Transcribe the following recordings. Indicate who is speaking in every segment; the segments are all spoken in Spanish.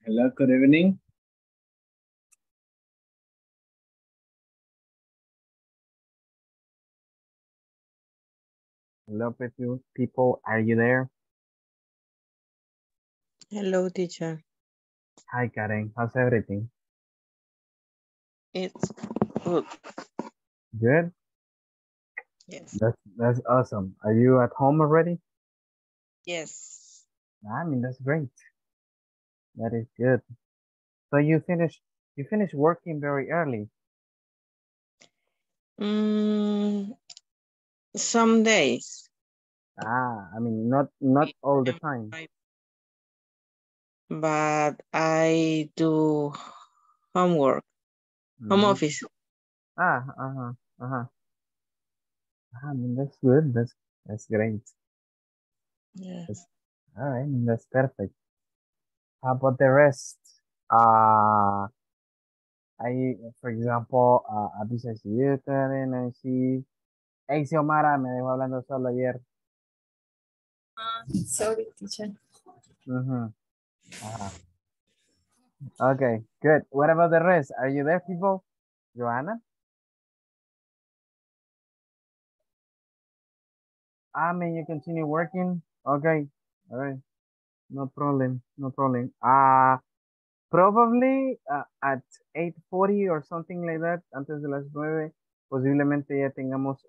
Speaker 1: Hello, good evening. Hello, people. Are you there?
Speaker 2: Hello, teacher.
Speaker 1: Hi, Karen. How's everything?
Speaker 2: It's good.
Speaker 1: Good?
Speaker 2: Yes.
Speaker 1: That's awesome. Are you at home already?
Speaker 2: Yes.
Speaker 1: I mean, that's great. That is good. So you finished working very early.
Speaker 2: Mm, some days.
Speaker 1: I mean, not all the time.
Speaker 2: But I do homework, home
Speaker 1: Mm.
Speaker 2: office.
Speaker 1: Uh-huh, uh-huh. I mean, that's good. That's great. That's,
Speaker 2: Yes.
Speaker 1: all right, I mean, that's perfect. How about the rest? Uh, for example, a veces si yo Karen, así. Hey, Xiomara, me dejó hablando solo ayer.
Speaker 3: Sorry, teacher.
Speaker 1: Ujú, ajá. Okay, good. What about the rest? Are you there, people? Joanna? I mean, you continue working? Okay, all right. No problem, no problem. Probably at 8:40 or something like that, antes de las 9, posiblemente ya tengamos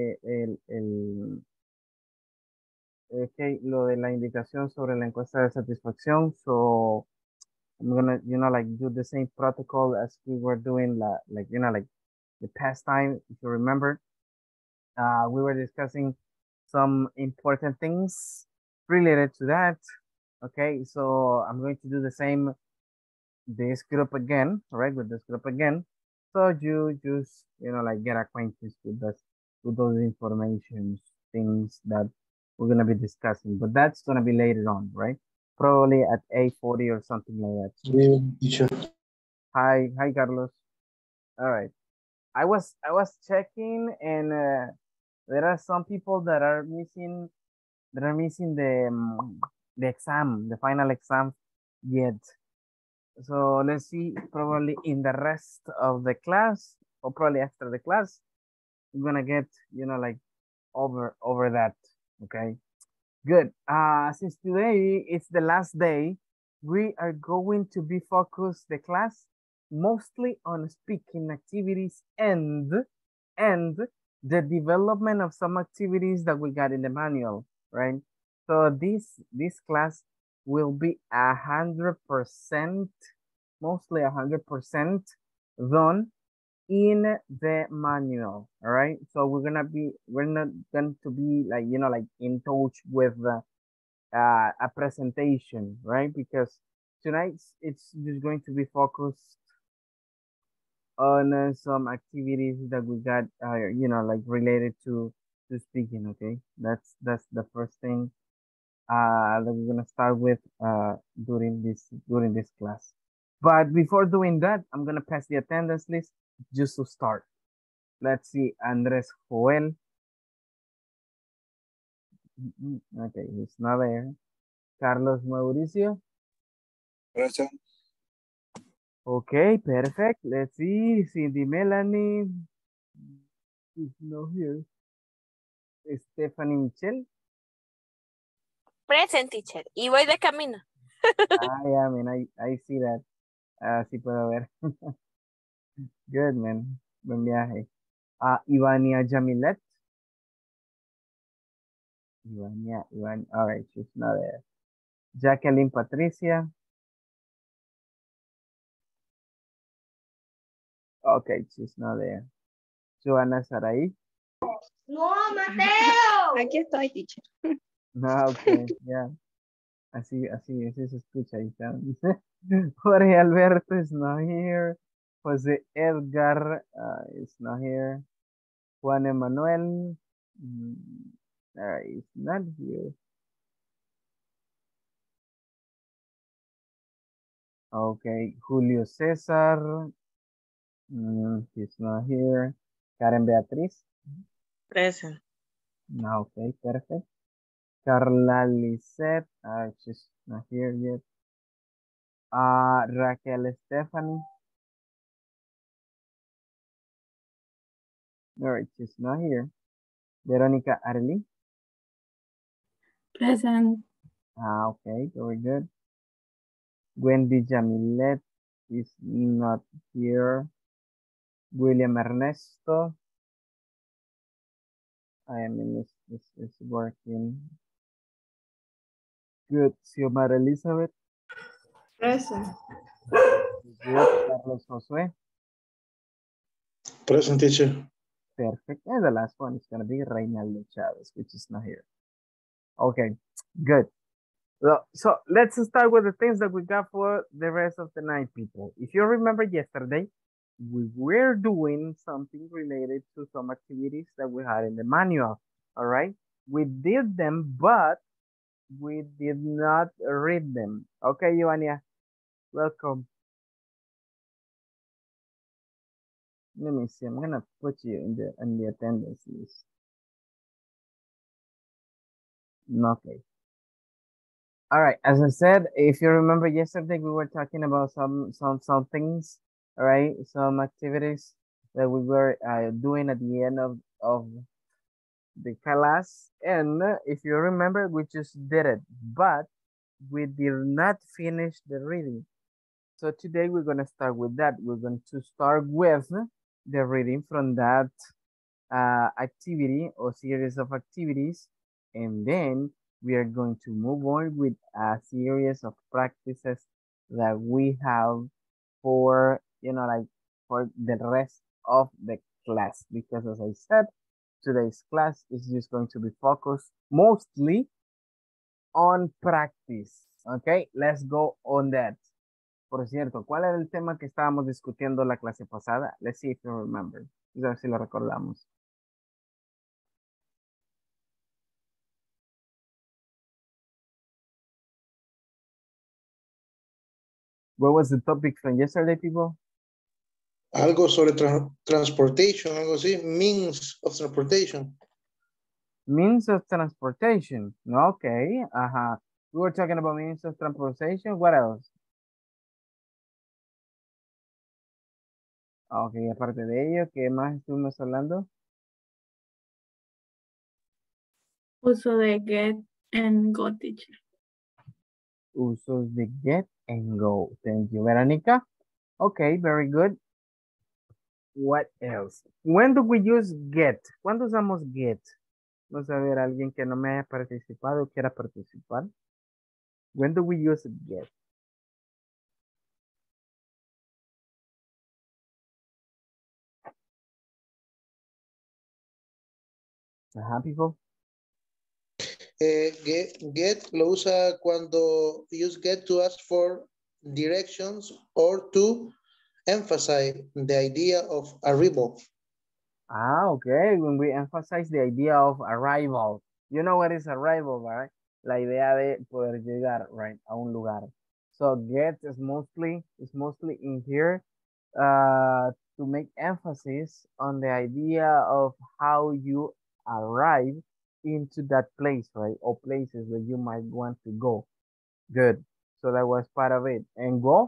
Speaker 1: lo de la indicación sobre la encuesta de satisfacción. So I'm gonna, like do the same protocol as we were doing, like the past time. If you remember, we were discussing some important things related to that. Okay, so I'm going to do the same this group again, right? With this group again. So you just, like get acquainted with this, with those information things that we're gonna be discussing. But that's gonna be later on, right? Probably at 8:40 or something like that.
Speaker 4: Yeah, teacher.
Speaker 1: Hi, Carlos. All right. I was checking, and there are some people that are missing the exam, the final exam yet. So let's see, probably in the rest of the class, or probably after the class, we're gonna get, like over that. Okay, good. Since today it's the last day, we are going to be focused the class mostly on speaking activities and the development of some activities that we got in the manual, right? So this class will be 100%, mostly 100% done in the manual. All right. So we're not going to be like, like in touch with a presentation, right? Because tonight it's just going to be focused on some activities that we got, like related to speaking. Okay, that's the first thing that we're gonna start with during this class. But before doing that, I'm gonna pass the attendance list just to start. Let's see, Andres Joel. Okay, he's not there. Carlos Mauricio.
Speaker 4: Present.
Speaker 1: Okay, perfect. Let's see, Cindy Melanie. She's not here. Stephanie Michelle.
Speaker 5: Present, teacher. Y voy de camino.
Speaker 1: I mean, I see that. Sí puedo ver. Good, man. Buen viaje. Ivania Jamilet. Ivan. All right, she's not there. Jacqueline Patricia. Okay, she's not there. Joana Sarai.
Speaker 3: No, Mateo. Aquí estoy, teacher.
Speaker 1: No, okay, yeah. Así se escucha ahí está. Dice, Jorge Alberto is not here. Jose Edgar is not here. Juan Emanuel. mm, is not here. Okay, Julio Cesar. He's not here. Karen Beatriz.
Speaker 2: Present.
Speaker 1: No, okay, perfect. Carla Lisette. She's not here yet. Raquel Stephanie. All right, she's not here. Veronica Arely.
Speaker 3: Present.
Speaker 1: Okay, very good. Wendy Jamilet is not here. William Ernesto. I mean, is working. Good. Xiomara Elizabeth.
Speaker 3: Present.
Speaker 1: Good. Carlos Josué.
Speaker 4: Present, teacher.
Speaker 1: Perfect. And the last one is going to be Reinaldo Chavez, which is not here. Okay, good. So let's start with the things that we got for the rest of the night, people. If you remember yesterday, we were doing something related to some activities that we had in the manual. All right. We did them, but we did not read them. Okay, Ivania, welcome. Let me see. I'm gonna put you in the attendance list. Okay. All right. As I said, if you remember yesterday, we were talking about some things. All right, some activities that we were doing at the end of the class, and if you remember, we just did it, but we did not finish the reading. So today we're going to start with that. We're going to start with the reading from that activity or series of activities, and then we are going to move on with a series of practices that we have for, like for the rest of the class, because as I said, today's class is just going to be focused mostly on practice. Okay, let's go on that. Por cierto, ¿cuál era el tema que estábamos discutiendo la clase pasada? Let's see if you remember. Vamos a ver si lo recordamos. What was the topic from yesterday, people?
Speaker 4: Algo sobre transportation, algo así. Means of transportation.
Speaker 1: Means of transportation. Okay. We were talking about means of transportation. What else? Ok, aparte de ello, ¿qué más estuvimos hablando?
Speaker 3: Uso de get and go, teacher.
Speaker 1: Usos de get and go. Thank you, Veronica. Okay, very good. What else? When do we use get? ¿Cuándo usamos get? Vamos a ver, alguien que no me haya participado quiera participar. When do we use get? People.
Speaker 4: Get lo usa cuando use get to ask for directions or to emphasize the idea of arrival.
Speaker 1: Okay. When we emphasize the idea of arrival. You know what is arrival, right? La idea de poder llegar, right, a un lugar. So get is mostly in here to make emphasis on the idea of how you arrive into that place, right? Or places that you might want to go. Good. So that was part of it. And go?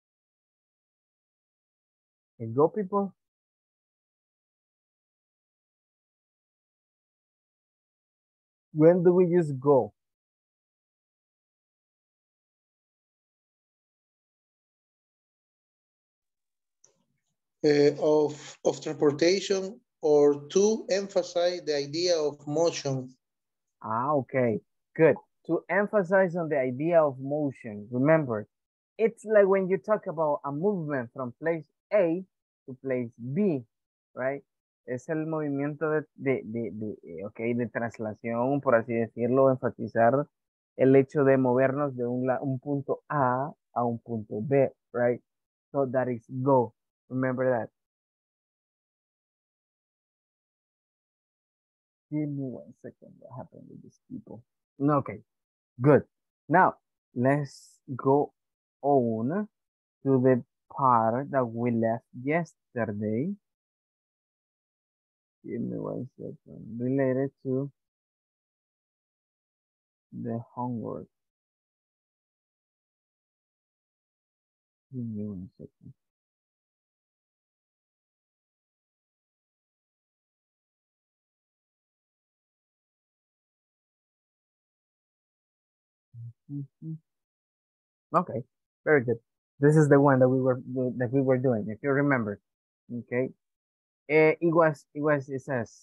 Speaker 1: And go, people? When do we use go?
Speaker 4: Of transportation or to emphasize the idea of motion.
Speaker 1: Okay, good. To emphasize on the idea of motion, remember, it's like when you talk about a movement from place A to place B, right? Es el movimiento de traslación, por así decirlo, enfatizar el hecho de movernos de un punto A un punto B, right? So that is go. Remember that. Give me 1 second. What happened with these people? Okay, good. Now, let's go on to the part that we left yesterday. Give me 1 second. Related to the homework. Give me 1 second. Mhm. Okay, very good. This is the one that we were doing, if you remember. Okay. It says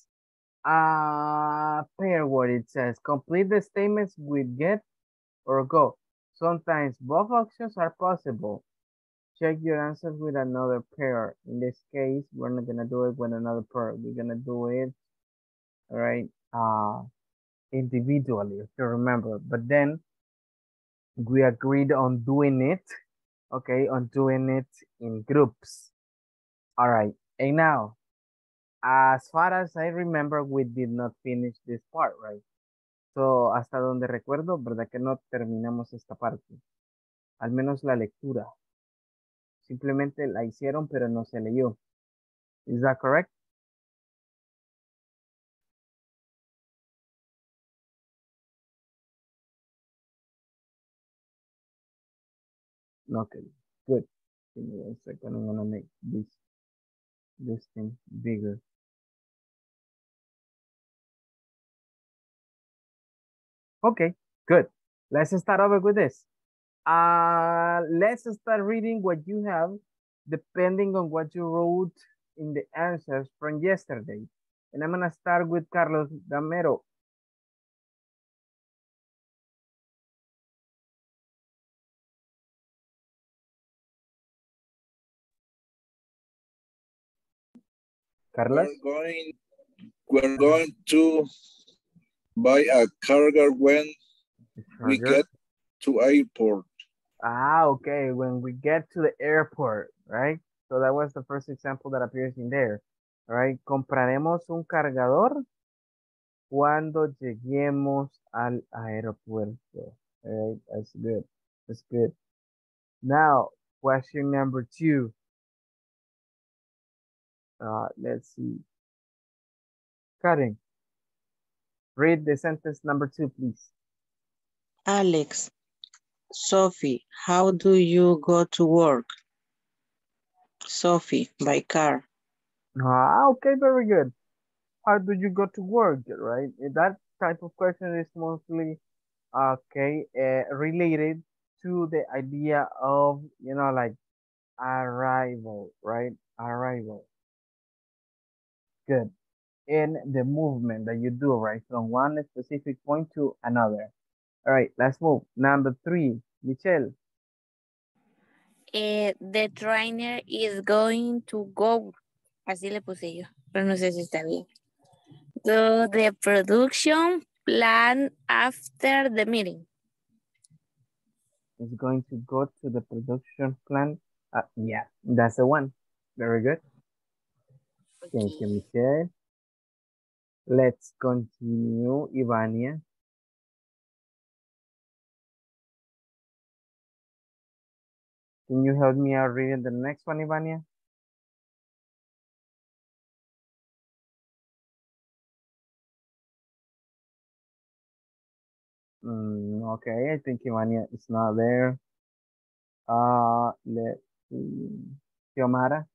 Speaker 1: pair word. It says complete the statements with get or go. Sometimes both options are possible. Check your answers with another pair. In this case, we're not gonna do it with another pair. We're gonna do it, all right, individually, if you remember. But then we agreed on doing it, okay, on doing it in groups. All right, and now, as far as I remember, we did not finish this part, right? So, hasta donde recuerdo, ¿verdad que no terminamos esta parte? Al menos la lectura. Simplemente la hicieron, pero no se leyó. Is that correct? Okay, good. Give me 1 second. I'm gonna make this thing bigger. Okay, good. Let's start over with this. Let's start reading what you have, depending on what you wrote in the answers from yesterday. And I'm gonna start with Carlos Gamero. Carlos?
Speaker 6: We're going to buy a cargo when we get to airport.
Speaker 1: Okay, when we get to the airport, right? So that was the first example that appears in there, right? Compraremos un cargador cuando lleguemos al aeropuerto. All right, that's good. That's good. Now, question number 2. Let's see. Karen, read the sentence number 2, please.
Speaker 2: Alex, Sophie, how do you go to work? Sophie, by car.
Speaker 1: Okay, very good. How do you go to work, right? That type of question is mostly, okay, related to the idea of, like arrival, right? Arrival. Good. In the movement that you do, right? From one specific point to another. All right, let's move. Number 3, Michelle.
Speaker 5: The trainer is going to go. Así le puse yo, pero no sé si está bien. So the production plan after the meeting.
Speaker 1: Is going to go to the production plan. Yeah, that's the one. Very good.
Speaker 5: Okay.
Speaker 1: Thank you, Michelle. Let's continue, Ivania. Can you help me out reading the next one, Ivania? Okay, I think Ivania is not there. Let's see. Xiomara.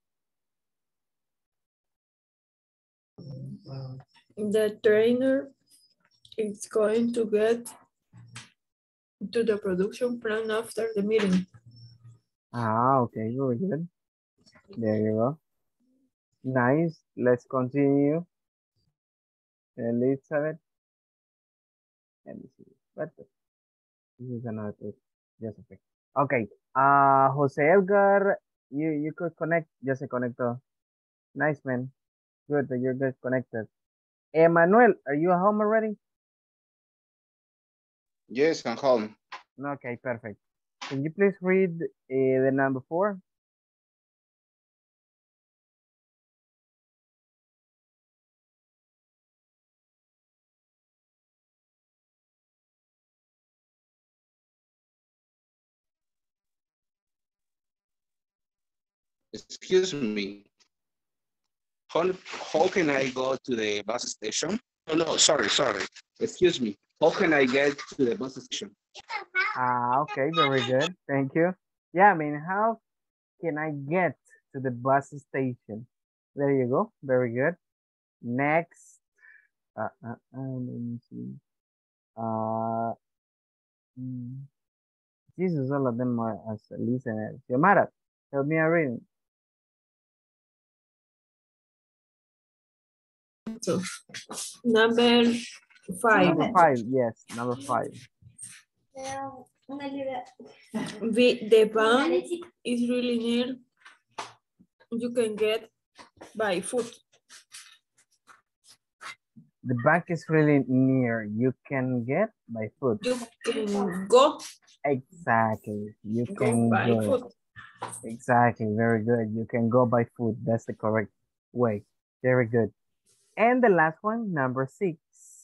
Speaker 3: The trainer is going to get to the production plan after the meeting.
Speaker 1: Okay, very good. There you go. Nice. Let's continue. Elizabeth. Let me see. What this is another page. Just a second. Okay. Jose Edgar, you could connect. Ya se conectó. Nice, man. Good that you're good connected. Emmanuel, are you at home already?
Speaker 6: Yes, I'm home.
Speaker 1: Okay, perfect. Can you please read the number 4?
Speaker 6: Excuse me. How can I go to the bus station? Oh, no, sorry. Excuse me. How can I get to the bus station?
Speaker 1: Okay, very good. Thank you. Yeah, I mean, how can I get to the bus station? There you go. Very good. Next. Let me see. Jesus, all of them are as listeners. Xiomara, help me out reading.
Speaker 3: Number 5.
Speaker 1: Number 5, yes, number 5.
Speaker 3: The bank is really near. You can get by foot.
Speaker 1: The bank is really near. You can get by foot.
Speaker 3: You can go.
Speaker 1: Exactly. You can
Speaker 3: by
Speaker 1: go.
Speaker 3: foot.
Speaker 1: Exactly. Very good. You can go by foot. That's the correct way. Very good. And the last one, number 6.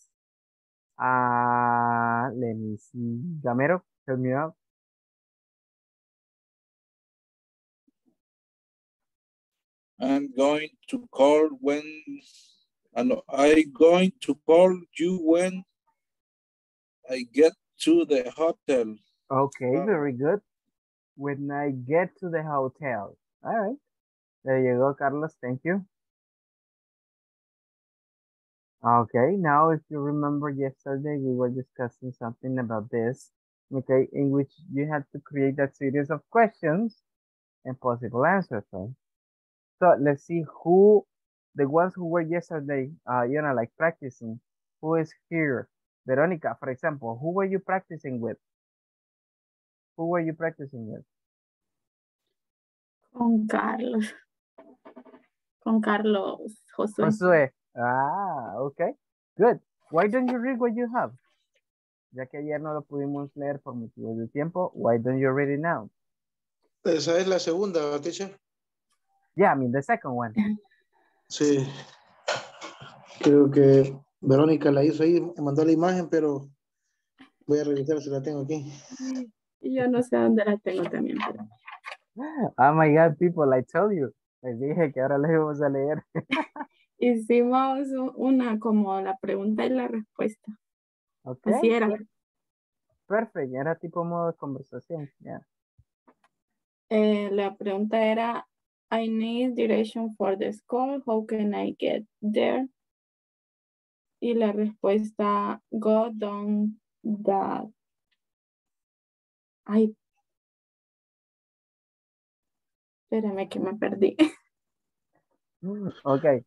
Speaker 1: Let me see. Gamero, help me out.
Speaker 7: I'm going to call when, I'm going to call you when I get to the hotel.
Speaker 1: Okay, very good. When I get to the hotel. All right. There you go, Carlos. Thank you. Okay, now if you remember yesterday, we were discussing something about this, okay, in which you had to create a series of questions and possible answers, right? So let's see who, the ones who were yesterday, like practicing, who is here? Veronica, for example, who were you practicing with? Who were you practicing with?
Speaker 8: Con Carlos. Con Carlos Josué.
Speaker 1: Josué. Okay. Good. Why don't you read what you have? Ya que ayer no lo pudimos leer por motivos de tiempo, why don't you read it now?
Speaker 4: Esa es la segunda, teacher.
Speaker 1: Yeah, I mean the second one.
Speaker 4: Sí. Creo que Verónica la hizo ahí, me mandó la imagen, pero voy a revisar si la tengo aquí.
Speaker 8: Yo no sé dónde la tengo también. Pero...
Speaker 1: Oh my God, people, I told you. Les dije que ahora les íbamos a leer.
Speaker 8: Hicimos una como la pregunta y la respuesta.
Speaker 1: Okay.
Speaker 8: Así era.
Speaker 1: Perfecto, era tipo modo de conversación. Yeah.
Speaker 8: La pregunta era, I need direction for the school. How can I get there? Y la respuesta, go down that. Ay. Espérame que me perdí.
Speaker 1: Okay.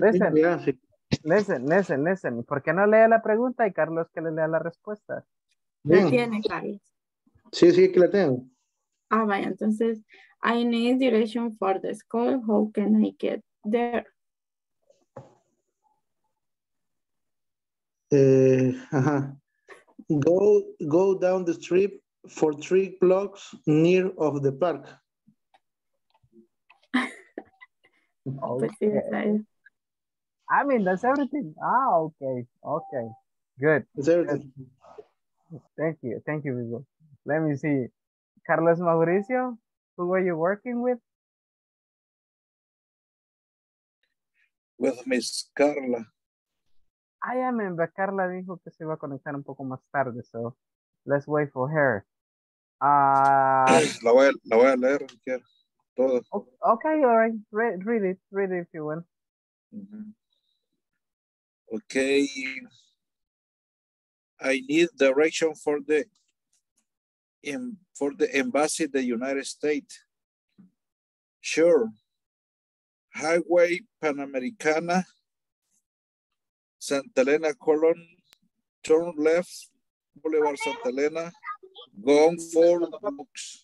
Speaker 1: Listen. ¿Por qué no lee la pregunta y Carlos que le lea la respuesta?
Speaker 8: ¿La tiene, Carlos?
Speaker 4: Sí, que la tengo.
Speaker 8: Vaya, entonces, I need direction for the school. How can I get there?
Speaker 4: Go down the street for 3 blocks near of the park.
Speaker 1: Okay. I mean, that's everything. Okay. Good.
Speaker 4: That's everything.
Speaker 1: Good. Thank you, Vigo. Let me see. Carlos Mauricio, who were you working with?
Speaker 7: With Miss Carla.
Speaker 1: I remember Carla dijo que se iba a conectar un poco más tarde, so let's wait for her.
Speaker 7: La voy a leer si quieres. Todo.
Speaker 1: Okay, all right. Read it if you want.
Speaker 7: Okay. I need direction for the embassy of the United States. Sure. Highway Panamericana, Santa Elena, Colon, turn left, Boulevard Santa Elena, go 4 blocks.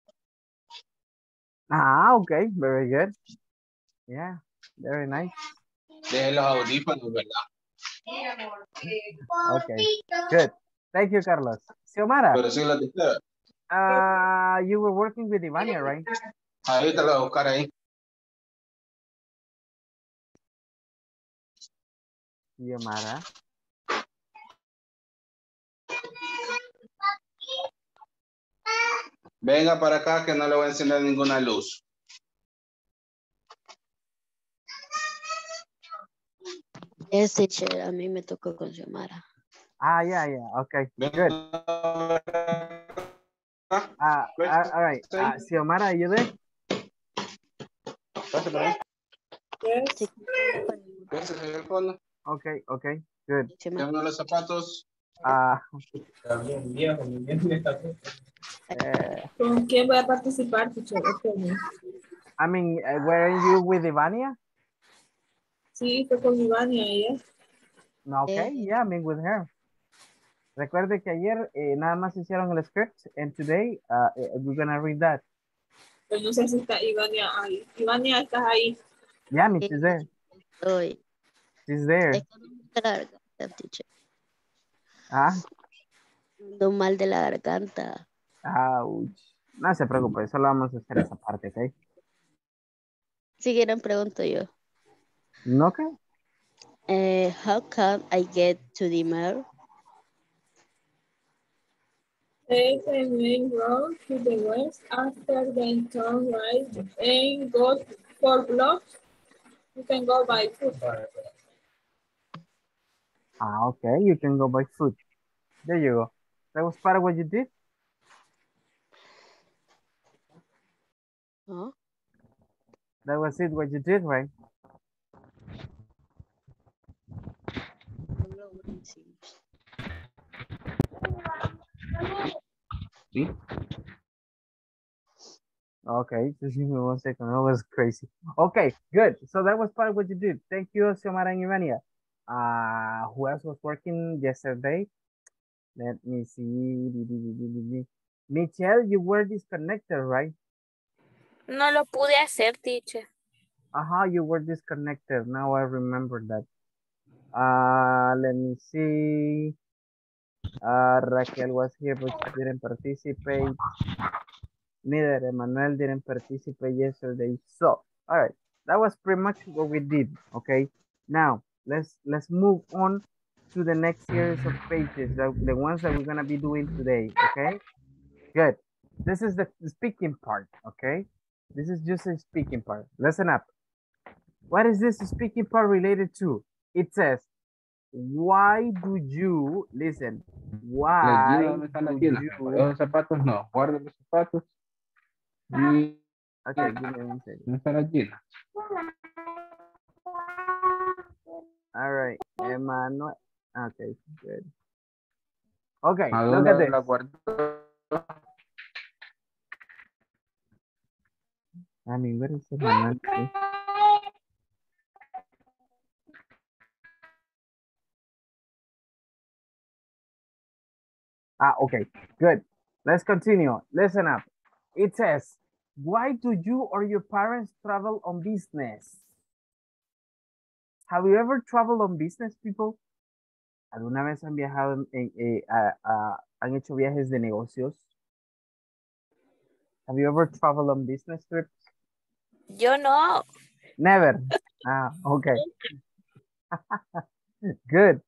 Speaker 1: Okay, very good. Yeah, very nice.
Speaker 6: De los audífonos, ¿verdad?
Speaker 1: Okay, good. Thank you, Carlos. Xiomara,
Speaker 6: Pero sí la dije.
Speaker 1: you were working with Ivania, right?
Speaker 6: Ahí te lo voy a buscar ahí.
Speaker 1: Xiomara.
Speaker 6: Venga para acá que no le voy a encender ninguna luz.
Speaker 9: Yes, teacher, a mí me tocó con Xiomara.
Speaker 1: Yeah, okay, good. All right, Xiomara, are you there?
Speaker 6: Pase por ahí.
Speaker 3: Yes.
Speaker 6: Pase, señor Polo.
Speaker 1: Okay, okay, good.
Speaker 6: Ya uno los zapatos.
Speaker 3: ¿Con quién voy a participar, teacher? Okay.
Speaker 1: I mean, were you with Ivania?
Speaker 3: Sí, fue con Ivania ella.
Speaker 1: No, okay, yeah, I mean with her. Recuerde que ayer nada más hicieron el script and today we're gonna read that.
Speaker 3: Pero no sé si está Ivania ahí. Ivania, ¿estás ahí?
Speaker 1: Yeah, me, she's there.
Speaker 9: Estoy.
Speaker 1: She's there.
Speaker 9: Es que no me gusta la garganta, teacher.
Speaker 1: Ah,
Speaker 9: Ando mal de la garganta.
Speaker 1: ouch. No se preocupe, solo vamos a hacer esa parte, ¿ok?
Speaker 9: Si quieren, pregunto yo.
Speaker 1: ¿No qué?
Speaker 9: How can I get to the mall?
Speaker 3: Take the main road to the west, after then turn right and go 4 blocks. You can go by foot.
Speaker 1: Okay, you can go by foot. There you go. That was part of what you did?
Speaker 9: Huh?
Speaker 1: That was it, what you did, right? See? Okay, just give me 1 second. That was crazy. Okay, good. So that was part of what you did. Thank you, Xiomara and Ivania. Who else was working yesterday? Let me see. Michelle, you were disconnected, right?
Speaker 5: No lo pude hacer, teacher.
Speaker 1: You were disconnected. Now I remember that. Let me see. Raquel was here, but she didn't participate. Neither Emmanuel didn't participate yesterday. So, all right, that was pretty much what we did. Okay, now let's move on to the next series of pages, the ones that we're gonna be doing today. Okay, good. This is the speaking part. Okay, this is just a speaking part. Listen up. What is this speaking part related to? It says, why do you, listen, why
Speaker 6: ¿Dónde están las
Speaker 1: do
Speaker 6: llenas?
Speaker 1: you,
Speaker 6: Los zapatos no. Guarda los zapatos. Y
Speaker 1: okay, give me 1 second.
Speaker 6: ¿dónde están las llenas?
Speaker 1: All right, Emmanuel, okay, good. Okay,
Speaker 6: ¿A
Speaker 1: look
Speaker 6: dónde
Speaker 1: at this.
Speaker 6: la guardo?
Speaker 1: I mean, what is Emmanuel? Okay, good. Let's continue. Listen up. It says, why do you or your parents travel on business? Have you ever traveled on business, people? ¿Alguna vez han viajado, han hecho viajes de negocios? Have you ever traveled on business trips?
Speaker 5: Yo no.
Speaker 1: Never. Okay. Good.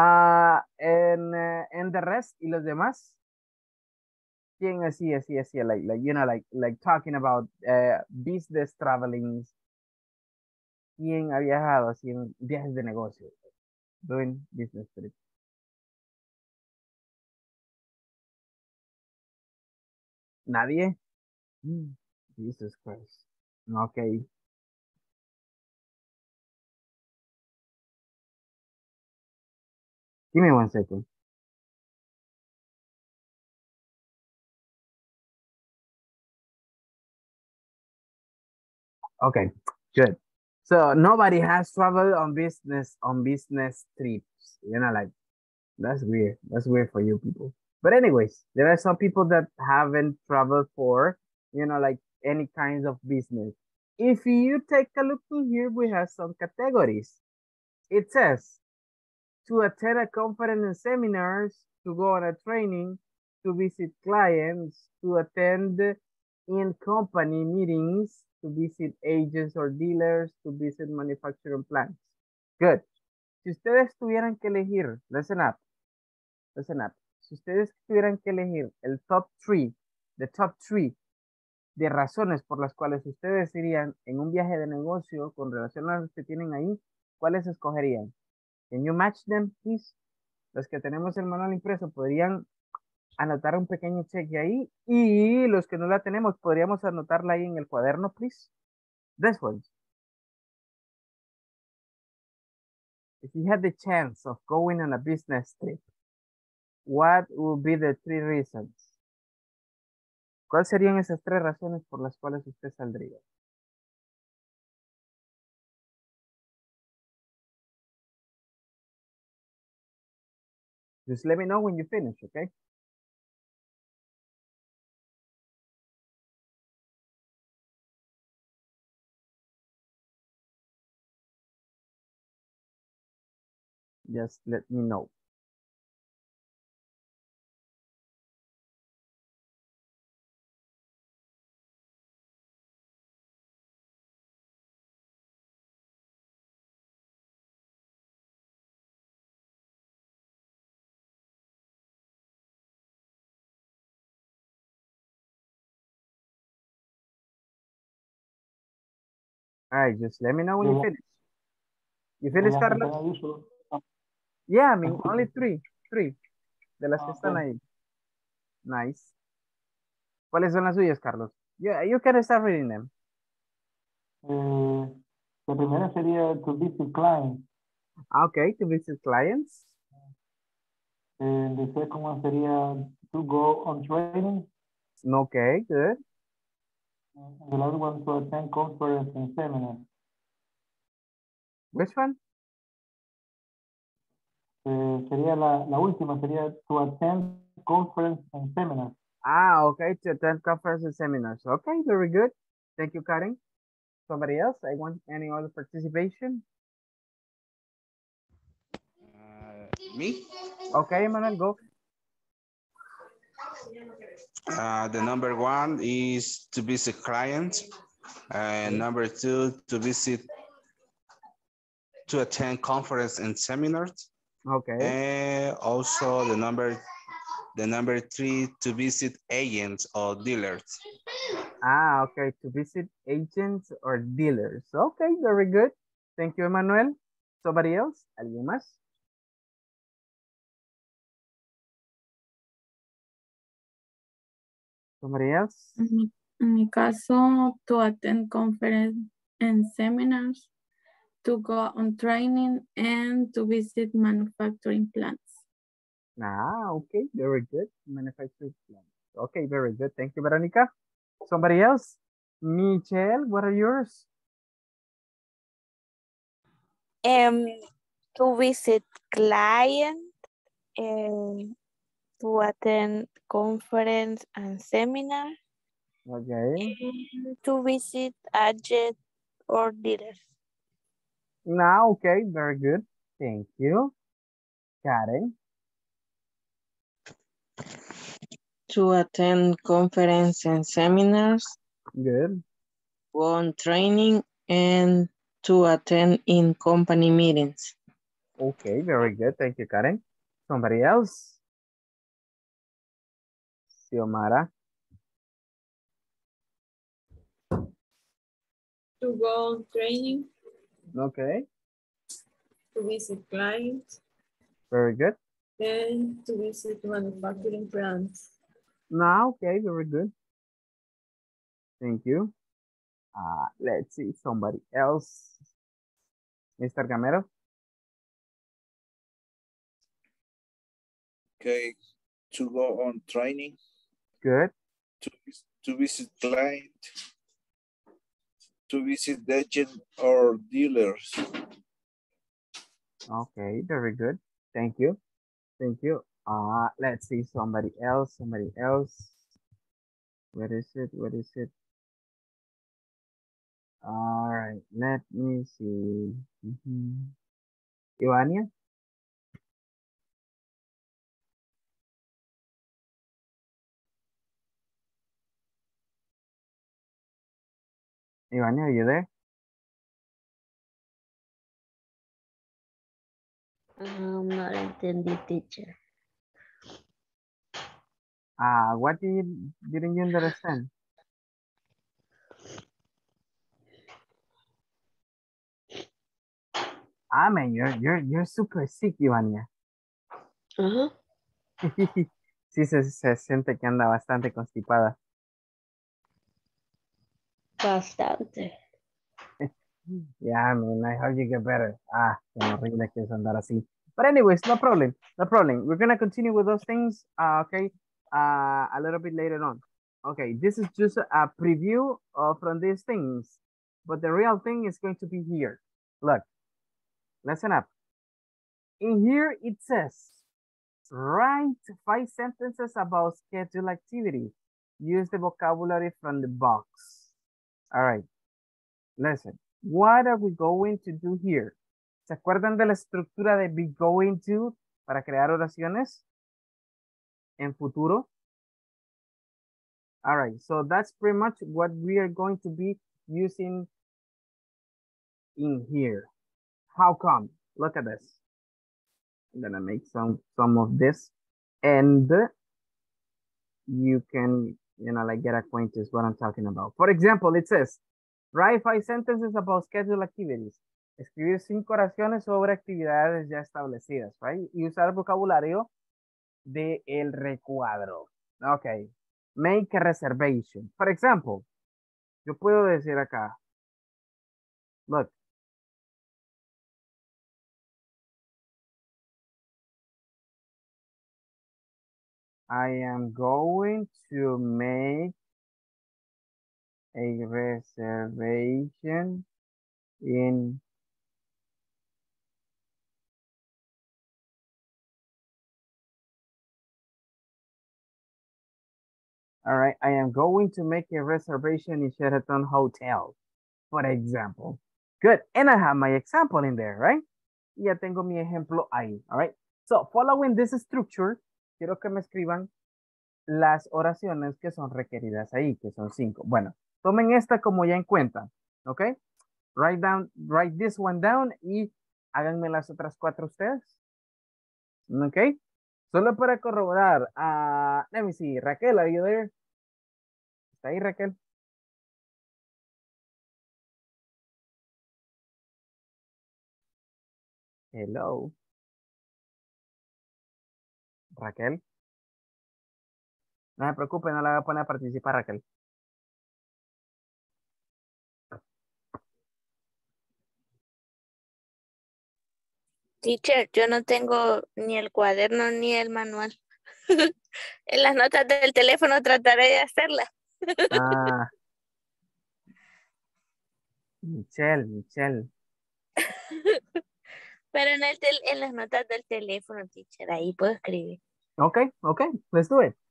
Speaker 1: And the rest, y los demás? ¿Quién así, like talking about business travelings? ¿Quién ha viajado así en viajes de negocio? Doing business trips. ¿Nadie? Jesus Christ. Okay. Give me 1 second. Okay, good. So nobody has traveled on business trips. Like that's weird. That's weird for you people. But anyways, there are some people that haven't traveled for, like any kinds of business. If you take a look in here, we have some categories. It says to attend a conference and seminars, to go on a training, to visit clients, to attend in company meetings, to visit agents or dealers, to visit manufacturing plants. Good. Si ustedes tuvieran que elegir, listen up. Si ustedes tuvieran que elegir el top 3 de razones por las cuales ustedes irían en un viaje de negocio con relación a las que tienen ahí, ¿cuáles escogerían? Can you match them, please? Los que tenemos el manual impreso podrían anotar un pequeño cheque ahí, y los que no la tenemos podríamos anotarla ahí en el cuaderno, please. This ones. if you had the chance of going on a business trip, what would be the 3 reasons? ¿Cuáles serían esas 3 razones por las cuales usted saldría? Just let me know when you finish, okay? Just let me know. All right, just let me know when you finish. You finish, Carlos? Yeah, I mean, only 3 de las que están ahí. Nice. ¿Cuáles son las suyas, Carlos? Yeah, you can start reading them.
Speaker 10: La primera sería to visit clients.
Speaker 1: Okay, to visit clients.
Speaker 10: The second one sería to go on training.
Speaker 1: Okay, good.
Speaker 10: And the other one to attend conference and seminars.
Speaker 1: Which one?
Speaker 10: Sería la última, sería to attend conference and seminars.
Speaker 1: Okay, to attend conference and seminars. Okay, very good. Thank you, Karen. Somebody else? I want any other participation?
Speaker 6: Me?
Speaker 1: Okay, Manuel, go.
Speaker 6: The number 1 is to visit clients. And number 2, to attend conference and seminars.
Speaker 1: Okay.
Speaker 6: And also the number 3, to visit agents or dealers.
Speaker 1: Okay, to visit agents or dealers. Okay, very good. Thank you, Emmanuel. Somebody else? ¿Alguien más? Somebody else?
Speaker 8: En mi caso, to attend conference and seminars, to go on training, and to visit manufacturing plants.
Speaker 1: Okay, very good. Manufacturing plants. Okay, very good. Thank you, Veronica. Somebody else? Michelle, what are yours?
Speaker 5: To visit client, to attend conference and seminar,
Speaker 1: Okay.
Speaker 5: and to visit agent or dealers.
Speaker 1: Okay, very good. Thank you. Karen?
Speaker 2: To attend conference and seminars.
Speaker 1: Good.
Speaker 2: Go on training and to attend in company meetings.
Speaker 1: Okay, very good. Thank you, Karen. Somebody else? Xiomara?
Speaker 3: To go on training,
Speaker 1: Okay,
Speaker 3: to visit clients,
Speaker 1: very good.
Speaker 3: and to visit manufacturing plants.
Speaker 1: Okay, very good. Thank you. Let's see, somebody else. Mr. Gamero?
Speaker 7: Okay, to go on training.
Speaker 1: Good.
Speaker 7: To visit client. To visit agent or dealers.
Speaker 1: Okay, very good. Thank you. Thank you. Let's see, somebody else. Where is it? All right, let me see. Ivania? Ivania, are you there?
Speaker 9: Not entendí, teacher.
Speaker 1: What didn't you understand? Man, you're super sick, Ivania. Sí, se siente que anda bastante constipada.
Speaker 9: Bastante.
Speaker 1: Yeah, I mean, I hope you get better. Ah, qué horrible que es andar así. But anyways, no problem, no problem. We're gonna continue with those things, okay, a little bit later on. Okay, this is just a preview from these things, but the real thing is going to be here. Look, listen up. In here, it says, write 5 sentences about scheduled activity. Use the vocabulary from the box. All right, listen. What are we going to do here? ¿Se acuerdan de la estructura de be going to para crear oraciones en futuro? All right, so that's pretty much what we are going to be using in here. How come? Look at this. I'm gonna make some of this, and you can, you know, like get acquainted with what I'm talking about. For example, it says, write 5 sentences about scheduled activities. Escribir 5 oraciones sobre actividades ya establecidas, right? Y usar el vocabulario de el recuadro. Ok. Make a reservation. For example, yo puedo decir acá, look. I am going to make a reservation in all right, I am going to make a reservation in Sheraton Hotel, for example. Good, and I have my example in there, right? Ya tengo mi ejemplo ahí, all right? So, following this structure, quiero que me escriban las oraciones que son requeridas ahí, que son 5. Bueno, tomen esta como ya en cuenta, ¿ok? Write this one down y háganme las otras 4 ustedes. ¿Ok? Solo para corroborar. Let me see. Raquel, are you there? ¿Está ahí, Raquel? Hello. Raquel. No se preocupe, no la voy a poner a participar, Raquel.
Speaker 5: Teacher, yo no tengo ni el cuaderno ni el manual. En las notas del teléfono trataré de hacerla.
Speaker 1: Michelle.
Speaker 5: Pero en las notas del teléfono, teacher, ahí puedo escribir.
Speaker 1: Okay, let's do it.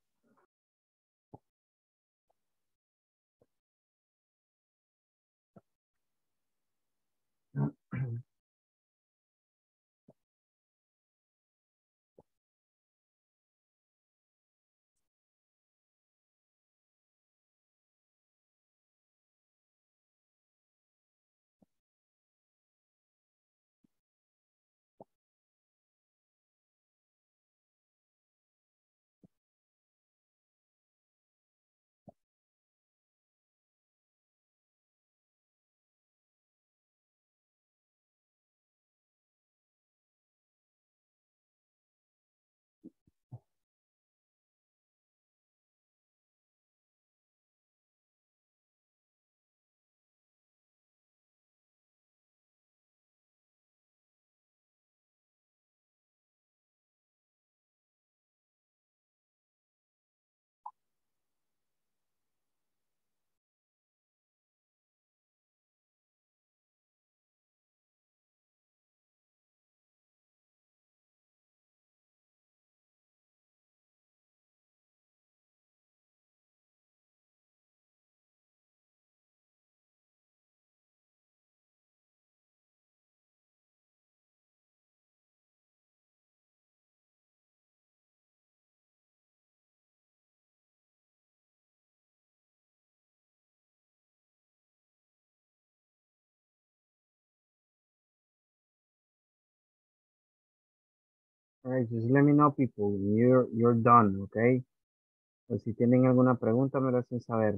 Speaker 1: All right, just let me know, people, you're done, okay? O si tienen alguna pregunta, me lo hacen saber.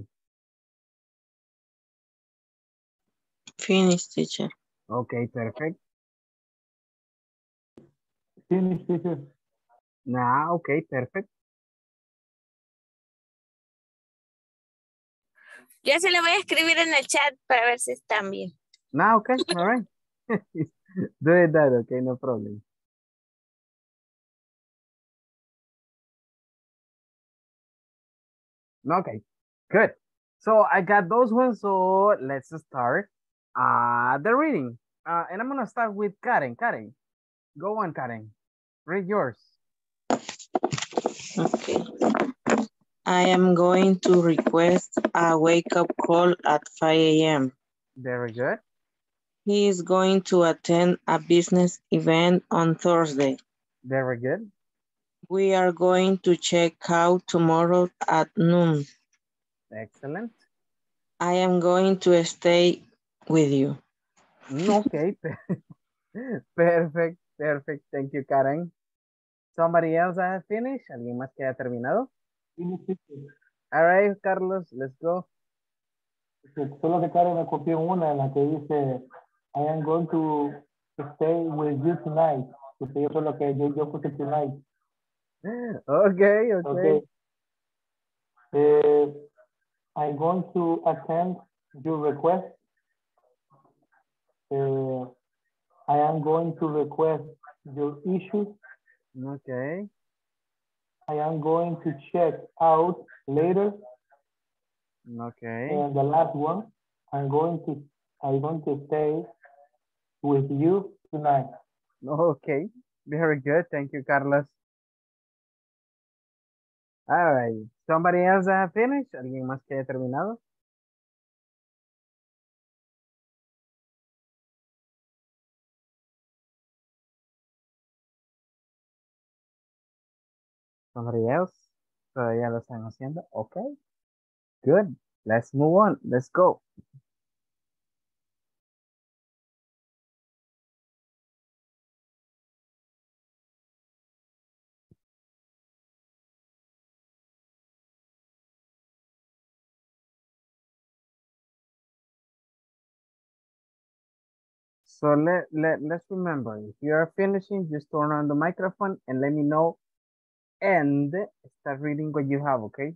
Speaker 2: Finish, teacher.
Speaker 1: Okay, perfect.
Speaker 10: Finish, teacher.
Speaker 1: Nah, okay, perfect.
Speaker 5: Ya se le voy a escribir en el chat para ver si están bien.
Speaker 1: No, okay, all right. Do it that, okay, no problem. Okay, good. So I got those ones, so let's start the reading. And I'm gonna start with Karen. Karen, go on, Karen. Read yours.
Speaker 2: Okay. I am going to request a wake-up call at 5 a.m.
Speaker 1: Very good.
Speaker 2: He is going to attend a business event on Thursday.
Speaker 1: Very good.
Speaker 2: We are going to check out tomorrow at noon.
Speaker 1: Excellent.
Speaker 2: I am going to stay with you.
Speaker 1: Okay. Perfect, perfect. Thank you, Karen. Somebody else has finished? ¿Alguien más que haya terminado? All right, Carlos, let's go.
Speaker 10: Solo que Karen me copió una en la que dice I am going to stay with you tonight. Porque yo solo que yo puse tonight.
Speaker 1: Okay.
Speaker 10: I'm going to attend your request. I am going to request your issues.
Speaker 1: Okay.
Speaker 10: I am going to check out later.
Speaker 1: Okay.
Speaker 10: And the last one, I'm going to stay with you tonight.
Speaker 1: Okay. Very good. Thank you, Carlos. All right. Somebody else have finished? ¿Alguien más que haya terminado? Somebody else? Todavía lo están haciendo. Okay. Good. Let's move on. Let's go. So let's remember, if you are finishing, just turn on the microphone and let me know and start reading what you have, okay?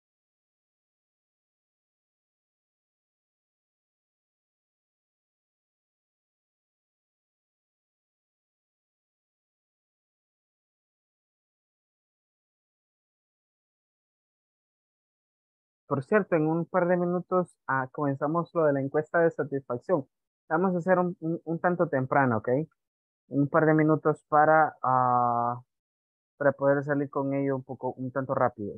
Speaker 1: Por cierto, en un par de minutos comenzamos lo de la encuesta de satisfacción. Vamos a hacer un tanto temprano, ¿ok? Un par de minutos para poder salir con ello un tanto rápido.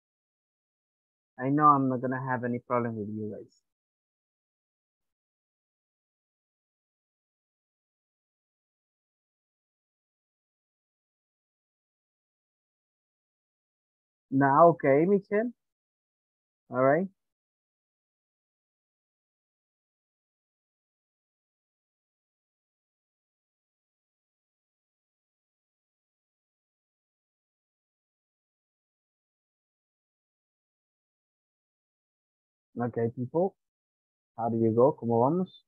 Speaker 1: I know I'm not gonna have any problem with you guys. Now, okay, Michelle. All right. Okay, people. How do you go? ¿Cómo vamos?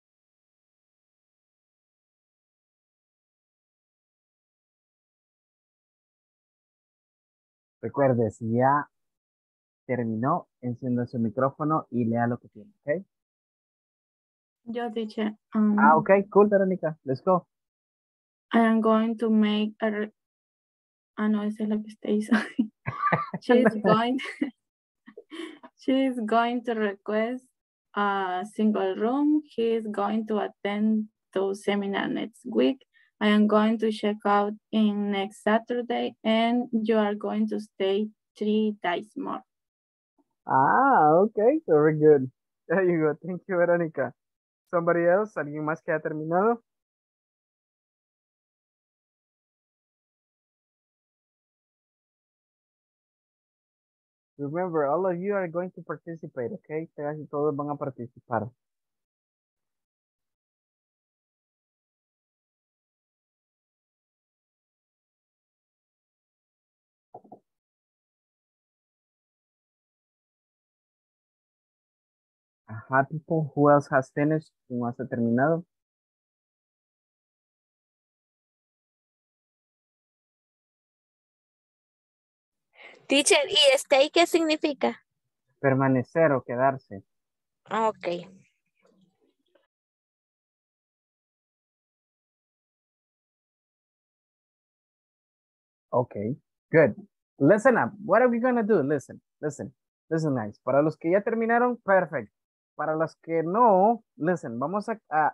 Speaker 1: Recuerde, si ya terminó, encienda su micrófono y lea lo que tiene, ¿ok?
Speaker 8: Yo teacher.
Speaker 1: Okay, cool, Verónica. Let's go.
Speaker 8: I am going to make no, esa es la que usted hizo. She's going to request a single room. He is going to attend the seminar next week. I am going to check out in next Saturday, and you are going to stay 3 days more.
Speaker 1: Okay, very good. There you go. Thank you, Verónica. Somebody else? ¿Alguien más que ha terminado? Remember, all of you are going to participate, okay? Casi todos van a participar. Ajá, people. Who else has finished? ¿Quién más ha terminado?
Speaker 5: Teacher, ¿y stay qué significa?
Speaker 1: Permanecer o quedarse.
Speaker 5: Ok.
Speaker 1: Okay, good. Listen up. What are we going to do? Listen, listen, guys. Para los que ya terminaron, perfect. Para los que no, listen, vamos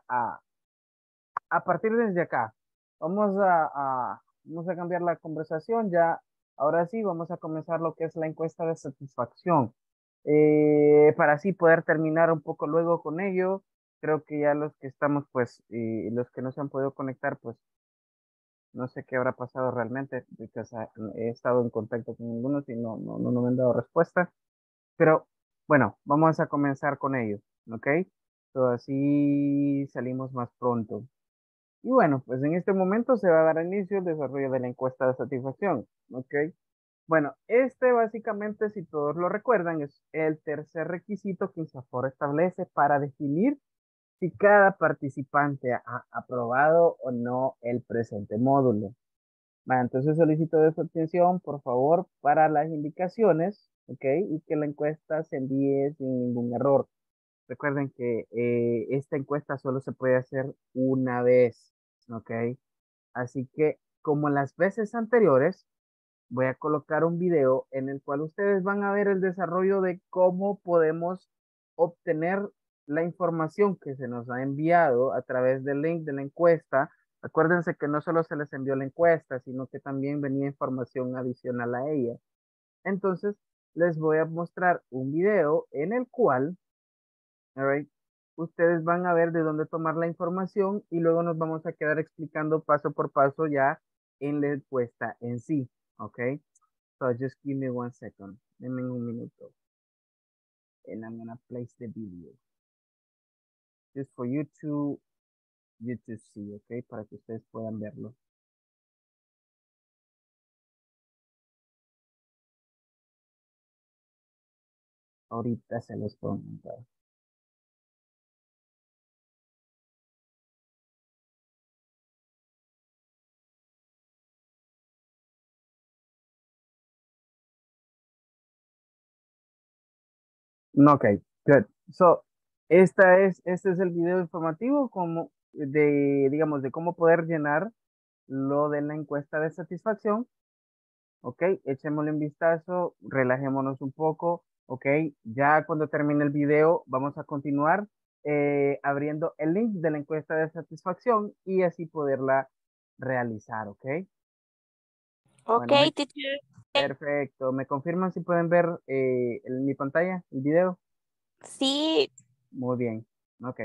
Speaker 1: a partir desde acá. Vamos a cambiar la conversación ya. Ahora sí, vamos a comenzar lo que es la encuesta de satisfacción. Para así poder terminar un poco luego con ello. Creo que ya los que estamos, pues, y los que no se han podido conectar, pues, no sé qué habrá pasado realmente, porque he estado en contacto con algunos y no me han dado respuesta. Pero bueno, vamos a comenzar con ello, ¿ok? So, así salimos más pronto. Y bueno, pues en este momento se va a dar inicio el desarrollo de la encuesta de satisfacción, ¿ok? Bueno, este básicamente, si todos lo recuerdan, es el tercer requisito que INSAFORP establece para definir si cada participante ha aprobado o no el presente módulo. Bueno, entonces solicito de su atención, por favor, para las indicaciones, ¿ok? Y que la encuesta se envíe sin ningún error. Recuerden que esta encuesta solo se puede hacer una vez, ¿ok? Así que, como las veces anteriores, voy a colocar un video en el cual ustedes van a ver el desarrollo de cómo podemos obtener la información que se nos ha enviado a través del link de la encuesta. Acuérdense que no solo se les envió la encuesta, sino que también venía información adicional a ella. Entonces, les voy a mostrar un video en el cual, all right, ustedes van a ver de dónde tomar la información y luego nos vamos a quedar explicando paso por paso ya en la encuesta en sí, ¿ok? So just give me 1 second. Denme un minuto. And I'm gonna place the video. Just for you to see, ¿ok? Para que ustedes puedan verlo. Ahorita se los pongo. No, ok, good. So, este es el video informativo como digamos, de cómo poder llenar lo de la encuesta de satisfacción. Ok, echémosle un vistazo, relajémonos un poco. Ok, ya cuando termine el video vamos a continuar abriendo el link de la encuesta de satisfacción y así poderla realizar. Ok,
Speaker 5: Ok,
Speaker 1: bueno,
Speaker 5: teacher.
Speaker 1: perfecto. ¿Me confirman si pueden ver en mi pantalla el video?
Speaker 5: Sí.
Speaker 1: Muy bien, ok.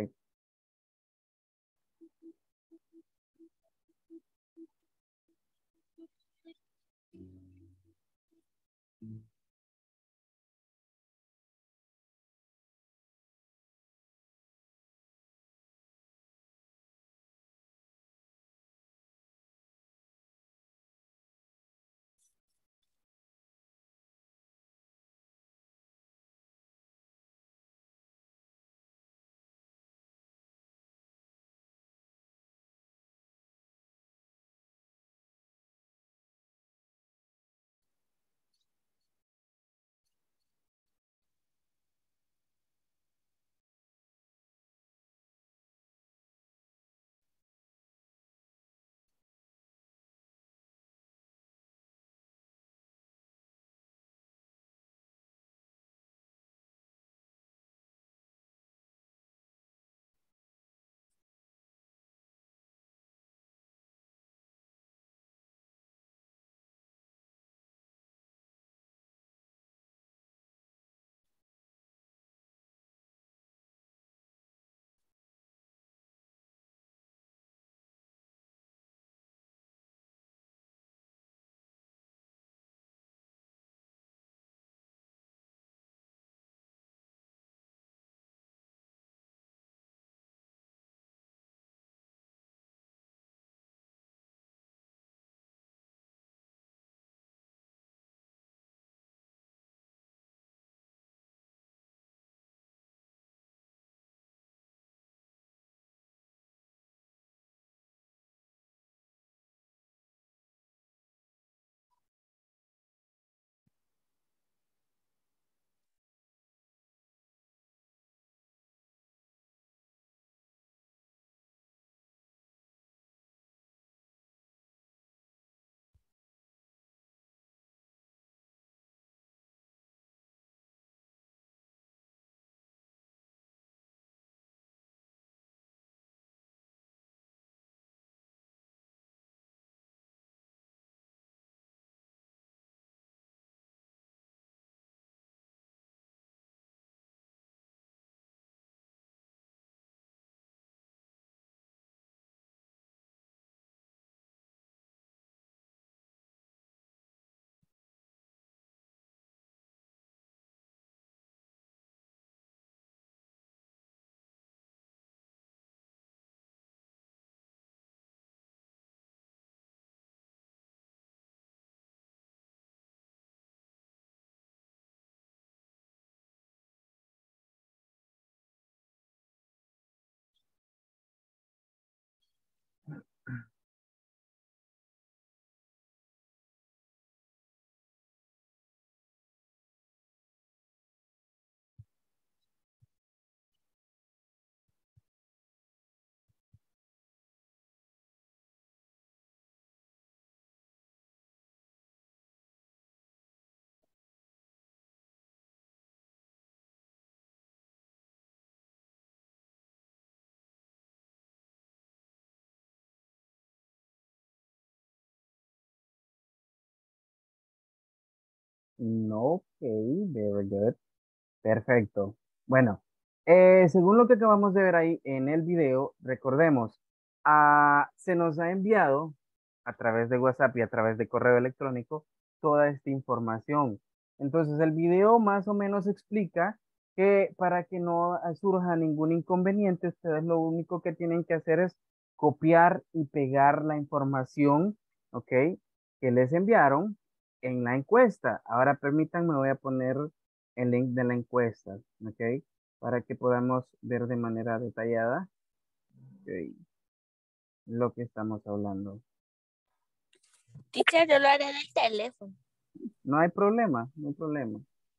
Speaker 1: No, ok, very good. Perfecto. Bueno, según lo que acabamos de ver ahí en el video, recordemos, se nos ha enviado a través de WhatsApp y a través de correo electrónico toda esta información. Entonces, el video más o menos explica que para que no surja ningún inconveniente, ustedes lo único que tienen que hacer es copiar y pegar la información, ¿ok? Que les enviaron en la encuesta. Ahora permítanme, voy a poner el link de la encuesta, ¿ok? Para que podamos ver de manera detallada, ok, lo que estamos hablando.
Speaker 5: Teacher, yo lo haré del teléfono.
Speaker 1: No hay problema, no hay problema.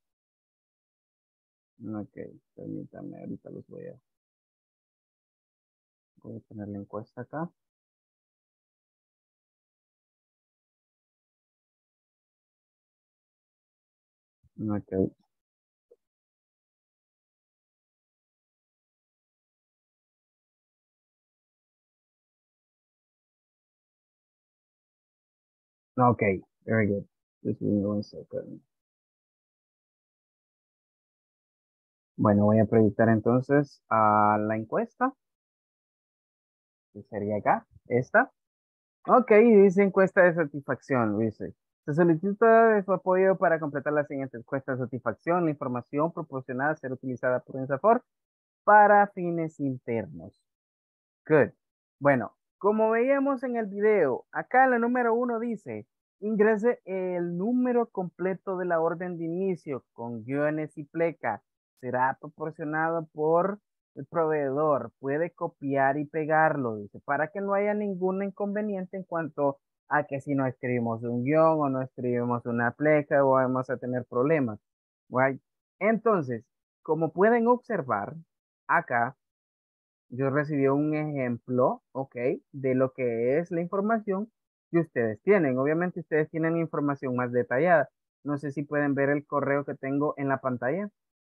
Speaker 1: Ok, permítame, ahorita los voy a poner la encuesta acá. Ok. Ok, very good. Just give me 1 second. Bueno, voy a proyectar entonces a la encuesta, que sería acá, esta. Ok, dice encuesta de satisfacción, dice. Se solicita de su apoyo para completar la siguiente encuesta de satisfacción. La información proporcionada será utilizada por INSAFORP para fines internos. Good. Bueno, como veíamos en el video, acá la número 1 dice, ingrese el número completo de la orden de inicio con guiones y pleca. Será proporcionado por el proveedor. Puede copiar y pegarlo, dice, para que no haya ningún inconveniente en cuanto a que si no escribimos un guión o no escribimos una pleca o vamos a tener problemas. Right? Entonces, como pueden observar, acá yo recibí un ejemplo, ok, de lo que es la información que ustedes tienen. Obviamente ustedes tienen información más detallada. No sé si pueden ver el correo que tengo en la pantalla.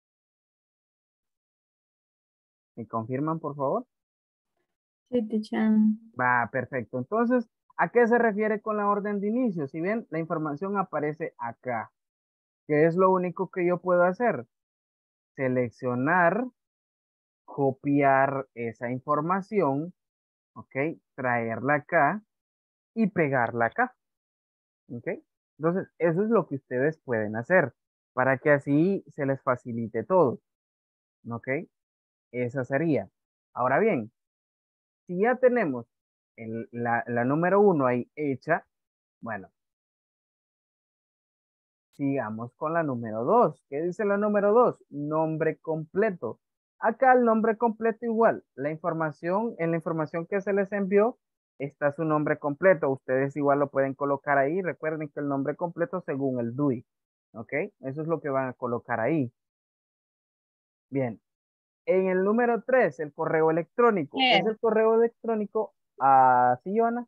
Speaker 1: ¿Me confirman, por favor?
Speaker 8: Sí, teacher.
Speaker 1: Va, perfecto. Entonces, ¿a qué se refiere con la orden de inicio? Si bien la información aparece acá, ¿qué es lo único que yo puedo hacer? Seleccionar, copiar esa información, ok, traerla acá y pegarla acá. ¿Ok? Entonces, eso es lo que ustedes pueden hacer para que así se les facilite todo. ¿Ok? Esa sería. Ahora bien, si ya tenemos la número 1 ahí hecha, bueno, sigamos con la número 2. ¿Qué dice la número 2? Nombre completo. Acá el nombre completo igual. En la información que se les envió está su nombre completo. Ustedes igual lo pueden colocar ahí. Recuerden que el nombre completo según el DUI. ¿Ok? Eso es lo que van a colocar ahí. Bien. En el número 3, el correo electrónico. ¿Es el correo electrónico? ¿Sí, Joana?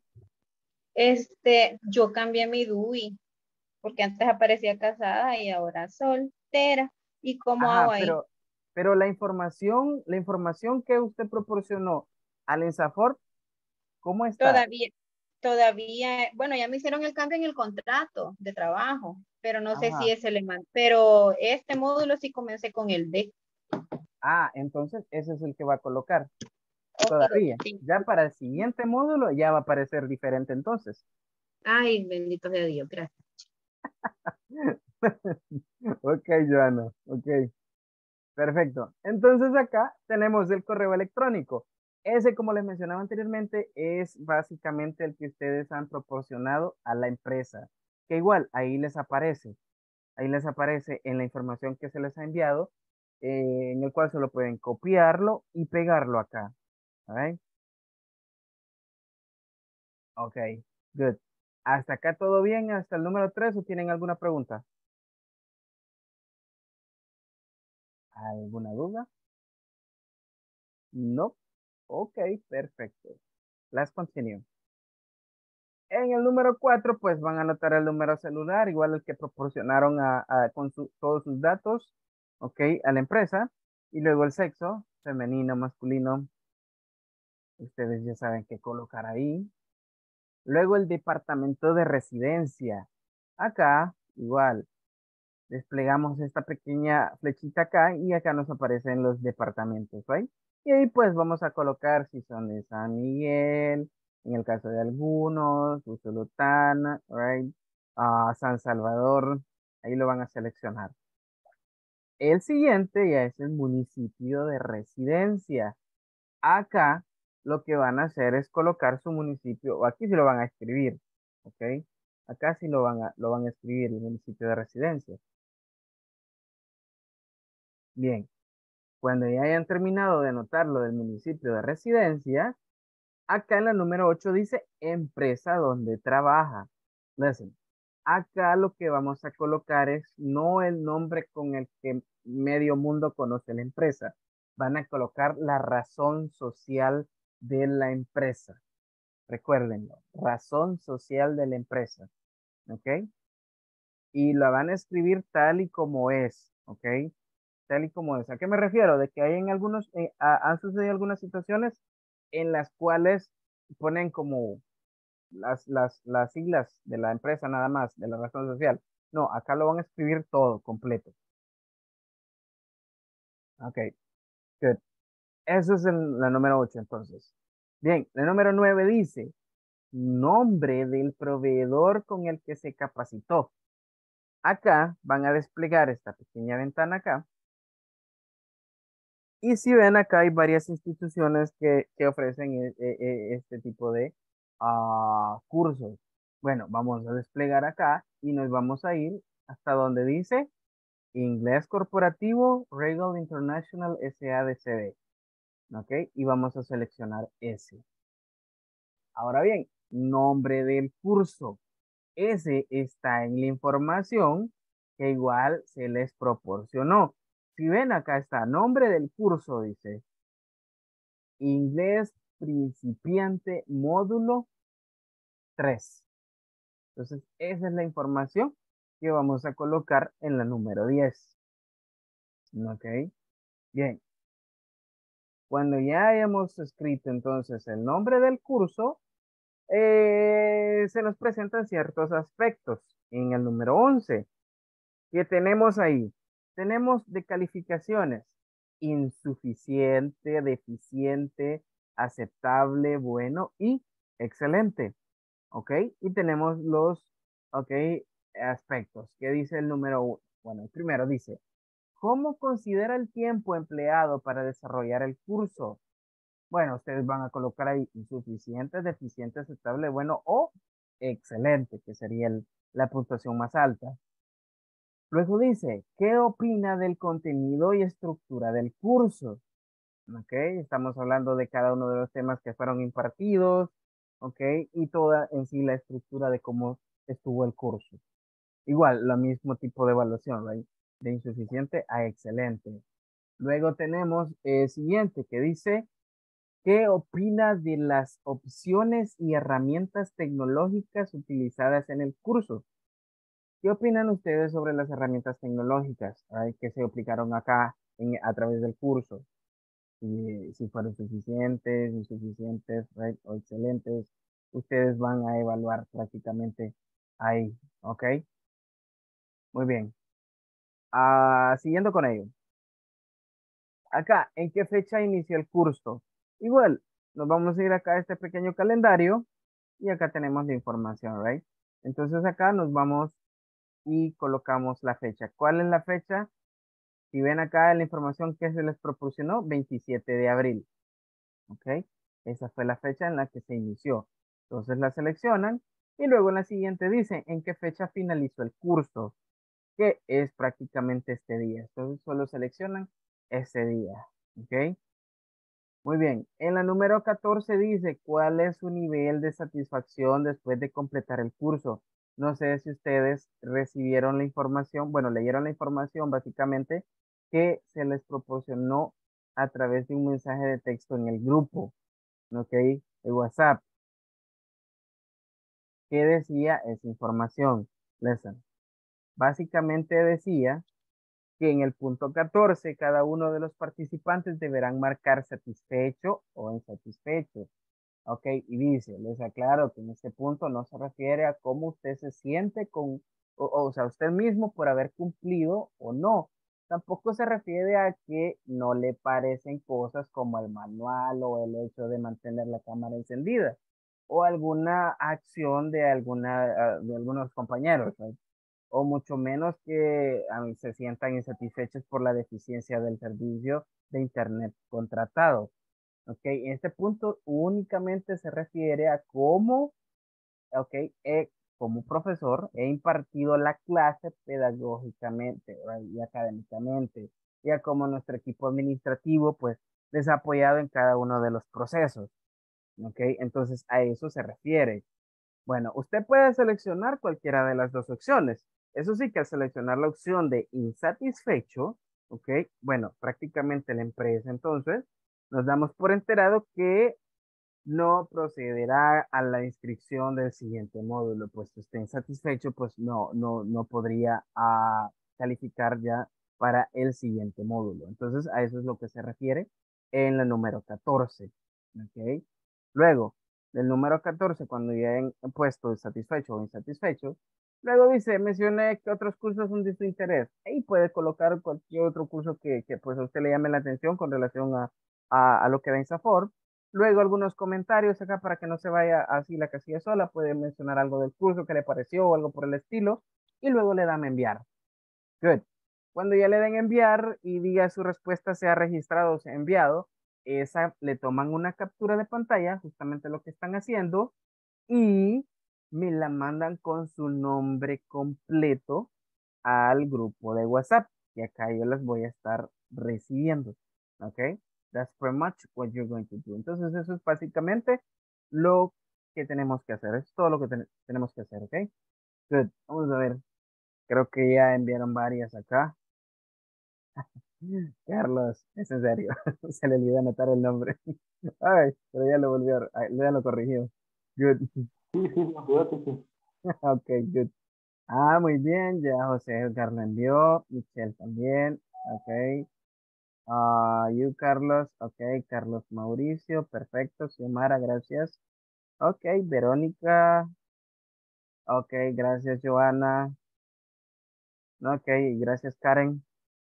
Speaker 11: Yo cambié mi DUI porque antes aparecía casada y ahora soltera. ¿Y cómo hago
Speaker 1: Ajá,
Speaker 11: ahí?
Speaker 1: pero la información que usted proporcionó al INSAFORP, ¿cómo está?
Speaker 11: Todavía, bueno, ya me hicieron el cambio en el contrato de trabajo, pero no sé si
Speaker 1: Ajá.
Speaker 11: ese le mandó. Pero este módulo sí comencé con el D.
Speaker 1: Entonces ese es el que va a colocar
Speaker 11: Okidoki,
Speaker 1: todavía.
Speaker 11: sí.
Speaker 1: Ya para el siguiente módulo ya va a aparecer diferente entonces.
Speaker 11: Ay, bendito sea Dios, gracias.
Speaker 1: Ok, Joana, ok. Perfecto. Entonces acá tenemos el correo electrónico. Ese, como les mencionaba anteriormente, es básicamente el que ustedes han proporcionado a la empresa. Que igual, ahí les aparece. Ahí les aparece en la información que se les ha enviado, en el cual solo pueden copiarlo y pegarlo acá. ¿Ok? Ok, good. ¿Hasta acá todo bien? ¿Hasta el número 3 o tienen alguna pregunta? ¿Alguna duda? No. Ok, perfecto. Let's continue. En el número 4, pues van a anotar el número celular, igual el que proporcionaron con todos sus datos, ok, a la empresa. Y luego el sexo, femenino, masculino. Ustedes ya saben qué colocar ahí. Luego el departamento de residencia. Acá, igual, Desplegamos esta pequeña flechita acá y acá nos aparecen los departamentos, ¿right? Y ahí pues vamos a colocar si son de San Miguel, en el caso de algunos, Usulután, right? San Salvador, ahí lo van a seleccionar. El siguiente ya es el municipio de residencia. Acá lo que van a hacer es colocar su municipio, o aquí sí lo van a escribir, ¿ok? Acá sí lo van a escribir, el municipio de residencia. Bien, cuando ya hayan terminado de anotar lo del municipio de residencia, acá en la número 8 dice empresa donde trabaja. Listen, acá lo que vamos a colocar es no el nombre con el que medio mundo conoce la empresa. Van a colocar la razón social de la empresa. Recuérdenlo, razón social de la empresa. ¿Ok? Y la van a escribir tal y como es. ¿Ok? Tal y como es. ¿A qué me refiero? De que hay en algunos, han sucedido algunas situaciones en las cuales ponen como las siglas de la empresa nada más, de la razón social. No, acá lo van a escribir todo, completo. Ok, good. Eso es la número 8 entonces. Bien, la número 9 dice, nombre del proveedor con el que se capacitó. Acá van a desplegar esta pequeña ventana acá. Y si ven acá hay varias instituciones que ofrecen este tipo de cursos. Bueno, vamos a desplegar acá y nos vamos a ir hasta donde dice Inglés Corporativo Regal International SADCB. ¿Ok? Y vamos a seleccionar ese. Ahora bien, nombre del curso. Ese está en la información que igual se les proporcionó. Si ven acá está, nombre del curso, dice Inglés Principiante Módulo 3. Entonces, esa es la información que vamos a colocar en la número 10. Ok, bien. Cuando ya hayamos escrito entonces el nombre del curso, se nos presentan ciertos aspectos. En el número 11, que tenemos ahí, tenemos de calificaciones, insuficiente, deficiente, aceptable, bueno y excelente. ¿Ok? Y tenemos los, ok, aspectos. ¿Qué dice el número 1? Bueno, el primero dice, ¿cómo considera el tiempo empleado para desarrollar el curso? Bueno, ustedes van a colocar ahí insuficiente, deficiente, aceptable, bueno o excelente, que sería la puntuación más alta. Luego dice, ¿qué opina del contenido y estructura del curso? ¿Ok? Estamos hablando de cada uno de los temas que fueron impartidos, ¿ok? Y toda en sí la estructura de cómo estuvo el curso. Igual, lo mismo tipo de evaluación, ¿right? De insuficiente a excelente. Luego tenemos el siguiente que dice, ¿qué opina de las opciones y herramientas tecnológicas utilizadas en el curso? ¿Qué opinan ustedes sobre las herramientas tecnológicas, right, que se aplicaron acá a través del curso? Si fueron suficientes, insuficientes, right, o excelentes, ustedes van a evaluar prácticamente ahí, ¿ok? Muy bien. Siguiendo con ello. Acá, ¿en qué fecha inició el curso? Igual, nos vamos a ir acá a este pequeño calendario y acá tenemos la información, right? Entonces acá nos vamos y colocamos la fecha. ¿Cuál es la fecha? Si ven acá la información que se les proporcionó, 27 de abril. ¿Ok? Esa fue la fecha en la que se inició. Entonces la seleccionan y luego en la siguiente dice en qué fecha finalizó el curso, que es prácticamente este día. Entonces solo seleccionan ese día. ¿Ok? Muy bien. En la número 14 dice cuál es su nivel de satisfacción después de completar el curso. No sé si ustedes recibieron la información, bueno, leyeron la información básicamente que se les proporcionó a través de un mensaje de texto en el grupo, ¿ok? De WhatsApp. ¿Qué decía esa información? Listen. Básicamente decía que en el punto 14 cada uno de los participantes deberán marcar satisfecho o insatisfecho. Ok, y dice, les aclaro que en este punto no se refiere a cómo usted se siente con o sea, usted mismo por haber cumplido o no. Tampoco se refiere a que no le parecen cosas como el manual o el hecho de mantener la cámara encendida o alguna acción de de algunos compañeros, ¿no? O mucho menos que se sientan insatisfechos por la deficiencia del servicio de Internet contratado. ¿Ok? En este punto únicamente se refiere a cómo, ¿ok? Como profesor he impartido la clase pedagógicamente, ¿verdad? Y académicamente, y a cómo nuestro equipo administrativo pues les ha apoyado en cada uno de los procesos. ¿Ok? Entonces a eso se refiere. Bueno, usted puede seleccionar cualquiera de las dos opciones. Eso sí que al seleccionar la opción de insatisfecho, ¿ok? Bueno, prácticamente la empresa entonces nos damos por enterado que no procederá a la inscripción del siguiente módulo, pues si esté insatisfecho, pues no podría calificar ya para el siguiente módulo. Entonces, a eso es lo que se refiere en la número 14. ¿Ok? Luego, del número 14, cuando ya han puesto satisfecho o insatisfecho, luego dice, mencioné que otros cursos son de su interés. Ahí puede colocar cualquier otro curso que pues a usted le llame la atención con relación a lo que da INSAFORP. Luego algunos comentarios acá para que no se vaya así la casilla sola, puede mencionar algo del curso que le pareció o algo por el estilo y luego le dan enviar. Good. Cuando ya le den enviar y diga su respuesta se ha registrado o se ha enviado, esa le toman una captura de pantalla, justamente lo que están haciendo, y me la mandan con su nombre completo al grupo de WhatsApp. Y acá yo las voy a estar recibiendo. ¿Ok? That's pretty much what you're going to do. Entonces, eso es básicamente lo que tenemos que hacer. Es todo lo que tenemos que hacer. ¿Ok? Good. Vamos a ver. Creo que ya enviaron varias acá. Carlos, es en serio. Se le olvidó anotar el nombre. Ay, pero ya lo volvió, ya lo corrigió. Good.
Speaker 10: Sí, sí, me olvidó, sí, sí.
Speaker 1: Ok, good. Ah, muy bien. Ya José Edgar lo envió. Michelle también. Ok. You, Carlos. Ok. Carlos Mauricio. Perfecto. Xiomara, gracias. Ok. Verónica. Ok. Gracias, Joana. Ok. Gracias, Karen.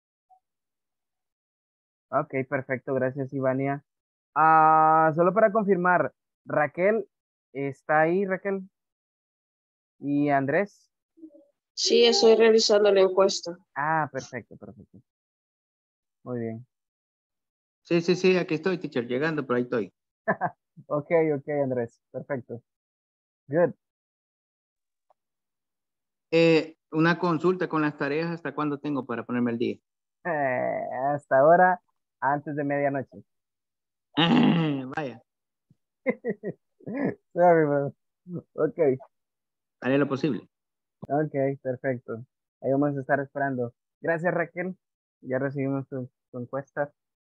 Speaker 1: Ok. Perfecto. Gracias, Ivania. Solo para confirmar. Raquel. ¿Está ahí, Raquel? ¿Y Andrés?
Speaker 12: Sí, estoy revisando la encuesta.
Speaker 1: Perfecto, perfecto. Muy bien.
Speaker 13: Sí, sí, sí, aquí estoy, teacher, llegando, pero ahí estoy.
Speaker 1: Ok, ok, Andrés. Perfecto. Good.
Speaker 13: Una consulta con las tareas, ¿hasta cuándo tengo para ponerme al día?
Speaker 1: Hasta ahora, antes de medianoche.
Speaker 13: Vaya,
Speaker 1: Sorry, bro. Ok,
Speaker 13: haré lo posible.
Speaker 1: ok, perfecto. Ahí vamos a estar esperando. Gracias, Raquel. Ya recibimos tu encuesta.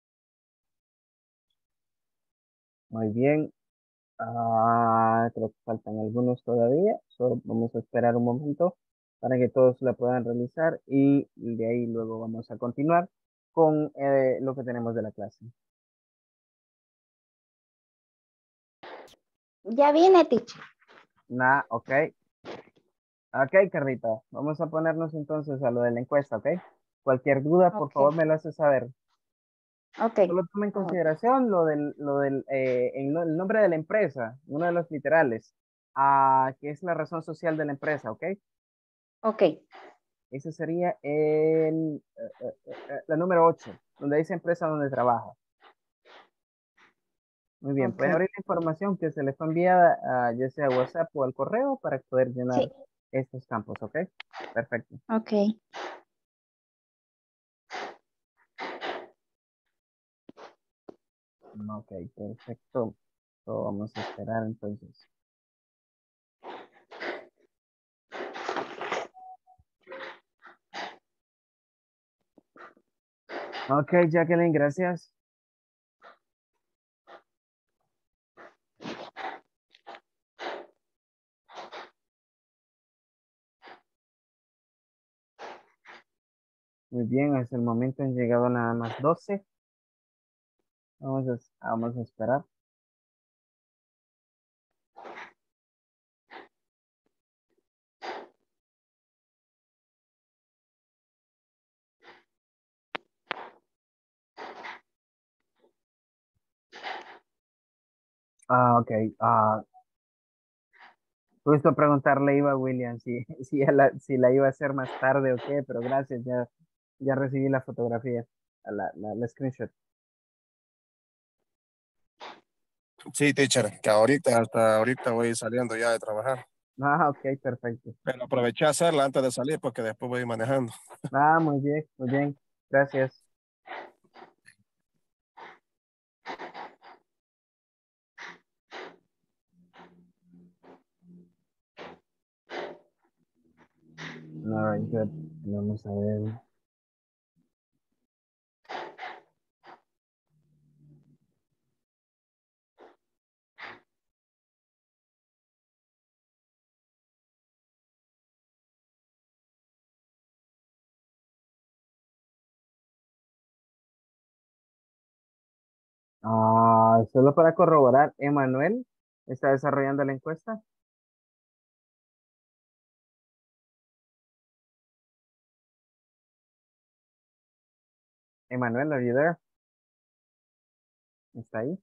Speaker 1: Muy bien. Creo que faltan algunos todavía. Solo vamos a esperar un momento para que todos la puedan realizar y de ahí luego vamos a continuar con lo que tenemos de la clase.
Speaker 14: Ya viene, teacher.
Speaker 1: Ok. Ok, Carlita. Vamos a ponernos entonces a lo de la encuesta, ¿ok? Cualquier duda, por
Speaker 14: Ok.
Speaker 1: favor, me lo hace saber.
Speaker 14: Ok.
Speaker 1: Solo tome en consideración el nombre de la empresa, uno de los literales, que es la razón social de la empresa, ¿ok?
Speaker 14: Ok.
Speaker 1: Ese sería la número 8, donde dice empresa donde trabaja. Muy bien,
Speaker 14: Ok.
Speaker 1: puede abrir la información que se le fue enviada ya sea a WhatsApp o al correo para poder llenar
Speaker 14: Sí.
Speaker 1: estos campos, ¿ok? Perfecto.
Speaker 14: Ok.
Speaker 1: Ok, perfecto. Vamos a esperar entonces. Ok, Jacqueline, gracias. Muy bien, hasta el momento han llegado nada más 12. Vamos a esperar. Ok. Justo preguntarle iba a William si la iba a hacer más tarde o qué, pero gracias, ya recibí la fotografía, la screenshot.
Speaker 15: Sí, teacher, que ahorita, hasta ahorita voy saliendo ya de trabajar.
Speaker 1: Ok, perfecto.
Speaker 15: Pero aproveché a hacerla antes de salir porque después voy manejando.
Speaker 1: Muy bien, muy bien. Gracias. All right, good. Vamos a ver. Solo para corroborar, Emanuel está desarrollando la encuesta. Emanuel, are you there? ¿Está ahí?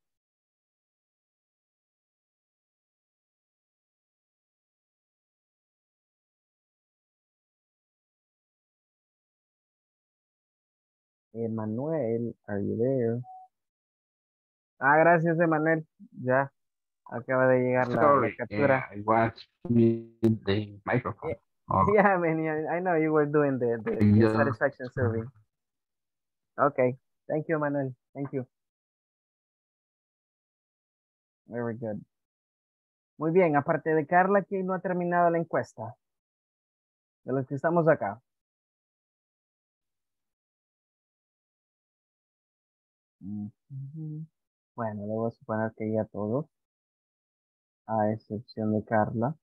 Speaker 1: Emanuel, are you there? Gracias, Emanuel. Ya acaba de llegar la
Speaker 16: Sorry,
Speaker 1: captura.
Speaker 16: I was with the microphone.
Speaker 1: Yeah, man, I know you were doing the
Speaker 16: Yeah.
Speaker 1: satisfaction survey. Okay, thank you, Emanuel. Thank you. Very good. Muy bien, aparte de Carla, ¿quién no ha terminado la encuesta? De los que estamos acá. Ujú. Bueno, debo suponer que ya todos, a excepción de Carla.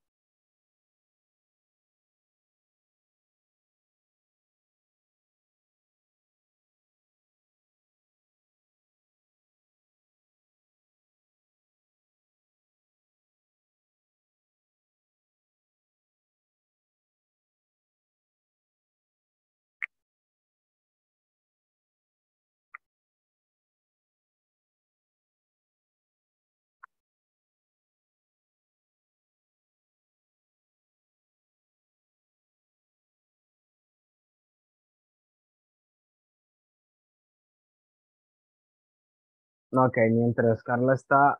Speaker 1: Ok, mientras Carla está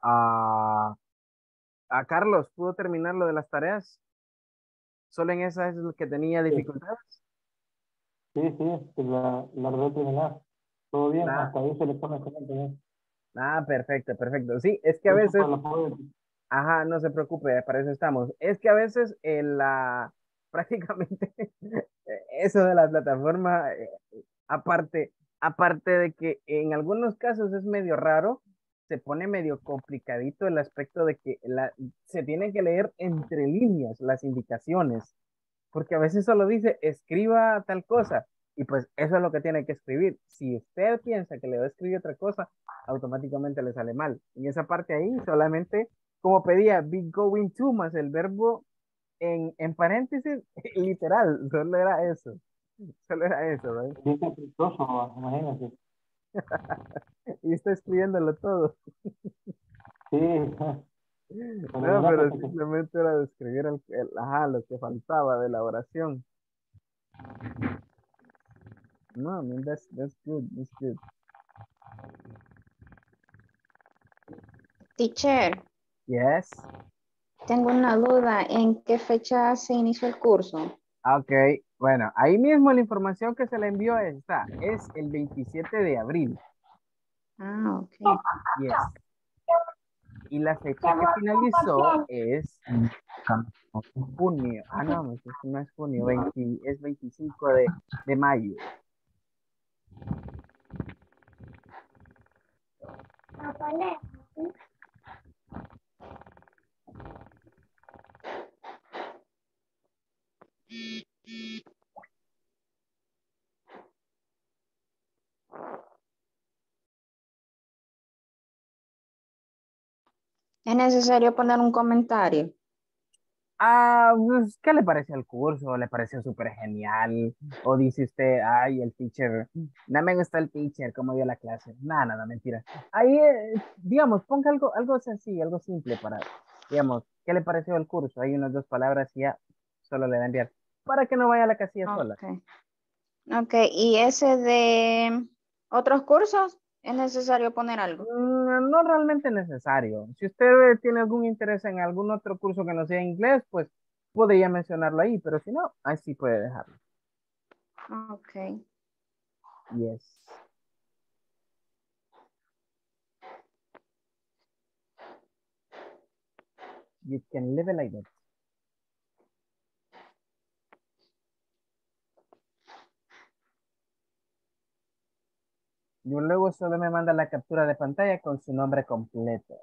Speaker 1: a Carlos, ¿pudo terminar lo de las tareas? ¿Solo en esa es lo que tenía dificultades?
Speaker 10: Sí, la logré terminar. Todo bien,
Speaker 1: Ah,
Speaker 10: hasta ahí se le pone excelente bien.
Speaker 1: Perfecto, perfecto. Sí, es que a
Speaker 10: Eso
Speaker 1: veces,
Speaker 10: por la poder.
Speaker 1: ajá, no se preocupe, para eso estamos. Es que a veces prácticamente eso de la plataforma, aparte, aparte de que en algunos casos es medio raro, se pone medio complicadito el aspecto de que se tienen que leer entre líneas las indicaciones, porque a veces solo dice escriba tal cosa, y pues eso es lo que tiene que escribir. Si usted piensa que le va a escribir otra cosa, automáticamente le sale mal. En esa parte ahí solamente, como pedía, be going to más el verbo en paréntesis, literal, solo era eso, ¿verdad?
Speaker 10: Dice chistoso, imagínate.
Speaker 1: Y está escribiéndolo todo.
Speaker 10: Sí.
Speaker 1: No, pero simplemente era describir lo que faltaba de la oración. No, I mean, that's good, that's good.
Speaker 14: Teacher,
Speaker 1: Yes.
Speaker 14: tengo una duda. ¿En qué fecha se inició el curso?
Speaker 1: Ok, bueno, ahí mismo la información que se le envió está, es el 27 de abril.
Speaker 14: Ok.
Speaker 1: Yes. Y la fecha que finalizó es junio. No, no es junio, es 25 de mayo.
Speaker 14: ¿Es necesario poner un comentario?
Speaker 1: Pues, ¿qué le pareció el curso? ¿Le pareció súper genial? ¿O dice usted, ay, el teacher, no me gustó el teacher, cómo dio la clase? Nada, nada, mentira. Ahí, digamos, ponga algo sencillo, algo simple para, digamos, ¿qué le pareció el curso? Hay unas dos palabras y ya solo le va a enviar para que no vaya a la casilla sola.
Speaker 14: Ok. Ok, y ese de otros cursos, ¿es necesario poner algo?
Speaker 1: No realmente necesario. Si usted tiene algún interés en algún otro curso que no sea inglés, pues podría mencionarlo ahí, pero si no, ahí sí puede dejarlo.
Speaker 14: Ok.
Speaker 1: Yes. You can live it like that. Y luego solo me manda la captura de pantalla con su nombre completo.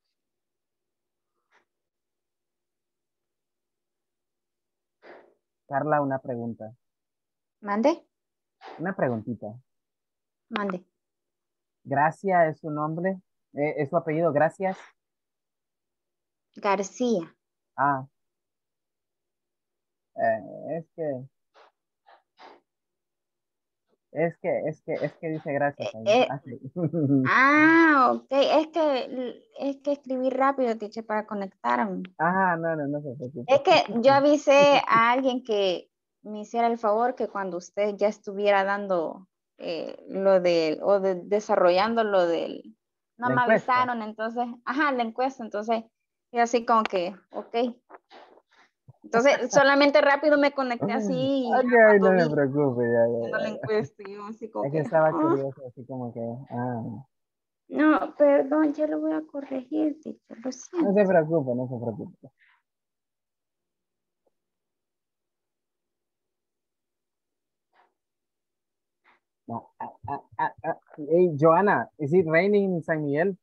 Speaker 1: Carla, una pregunta.
Speaker 14: ¿Mande?
Speaker 1: Una preguntita.
Speaker 14: Mande.
Speaker 1: Gracia es su nombre, es su apellido, Gracias.
Speaker 14: García.
Speaker 1: Ah, es que dice gracias ahí.
Speaker 14: Eh,
Speaker 1: Ah, sí.
Speaker 14: ok. Es que escribí rápido, teacher, para conectarme.
Speaker 1: Ajá, no se preocupe.
Speaker 14: Es que yo avisé a alguien que me hiciera el favor que cuando usted ya estuviera dando desarrollando lo del, no
Speaker 1: La
Speaker 14: me
Speaker 1: encuesta.
Speaker 14: avisaron, entonces, ajá, la encuesta, entonces, y así como que, ok. Entonces, solamente rápido me conecté así y
Speaker 1: Ok,
Speaker 14: ya cuando
Speaker 1: no se
Speaker 14: vi
Speaker 1: preocupe,
Speaker 14: haciendo la encuesta, y yo así como
Speaker 1: Es que
Speaker 14: que,
Speaker 1: estaba curioso, así como que,
Speaker 14: no, perdón, ya lo voy a corregir, teacher, lo
Speaker 1: no
Speaker 14: siento.
Speaker 1: se preocupe, no se preocupe. No, Hey, Joanna, is it raining in San Miguel?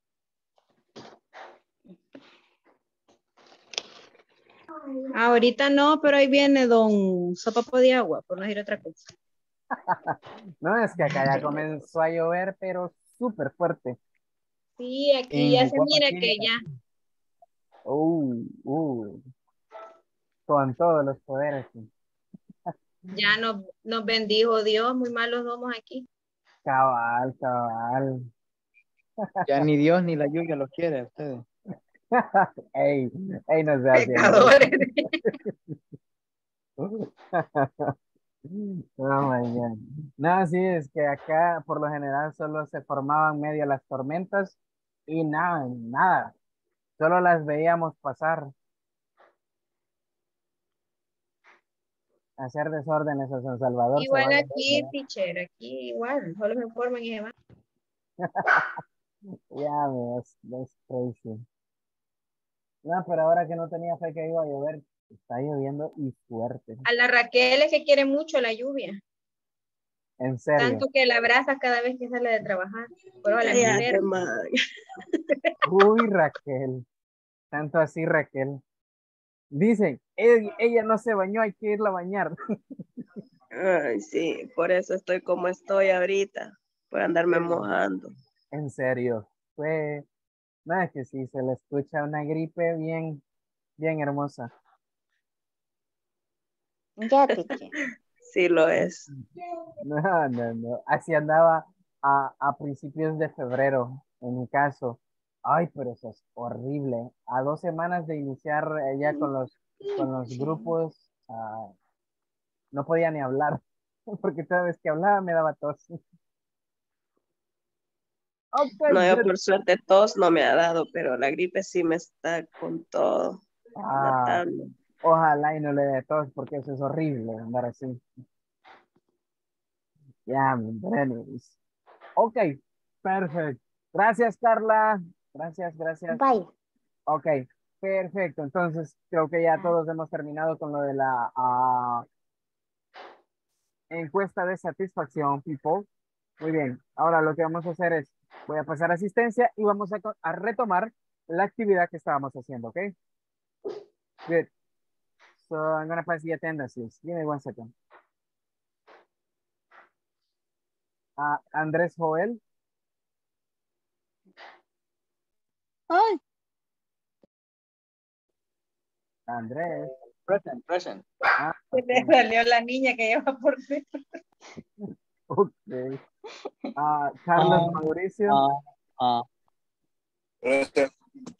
Speaker 17: Ahorita no, pero ahí viene don Sopapo de Agua, por no decir otra cosa.
Speaker 1: No, es que acá ya comenzó a llover, pero súper fuerte.
Speaker 17: Sí, aquí ya
Speaker 1: En
Speaker 17: se mira
Speaker 1: Guapaquira.
Speaker 17: que ya.
Speaker 1: Con todos los poderes. Sí.
Speaker 17: Ya nos bendijo Dios, muy malos somos aquí.
Speaker 1: Cabal.
Speaker 13: Ya ni Dios ni la lluvia lo quiere a ustedes.
Speaker 1: Ey, no se hace.
Speaker 17: Pecadores.
Speaker 1: Oh my God. No, sí, es que acá por lo general solo se formaban medio las tormentas y nada. Solo las veíamos pasar, hacer desórdenes a San Salvador, se
Speaker 17: Igual
Speaker 1: vaya.
Speaker 17: aquí, teacher, aquí igual, solo me informan y demás.
Speaker 1: Ya, that's crazy. No, pero ahora que no tenía fe que iba a llover, está lloviendo y fuerte.
Speaker 17: A la Raquel es que quiere mucho la lluvia.
Speaker 1: En serio.
Speaker 17: Tanto que la abraza cada vez que sale de trabajar. Pero a la
Speaker 12: Cállate,
Speaker 17: mujer.
Speaker 12: man.
Speaker 1: Uy, Raquel. Tanto así, Raquel. Dicen, ella no se bañó, hay que irla a bañar.
Speaker 12: Ay, sí, por eso estoy como estoy ahorita, por andarme mojando.
Speaker 1: En serio. No, es que sí, se le escucha una gripe bien hermosa.
Speaker 14: Ya, teacher.
Speaker 12: Sí lo es.
Speaker 1: No. Así andaba a principios de febrero, en mi caso. Ay, pero eso es horrible. A 2 semanas de iniciar ya con los grupos, no podía ni hablar, porque cada vez que hablaba me daba tos. Ok,
Speaker 12: No, yo
Speaker 1: good.
Speaker 12: por suerte tos no me ha dado, pero la gripe sí me está con todo matando.
Speaker 1: Ojalá y no le dé tos, porque eso es horrible andar así. Ya, but anyways. Ok, perfecto. Gracias, Carla. Gracias.
Speaker 14: Bye.
Speaker 1: Ok, perfecto. Entonces, creo que ya todos hemos terminado con lo de la encuesta de satisfacción, people. Muy bien. Ahora lo que vamos a hacer es, voy a pasar asistencia y vamos a retomar la actividad que estábamos haciendo, ¿ok? Good. So, I'm going to pass the attendance list. Give me 1 second. Andrés Joel.
Speaker 18: Ay.
Speaker 1: Andrés.
Speaker 13: Present, present.
Speaker 1: Ah,
Speaker 11: Se le salió la niña que lleva por dentro.
Speaker 1: ok. Carlos Mauricio.
Speaker 7: Present.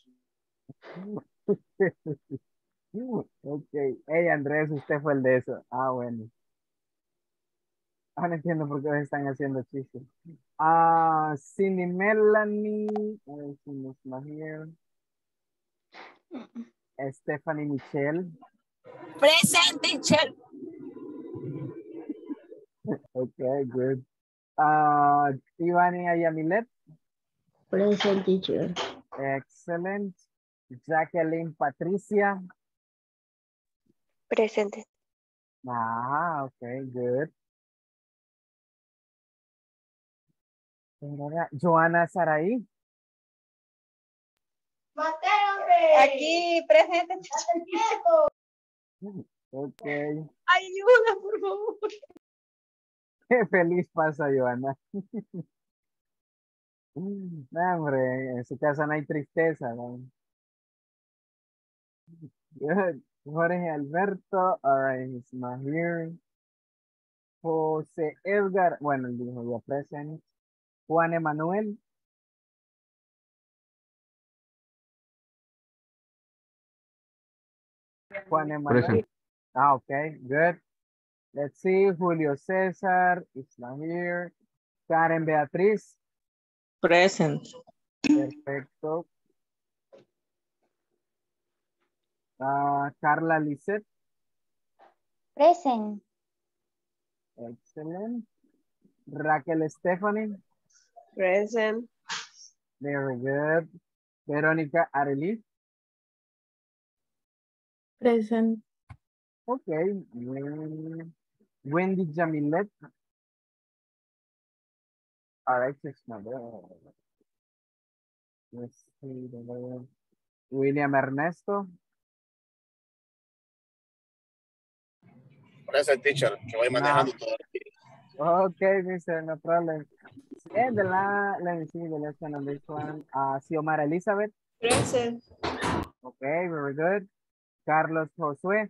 Speaker 1: Ok. Hey, Andrés, usted fue el de eso. Ah, bueno. Ahora entiendo por qué están haciendo chistes. Cindy Melanie. Cindy's not here. Stephanie Michelle.
Speaker 5: Present, teacher.
Speaker 1: Okay, good. Ivani Ayamilet.
Speaker 9: Present, teacher.
Speaker 1: Excellent. Jacqueline Patricia.
Speaker 18: Presente.
Speaker 1: Okay, good. Joana Saraí.
Speaker 11: Aquí presente.
Speaker 1: Okay.
Speaker 11: Ayuda, por favor.
Speaker 1: Qué feliz pasa, Joana. No, hombre, en su casa no hay tristeza, ¿no? Good. Jorge Alberto. All right, he's not here. José Edgar. Bueno, él dijo ya present. Juan Emanuel. Juan Emanuel.
Speaker 16: Present.
Speaker 1: Okay, good. Let's see. Julio César is not here. Karen Beatriz.
Speaker 2: Present.
Speaker 1: Perfecto. Carla Lisette.
Speaker 14: Present.
Speaker 1: Excellent. Raquel Stephanie.
Speaker 12: Present.
Speaker 1: Very good. Verónica Arely.
Speaker 8: Present.
Speaker 1: Okay. Wendy Jamilet. All right, just number. Let's see. William Ernesto.
Speaker 15: Present, teacher, que voy manejando todo.
Speaker 1: Okay, mister, no problem. And let me see the lesson on this one. Xiomara Elizabeth.
Speaker 3: Present.
Speaker 1: Okay, very good. Carlos Josué.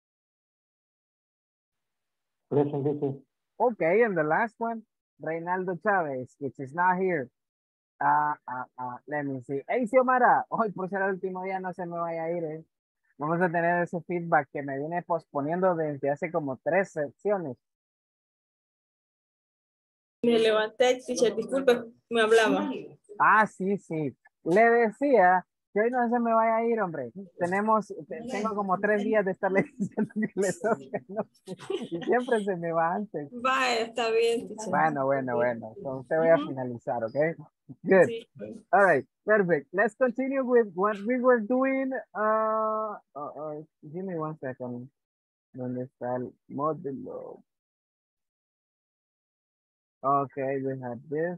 Speaker 10: Present, teacher.
Speaker 1: Okay, and the last one, Reinaldo Chávez, which is not here. Let me see. Hey, Xiomara, hoy por ser el último día no se me vaya a ir, ¿eh? Vamos a tener ese feedback que me viene posponiendo desde hace como 3 secciones.
Speaker 3: Me levanté, teacher, disculpe, me hablaba.
Speaker 1: Sí, sí. Le decía que hoy no se me vaya a ir, hombre. Tengo como 3 días de estarle diciendo que le toca, ¿no? Y siempre se me va antes.
Speaker 3: Vaya, está bien, teacher.
Speaker 1: Bueno. Entonces voy a finalizar, ¿ok? Good.
Speaker 3: Sí.
Speaker 1: All right, perfect. Let's continue with what we were doing. Give me 1 second. ¿Dónde está el módulo? Okay, we had this.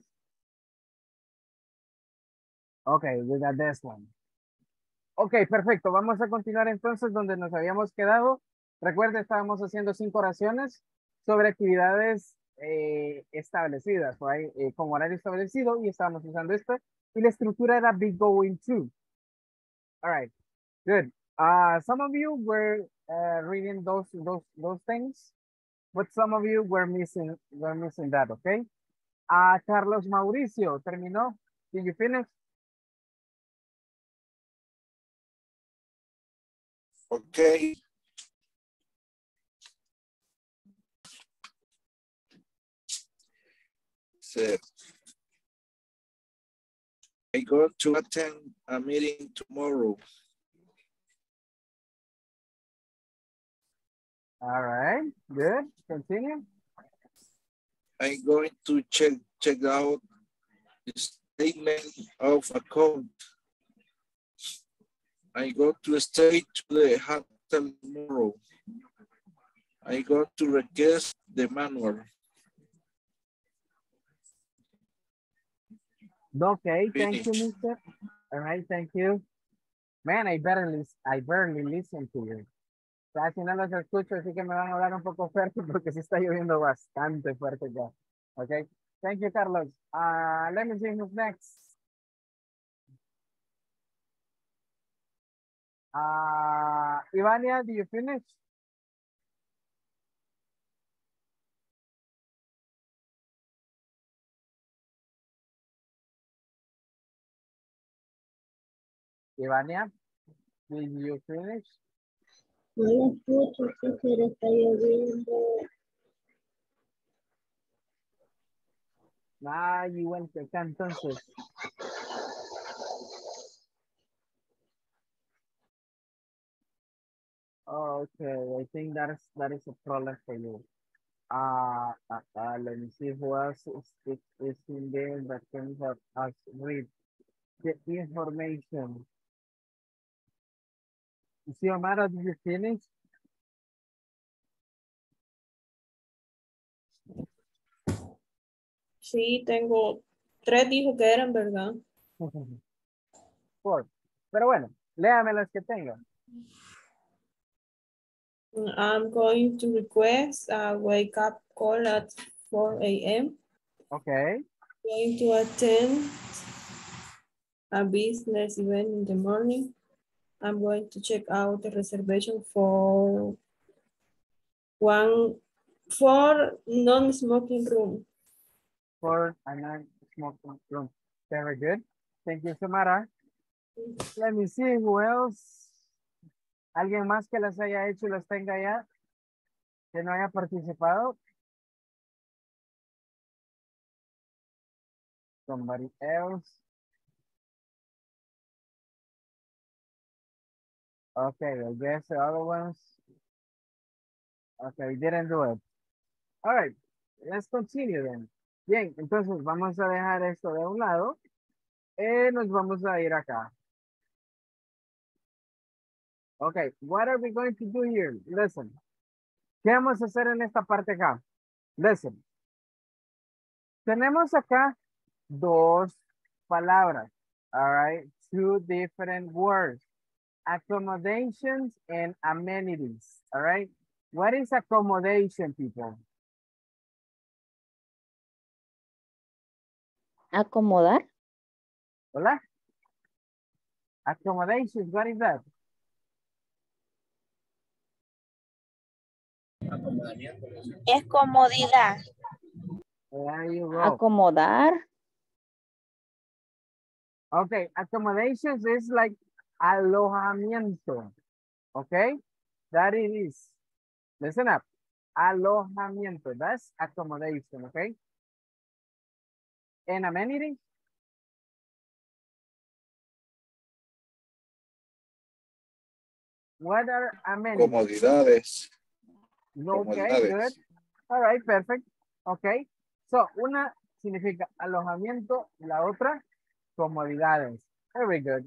Speaker 1: Okay, we got this one. Ok, perfecto. Vamos a continuar entonces donde nos habíamos quedado. Recuerda, estábamos haciendo 5 oraciones sobre actividades establecidas, right? Con horario establecido, y estábamos usando esto. Y la estructura era be going to. All right, good. Some of you were reading those things, but some of you were missing that, okay? Carlos Mauricio, ¿terminó? Did you finish?
Speaker 7: Okay. So, I go to attend a meeting tomorrow.
Speaker 1: All right, good. Continue.
Speaker 7: I'm going to check out the statement of account. I go to stay to the hotel tomorrow. I go to request the manual.
Speaker 1: Okay, thank you, mister. All right, thank you. Man, I barely listen to you. Casi no los escucho, así que me van a hablar un poco fuerte porque sí está lloviendo bastante fuerte ya. Okay, thank you, Carlos. Let me see who's next. Ivania, do you finish? Ivania, did you finish?
Speaker 3: No lo escucho, teacher, está lloviendo.
Speaker 1: You went to acá entonces. Okay, I think that is a problem for you. Let me see who else is in there that can help us read the information. Xiomara, did you finish?
Speaker 3: Sí, tengo 3 dijo que eran, ¿verdad?
Speaker 1: Four. Pero bueno, léame las que tengan.
Speaker 3: I'm going to request a wake up call at 4 a.m.
Speaker 1: Okay.
Speaker 3: Going to attend a business event in the morning. I'm going to check out the reservation for non-smoking room.
Speaker 1: For a non-smoking room. Very good. Thank you, Xiomara. Let me see who else. ¿Alguien más que las haya hecho y las tenga ya? Que no haya participado. Somebody else. Okay, I guess the other ones. Okay, didn't do it. All right, let's continue then. Bien, entonces vamos a dejar esto de un lado. Nos vamos a ir acá. Okay, what are we going to do here? Listen. ¿Qué vamos a hacer en esta parte acá? Listen. Tenemos acá dos palabras. All right, two different words. Accommodations and amenities. All right. What is accommodation, people?
Speaker 18: Acomodar.
Speaker 1: Hola. Accommodations, what is that?
Speaker 5: Es comodidad.
Speaker 1: There you go.
Speaker 18: Acomodar.
Speaker 1: Okay, accommodations is like alojamiento. Okay, that it is. Listen up. Alojamiento, that's accommodation, okay? And amenity? What are amenities?
Speaker 7: Comodidades.
Speaker 1: Okay, good. All right, perfect. Okay. So, una significa alojamiento, la otra, comodidades. Very good.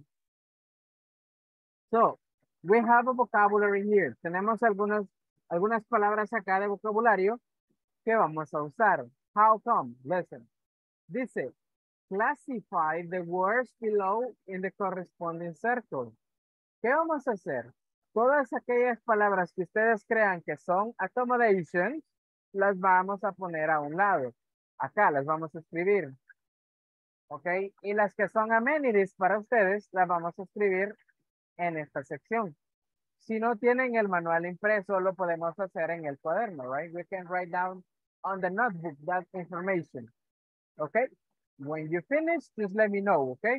Speaker 1: So, we have a vocabulary here. Tenemos algunas palabras acá de vocabulario que vamos a usar. How come? Listen. Dice, classify the words below in the corresponding circle. ¿Qué vamos a hacer? Todas aquellas palabras que ustedes crean que son accommodations, las vamos a poner a un lado. Acá las vamos a escribir. ¿Ok? Y las que son amenities para ustedes, las vamos a escribir en esta sección. Si no tienen el manual impreso, lo podemos hacer en el cuaderno, right? We can write down on the notebook that information. Okay? When you finish, just let me know, okay?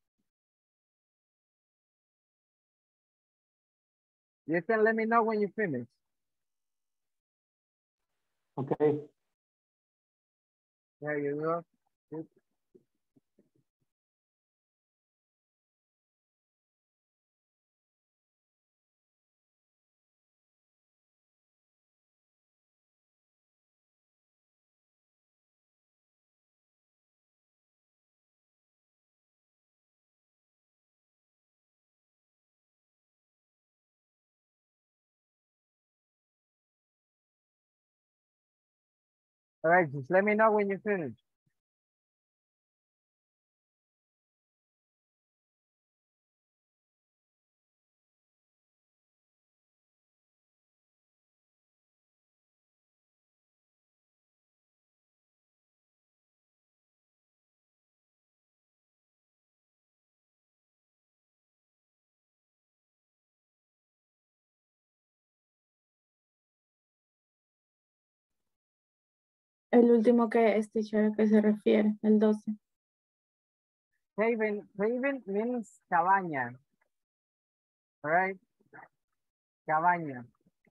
Speaker 1: You can let me know when you finish.
Speaker 10: Okay.
Speaker 1: There you go. All right, just let me know when you finish.
Speaker 8: El último que es, teacher, ¿a qué se refiere? El 12.
Speaker 1: Cabin means cabaña. All right? Cabaña.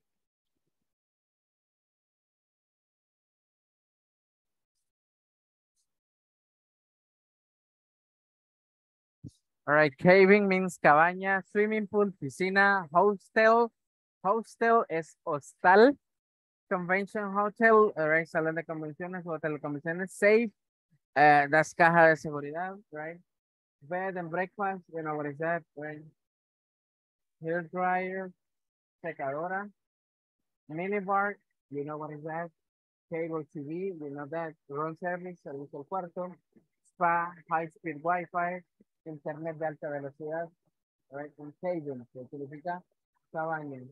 Speaker 1: All right, cabin means cabaña, swimming pool, piscina, hostel. Hostel es hostal. Convention hotel, all right, salón de convenciones, hotel de convenciones. Safe, that's caja de seguridad, right? Bed and breakfast, you know what is that, right? Hair dryer, secadora. Minibar, you know what is that? Cable TV, you know that. Room service, servicio al cuarto. Spa, high-speed Wi-Fi, internet de alta velocidad, right? Un cabin, que significa cabaña.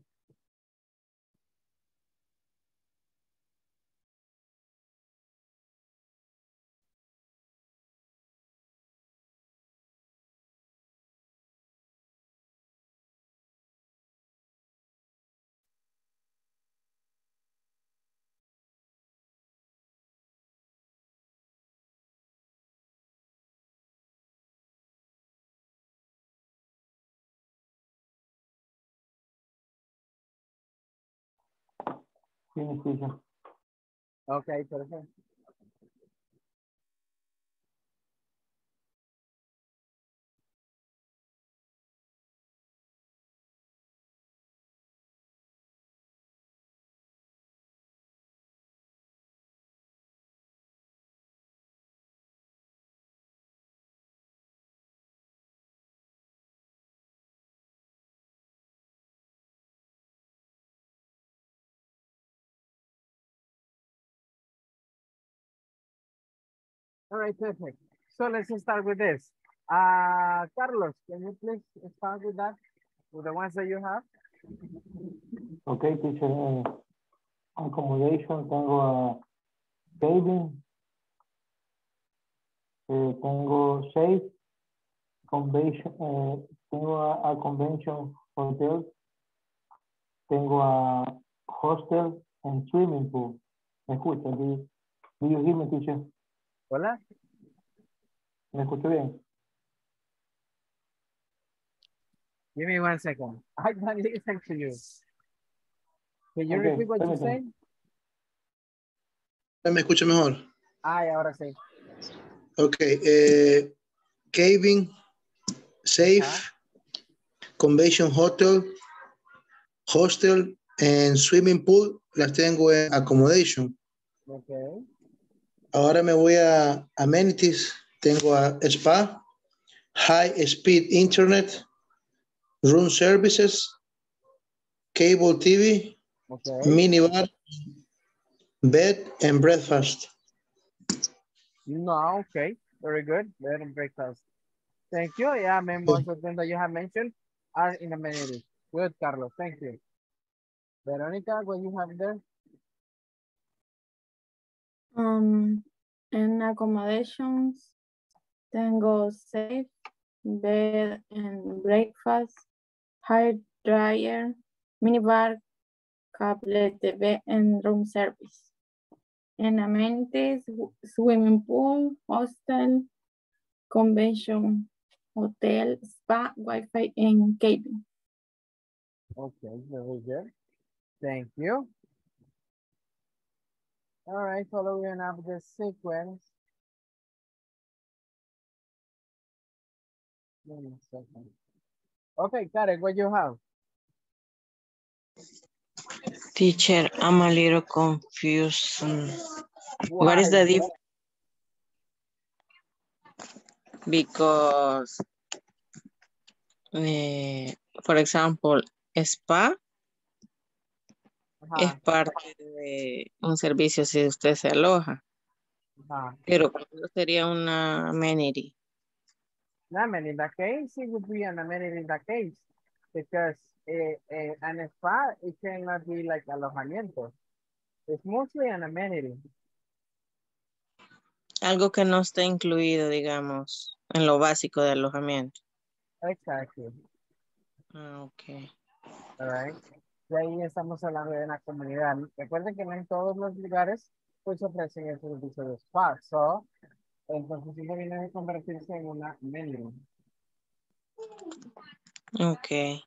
Speaker 10: Finish, teacher.
Speaker 1: Okay, perfect. All right, perfect. So let's start with this. Carlos, can you please start with that, with the ones that you have?
Speaker 10: Okay, teacher. Accommodation, tengo a cabin, tengo safe, convention, tengo a convention hotel, tengo a hostel and swimming pool. ¿Me escucha? Do you hear me, teacher?
Speaker 1: Hola.
Speaker 10: ¿Me escucha bien?
Speaker 1: Give me 1 second. I can't listen to you. Can you
Speaker 10: Okay,
Speaker 1: repeat what you
Speaker 10: permítame.
Speaker 1: say?
Speaker 4: ¿Me escucha mejor?
Speaker 1: Ay, ahora sí.
Speaker 4: Ok. Cabin, safe, convention hotel, hostel, and swimming pool. Las tengo en accommodation.
Speaker 1: Okay.
Speaker 4: Ahora me voy a amenities. Tengo a spa, high speed internet, room services, cable TV,
Speaker 1: Okay.
Speaker 4: minibar, bed and breakfast.
Speaker 1: No, okay. Very good. Bed and breakfast. Thank you. Yeah, most of them that you have mentioned are in amenities. Good, Carlos. Thank you. Veronica, what you have there?
Speaker 8: En accommodations, tengo safe, bed and breakfast, hair dryer, minibar, cable TV, and room service. En amenities, swimming pool, hostel, convention, hotel, spa, Wi-Fi, and cabin.
Speaker 1: Okay, very good. Thank you. All right, following up the sequence. Give me a second. Okay, Karen, what you have?
Speaker 2: Teacher, I'm a little confused. What is
Speaker 1: Why?
Speaker 2: the difference? Because, for example, spa es
Speaker 1: Ajá,
Speaker 2: parte de un servicio si usted se aloja,
Speaker 1: ajá.
Speaker 2: pero ¿cuándo sería una amenity?
Speaker 1: I mean, in that case, it would be an amenity in that case, because an spa, it cannot be like alojamiento. It's mostly an amenity.
Speaker 2: Algo que no está incluido, digamos, en lo básico de alojamiento.
Speaker 1: Exactly.
Speaker 2: Ok.
Speaker 1: All right. De ahí estamos hablando de una comunidad. Recuerden que no en todos los lugares pues ofrecen el servicio de spa. So, entonces sí viene a convertirse en una menu.
Speaker 2: Okay.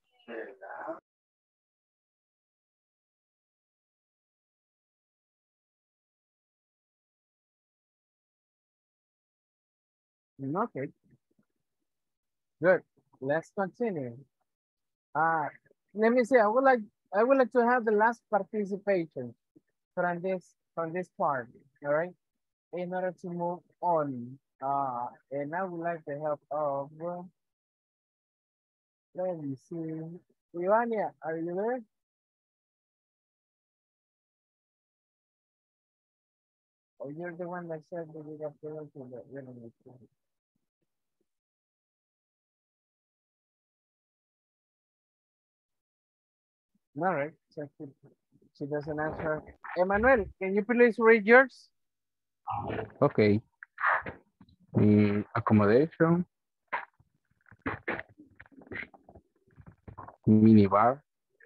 Speaker 1: Okay. Good. Let's continue. Let me see. I would like to have the last participation from this part. All right. In order to move on. And I would like the help of. Let me see. Ivania, are you there? Or you're the one that said that you got to go to the all right. So she doesn't answer. Emmanuel, can you please read yours?
Speaker 16: Okay. Accommodation. Minibar.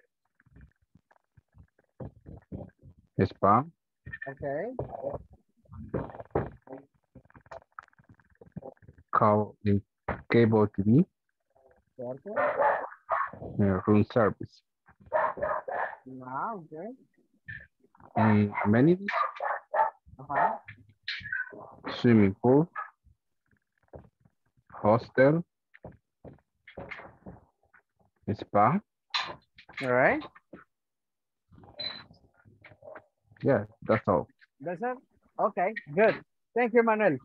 Speaker 16: Spa.
Speaker 1: Okay.
Speaker 16: Cable TV.
Speaker 1: Okay.
Speaker 16: Room service.
Speaker 1: Wow, okay.
Speaker 16: Amenities. Swimming pool. Hostel. Spa.
Speaker 1: All right.
Speaker 16: Yeah, that's all.
Speaker 1: That's it? Okay, good. Thank you, Manuel.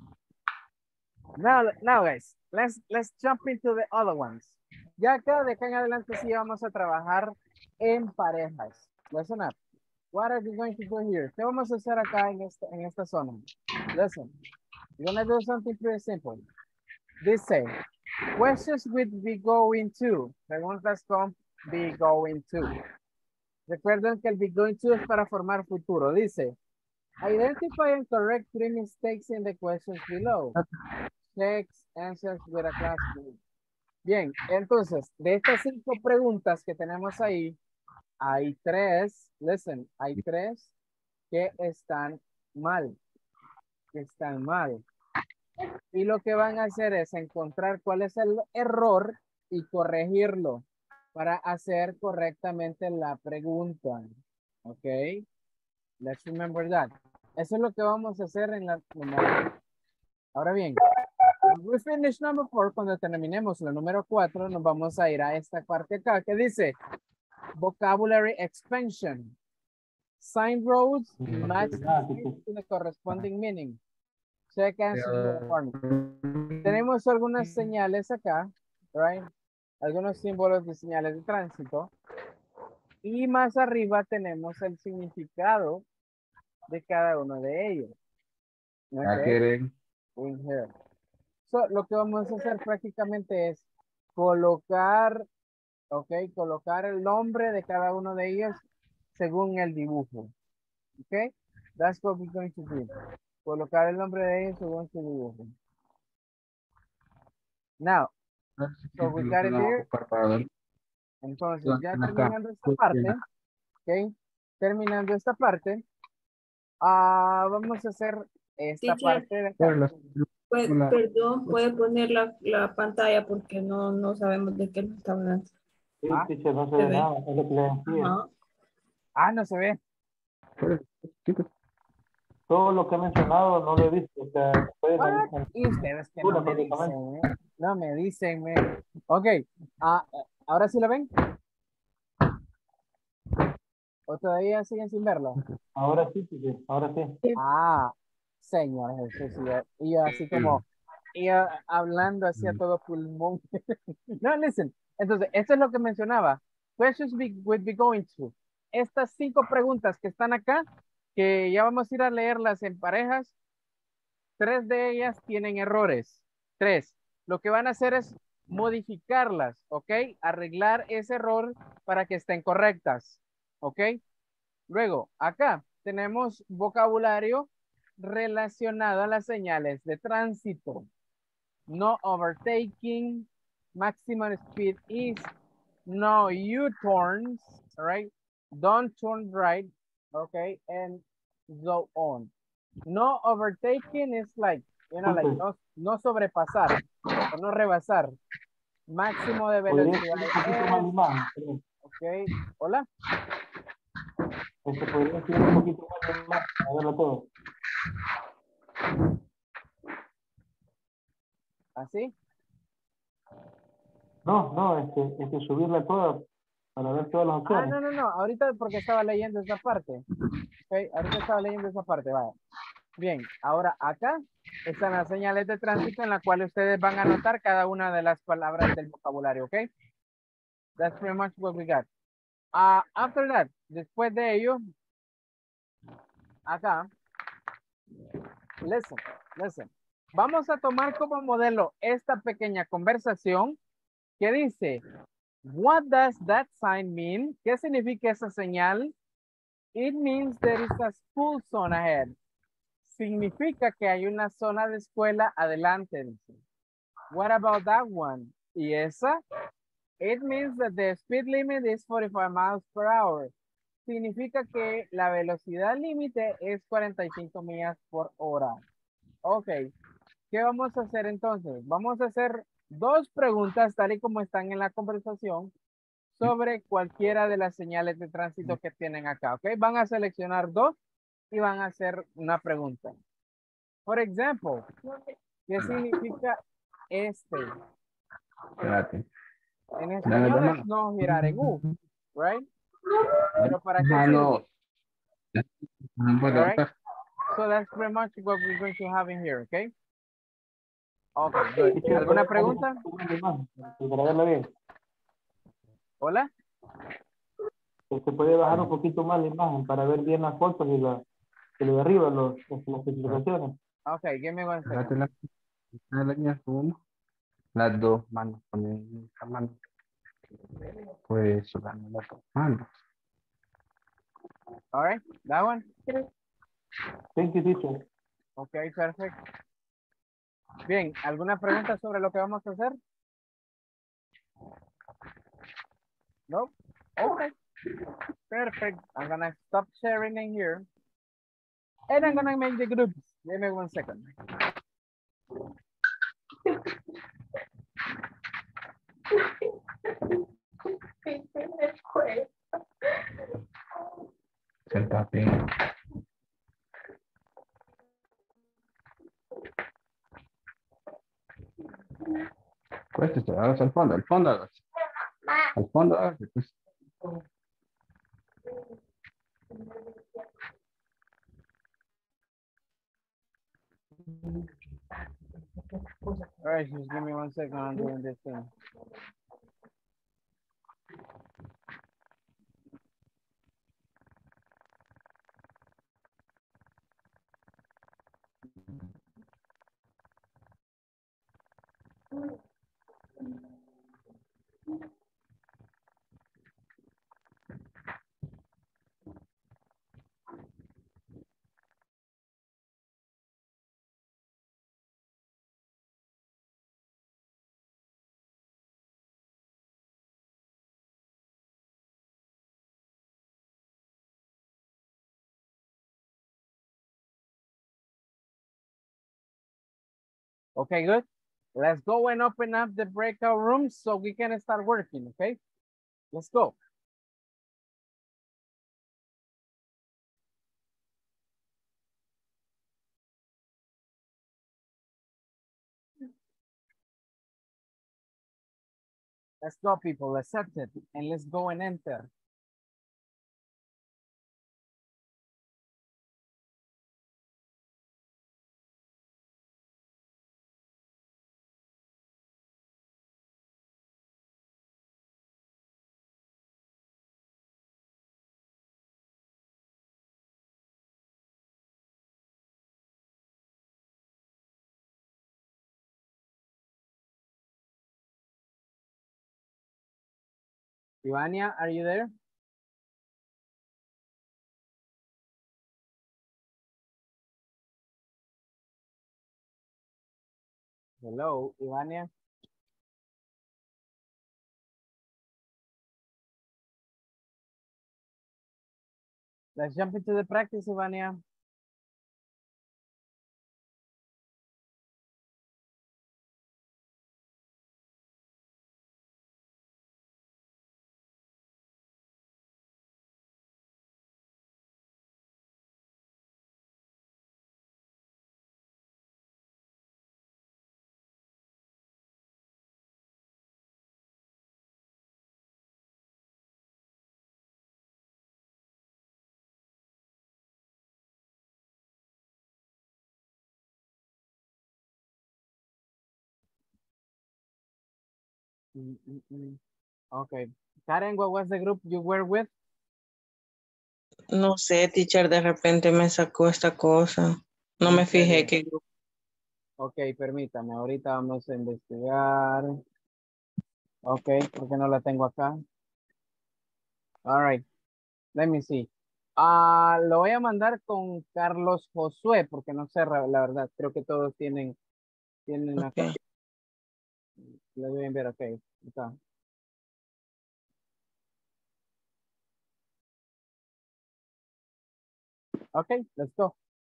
Speaker 1: Now guys, let's jump into the other ones. Ya acá de acá en adelante sí vamos a trabajar en parejas. Listen up. What are we going to do here? ¿Qué vamos a hacer acá en esta zona? Listen. We're gonna do something pretty simple. This say, questions with be going to. Preguntas con be going to. Recuerden que el be going to es para formar futuro. Dice, identify and correct 3 mistakes in the questions below. Checks answers with a class group. Bien, entonces, de estas 5 preguntas que tenemos ahí, hay 3, listen, hay 3 que están mal. Y lo que van a hacer es encontrar cuál es el error y corregirlo para hacer correctamente la pregunta. Ok. Let's remember that. Eso es lo que vamos a hacer en la número. Ahora bien, we finish number 4, cuando terminemos la número 4, nos vamos a ir a esta parte acá que dice vocabulary expansion. Sign roads match to the corresponding meaning. Check answers with a formula. Tenemos algunas señales acá, right? Algunos símbolos de señales de tránsito. Y más arriba tenemos el significado de cada uno de ellos. Okay. In here. So, lo que vamos a hacer prácticamente es colocar, colocar el nombre de cada uno de ellos según el dibujo. Ok, that's what we're going to do. Colocar el nombre de ellos según su dibujo. Now, so we got it here. Entonces, ya terminando esta parte, ok, terminando esta parte, vamos a hacer esta parte de acá.
Speaker 3: Perdón, puede poner la pantalla porque no sabemos de qué nos está hablando.
Speaker 10: Sí, teacher, no se ve nada, es lo que le decía.
Speaker 1: No se ve.
Speaker 10: Todo lo que he mencionado no lo he visto. O sea,
Speaker 1: y ustedes que no me dicen, no me dicen. Ok, ¿ahora sí lo ven? ¿O todavía siguen sin verlo?
Speaker 10: Ahora sí, ahora sí.
Speaker 1: Señor Jesús, y yo así como, hablando así a todo pulmón. No, listen, entonces, esto es lo que mencionaba. Questions would be going to. Estas 5 preguntas que están acá, que ya vamos a ir a leerlas en parejas, 3 de ellas tienen errores. 3. Lo que van a hacer es modificarlas, ¿ok? Arreglar ese error para que estén correctas, ¿ok? Luego, acá tenemos vocabulario relacionado a las señales de tránsito. No overtaking, maximum speed is, no U-turns, all right? Don't turn right, okay? And go on. No overtaking is like, you know, like no sobrepasar o no rebasar. Máximo de
Speaker 10: Podría
Speaker 1: velocidad
Speaker 10: ser un poquito más de imagen, perdón.
Speaker 1: Ok, hola.
Speaker 10: Podría ser un poquito más de imagen, a verlo todo.
Speaker 1: ¿Así?
Speaker 10: No, subirla toda para ver todas las opciones.
Speaker 1: No, ahorita porque estaba leyendo esa parte. Ok, ahorita estaba leyendo esa parte, vaya. Bien, ahora acá están las señales de tránsito en las cuales ustedes van a anotar cada una de las palabras del vocabulario, ¿ok? That's pretty much what we got. After that, después de ello, acá, listen. Vamos a tomar como modelo esta pequeña conversación que dice, what does that sign mean? ¿Qué significa esa señal? It means there is a school zone ahead. Significa que hay una zona de escuela adelante. What about that one? ¿Y esa? It means that the speed limit is 45 miles per hour. Significa que la velocidad límite es 45 millas por hora. Ok. ¿Qué vamos a hacer entonces? Vamos a hacer dos preguntas tal y como están en la conversación sobre cualquiera de las señales de tránsito que tienen acá. Ok. Van a seleccionar dos y van a hacer una pregunta. Por ejemplo, ¿qué significa este?
Speaker 16: Espérate.
Speaker 1: En español es no girar en U, right? Pero ¿para qué sirve? All right. So that's pretty much what we're going to have in here, okay? Okay, good. ¿Alguna pregunta?
Speaker 10: Para verla bien.
Speaker 1: Hola.
Speaker 10: Se puede bajar un poquito más la imagen para ver bien las fotos y lo de arriba, las explicaciones.
Speaker 1: Okay, give me one second.
Speaker 16: Las dos manos ponen la mano. Pues las dos manos.
Speaker 1: All right, that one.
Speaker 10: Thank you, teacher.
Speaker 1: Okay, perfect. Bien, ¿alguna pregunta sobre lo que vamos a hacer? No? Okay. Perfect. I'm gonna stop sharing in here. And I'm gonna make the groups. Give me 1 second.
Speaker 16: Sentate. Cuéntese, hágase al fondo, hágase. Al fondo, hágase. Pues.
Speaker 1: All right, just give me 1 second. I'm doing this thing. Okay, good. Let's go and open up the breakout rooms so we can start working, okay? Let's go. Let's go, people. Accept it. And let's go and enter. Ivania, are you there? Hello, Ivania. Let's jump into the practice, Ivania. Okay. Karen, what was the group you were with?
Speaker 2: No sé, teacher, de repente me sacó esta cosa. No me fijé que...
Speaker 1: Ok, permítame, ahorita vamos a investigar. Ok, porque no la tengo acá. All right, let me see. Lo voy a mandar con Carlos Josué, porque no sé, la verdad, creo que todos tienen acá. Le voy a enviar, ok, acá. Okay, let's go.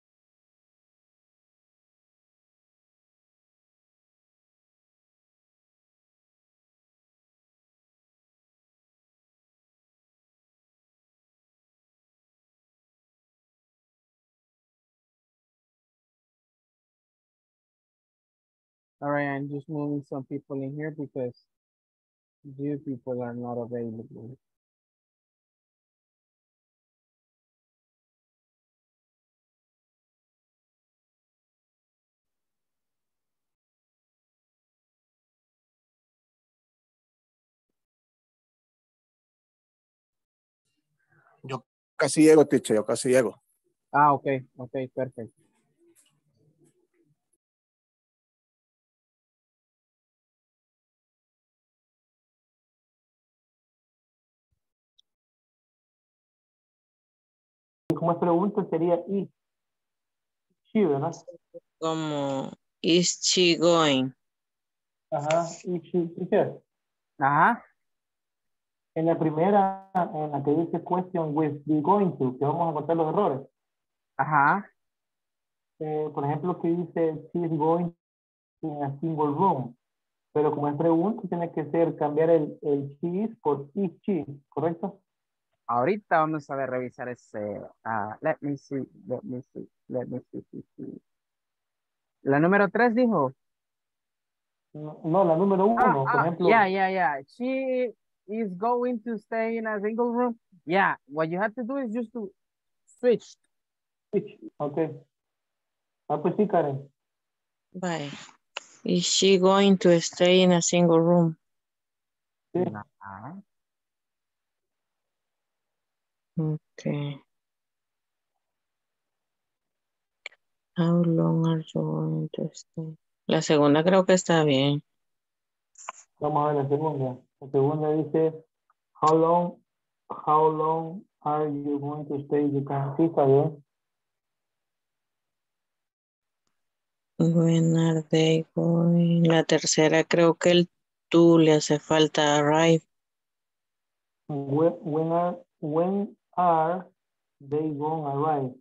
Speaker 1: All right, I'm just moving some people in here because you people are not available.
Speaker 15: Yo casi llego, teacher, yo casi llego.
Speaker 1: Ok, perfecto.
Speaker 10: Como es pregunta sería is she, ¿verdad?
Speaker 2: Como, is she going?
Speaker 10: Ajá, is she here?
Speaker 1: Ajá.
Speaker 10: En la primera, en la que dice question with be going to, que vamos a contar los errores.
Speaker 1: Ajá.
Speaker 10: Por ejemplo, que dice she is going in a single room. Pero como es pregunta, tiene que ser cambiar el she is por is she, ¿correcto?
Speaker 1: Ahorita vamos a ver, revisar ese. Let me see. La número 3 dijo.
Speaker 10: No, la número 1, por ejemplo.
Speaker 1: Yeah. She is going to stay in a single room. Yeah, what you have to do is just to switch.
Speaker 10: Okay. Pues sí, Karen.
Speaker 2: Bye. Is she going to stay in a single room?
Speaker 10: Sí.
Speaker 1: Ajá.
Speaker 2: Okay. How long are you going to stay? La segunda creo que está bien.
Speaker 10: Vamos a ver la segunda. La segunda dice, how long are you going to stay? You can see, está bien.
Speaker 2: When are they going? La tercera creo que el tú le hace falta arrive.
Speaker 10: When are they going to arrive?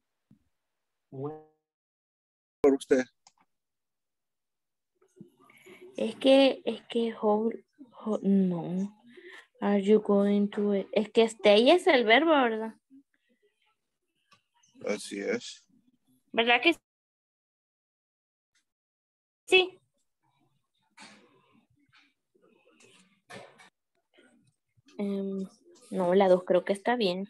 Speaker 7: Por usted.
Speaker 5: Es que, no. Are you going to, es que stay es el verbo, ¿verdad?
Speaker 7: Así es.
Speaker 5: ¿Verdad que sí? No, la 2 creo que está bien.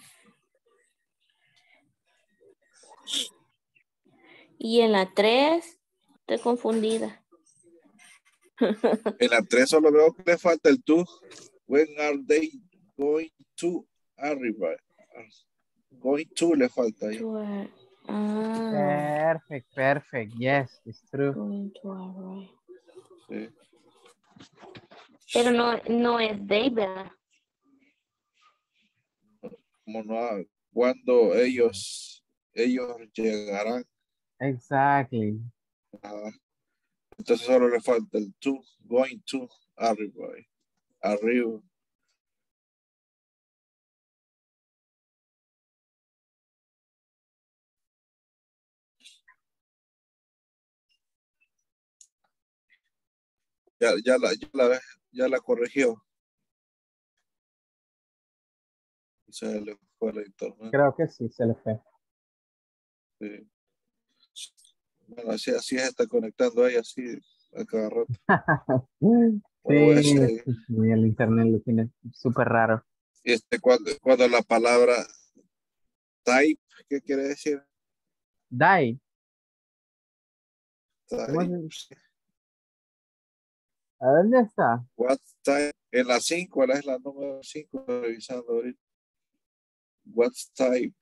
Speaker 5: Y en la 3, estoy confundida.
Speaker 7: En la 3 solo veo que le falta el tú. When are they going to arrive? Going to le falta ahí.
Speaker 1: Perfect. Yes, it's true.
Speaker 5: Going to arrive.
Speaker 7: Sí.
Speaker 5: Pero no es they, ¿verdad?
Speaker 7: Como no, cuando ellos llegarán.
Speaker 1: Exactly.
Speaker 7: Entonces solo le falta el to, going to, arriba. Arriba. Ya la corrigió. Se le fue el internet.
Speaker 1: Creo que sí, se le fue.
Speaker 7: Sí. Bueno, así es, está conectando ahí así a cada rato.
Speaker 1: Sí, el internet lo tiene súper raro.
Speaker 7: Cuando la palabra type, ¿qué quiere decir?
Speaker 1: Die.
Speaker 7: Type.
Speaker 1: ¿A dónde está?
Speaker 7: What time? En la 5, ¿cuál es la número 5? Revisando ahorita. What type?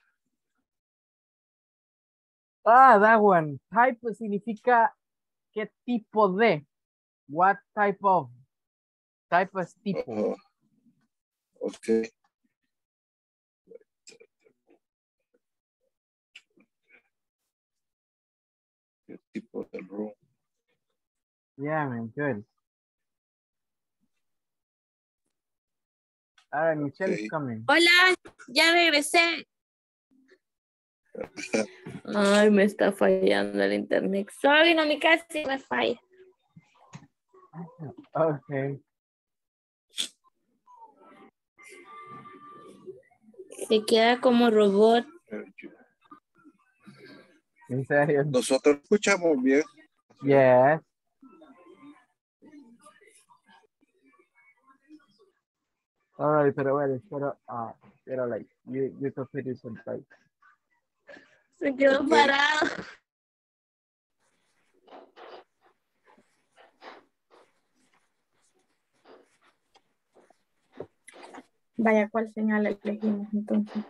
Speaker 1: Ah, that one. Type significa qué tipo de. What type of. Type es tipo.
Speaker 7: Ok. ¿Qué tipo de room?
Speaker 1: Yeah, man, good. All right, Michelle is coming.
Speaker 5: Hola, ya regresé. Ay, me está fallando el internet. Sorry, no, mi casi me falla.
Speaker 1: Okay.
Speaker 5: Se queda como robot.
Speaker 1: ¿En serio?
Speaker 7: Nosotros escuchamos bien.
Speaker 1: Yes. All right, pero bueno, pero like, you can finish it, like.
Speaker 5: Se quedó parado.
Speaker 8: Vaya, ¿cuál señal elegimos entonces?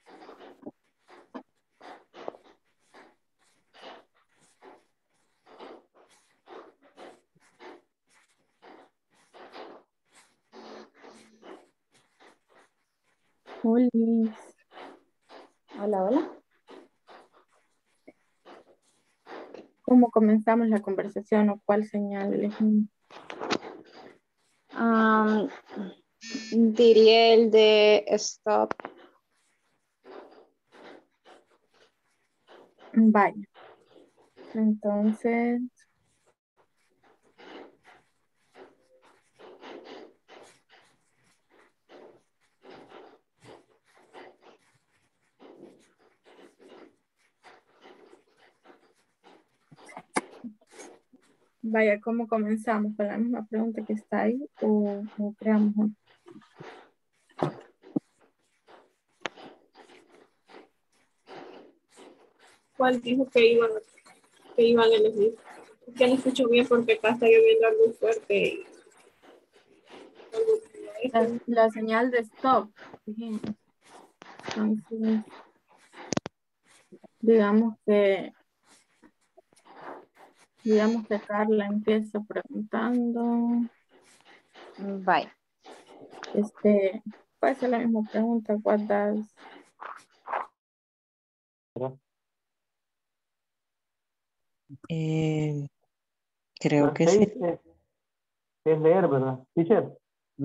Speaker 8: Hola.
Speaker 18: Hola, hola.
Speaker 8: ¿Cómo comenzamos la conversación o cuál señal elegimos?
Speaker 14: Diría el de stop.
Speaker 8: Vaya. Entonces, vaya, ¿cómo comenzamos? ¿Con la misma pregunta que está ahí o creamos otra?
Speaker 3: ¿Cuál dijo que iban a elegir? Es que no escucho bien porque acá está lloviendo algo fuerte.
Speaker 8: La señal de stop, dijimos. Entonces, digamos que Carla empieza preguntando.
Speaker 14: Bye.
Speaker 8: Puede ser la misma pregunta. What does...
Speaker 2: Creo que
Speaker 10: 6
Speaker 2: sí.
Speaker 10: es leer, ¿verdad? Teacher.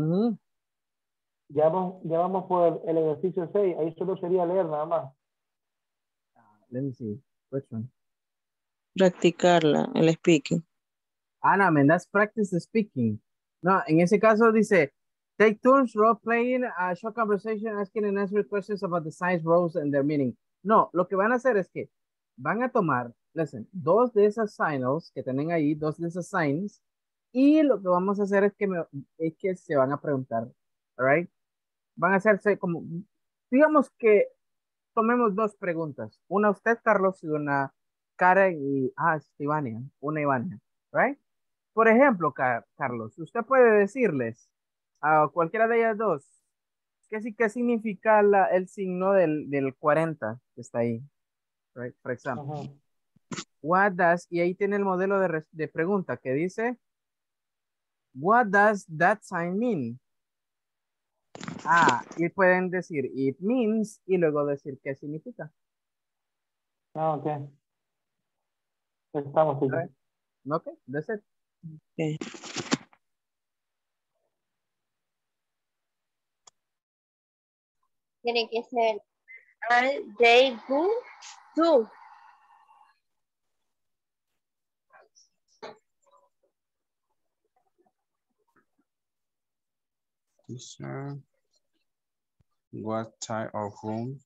Speaker 10: Ya vamos por el ejercicio 6. Ahí solo sería leer nada más.
Speaker 1: Let me see. Which one?
Speaker 2: Practicarla, el speaking.
Speaker 1: No, man, that's practice the speaking. No, en ese caso dice, take turns role playing a short conversation, asking and answering questions about the signs, roles, and their meaning. No, lo que van a hacer es que van a tomar, listen, dos de esas signals que tienen ahí, dos de esas signs, y lo que vamos a hacer es que se van a preguntar, all right? Van a hacerse como, digamos que tomemos dos preguntas, una usted, Carlos, y una Karen y, Ivania, una Ivania, right? Por ejemplo, Carlos, usted puede decirles a cualquiera de ellas dos qué significa el signo del 40 que está ahí, right? Por ejemplo. What does, y ahí tiene el modelo de pregunta que dice, what does that sign mean? Y pueden decir it means y luego decir qué significa.
Speaker 10: Ok. Estamos aquí.
Speaker 1: Right? Ok, that's it.
Speaker 2: Okay.
Speaker 5: Tiene que ser are they good too?
Speaker 6: What type of room?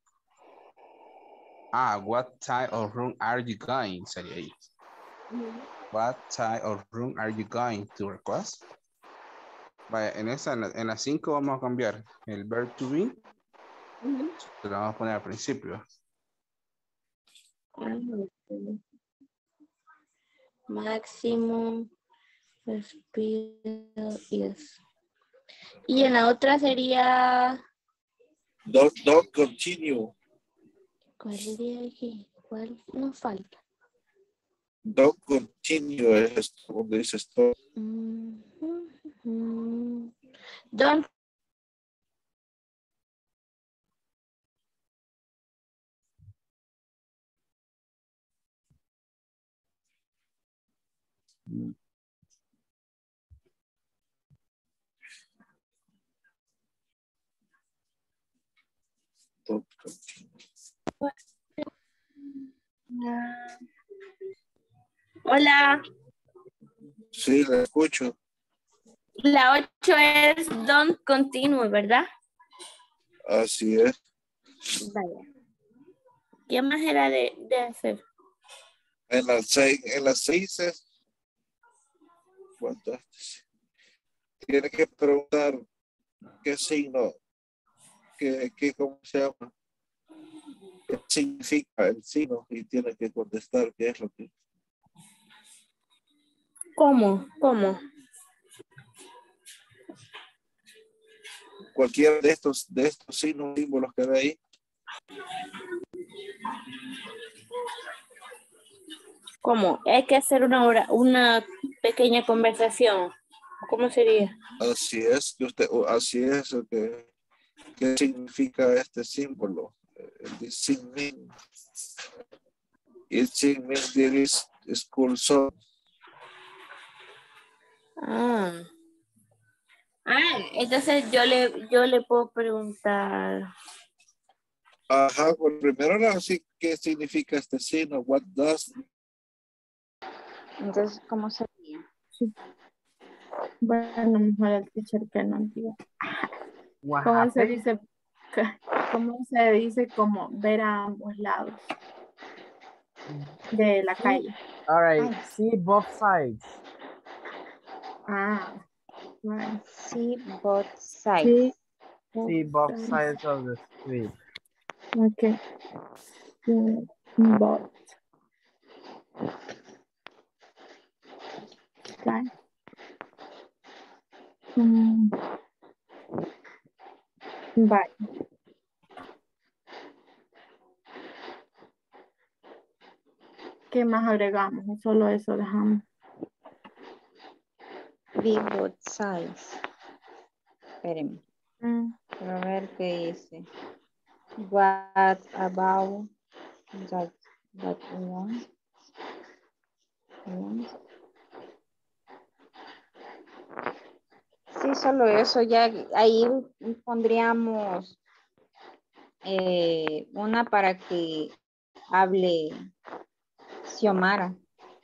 Speaker 6: What type of room are you going? Sería ahí. What type of room are you going to request? Vaya, en la 5 vamos a cambiar el verb to be. Lo vamos a poner al principio.
Speaker 5: Máximo The spill is. Y en la otra sería.
Speaker 7: Don't continue.
Speaker 5: ¿Cuál sería aquí? ¿Cuál nos falta?
Speaker 7: Don't continue es esto, donde dice stop.
Speaker 5: Don't.
Speaker 7: Don't continue.
Speaker 5: Hola.
Speaker 7: Sí, la escucho.
Speaker 5: La 8 es don't continue, ¿verdad?
Speaker 7: Así es.
Speaker 5: Vaya. ¿Qué más era de hacer?
Speaker 7: En las 6 es. ¿Cuántas? Tiene que preguntar qué signo, cómo se llama, qué significa el signo y tiene que contestar qué es lo que.
Speaker 5: ¿Cómo? ¿Cómo?
Speaker 7: Cualquiera de estos signos, símbolos que ve ahí.
Speaker 5: ¿Cómo? Hay que hacer una pequeña conversación. ¿Cómo sería?
Speaker 7: Así es, así es, ¿qué significa este símbolo? This sign means, it means there is school zone.
Speaker 5: Entonces yo le puedo preguntar.
Speaker 7: Ajá, pues primero así, ¿qué significa este signo? What does?
Speaker 14: Entonces, ¿cómo sería?
Speaker 8: Sí. Bueno, mejor el teacher que no diga.
Speaker 1: What
Speaker 8: ¿Cómo se
Speaker 1: happened?
Speaker 8: dice? ¿Cómo se dice como ver a ambos lados de la calle?
Speaker 1: All right, see both sides.
Speaker 8: Right.
Speaker 14: See both sides.
Speaker 1: See both sides of the street.
Speaker 8: Okay. Both. Okay. Bye. ¿Qué más agregamos? ¿O solo eso dejamos?
Speaker 14: Be both sides. Espérenme. A ver qué dice. What about that one? Sí, solo eso. Ya ahí pondríamos una para que hable Xiomara.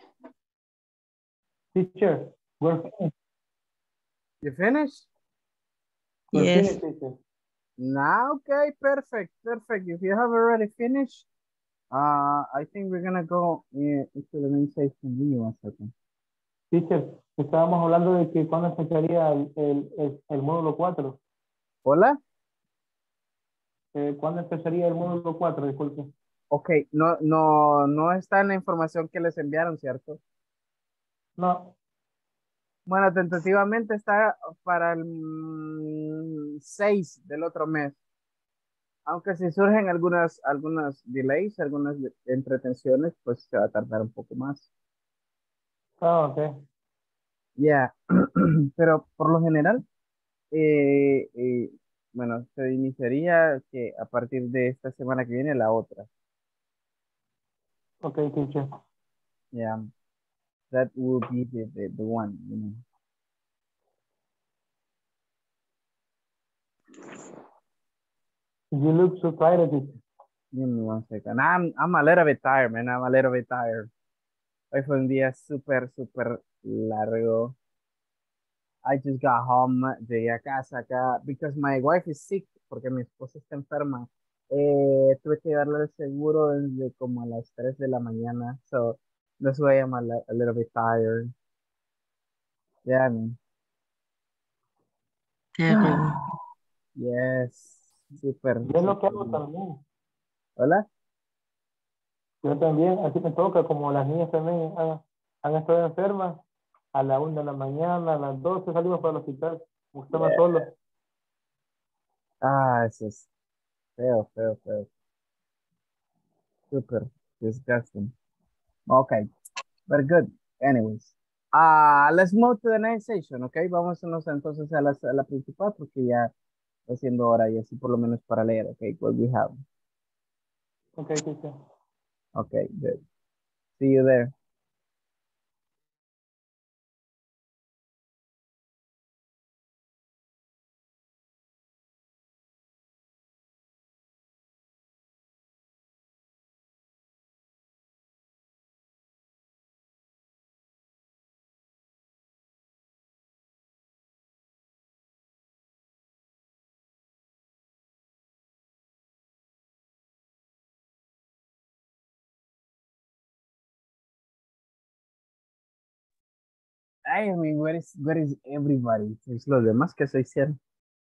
Speaker 10: Teacher, we're finished.
Speaker 1: You finished?
Speaker 10: We're
Speaker 2: Yes.
Speaker 10: finished, teacher.
Speaker 1: Now, okay, perfect. If you have already finished, I think we're gonna go into the main session. Give me 1 second.
Speaker 10: Teacher, estábamos hablando de que cuándo empezaría el módulo 4.
Speaker 1: ¿Hola?
Speaker 10: ¿Cuándo empezaría el módulo 4? Disculpe.
Speaker 1: Ok, no está en la información que les enviaron, ¿cierto?
Speaker 10: No.
Speaker 1: Bueno, tentativamente está para el 6 del otro mes. Aunque si surgen algunas delays, algunas entretenciones, pues se va a tardar un poco más.
Speaker 10: Ok.
Speaker 1: Ya, pero por lo general, bueno, se iniciaría que a partir de esta semana que viene la otra.
Speaker 10: Ok, teacher.
Speaker 1: Yeah, that will be the one, you know.
Speaker 10: You look so tired, teacher.
Speaker 1: Give me 1 second. I'm a little bit tired, man. I'm a little bit tired. Hoy fue un día súper largo. I just got home, llegué a casa acá, because my wife is sick, porque mi esposa está enferma. Tuve que darle el seguro desde como a las 3 de la mañana, so that's why I'm a little bit tired. Yeah, man.
Speaker 2: Terrible.
Speaker 1: Yes, súper.
Speaker 10: Yo es lo que hago también.
Speaker 1: ¿Hola?
Speaker 10: Yo también, así me toca, como las niñas también han estado enfermas, a la 1 de la mañana, a las 12 salimos para el hospital. Usted más solo.
Speaker 1: Ah, eso es feo, feo, feo. Super disgusting. Okay, very good. Anyways. Let's move to the next session, okay? Vamos entonces a la principal porque ya está haciendo hora y así por lo menos para leer, okay? What we have.
Speaker 10: Okay, teacher.
Speaker 1: Okay, good. See you there. I mean, where is everybody? Es los demás que se hicieron.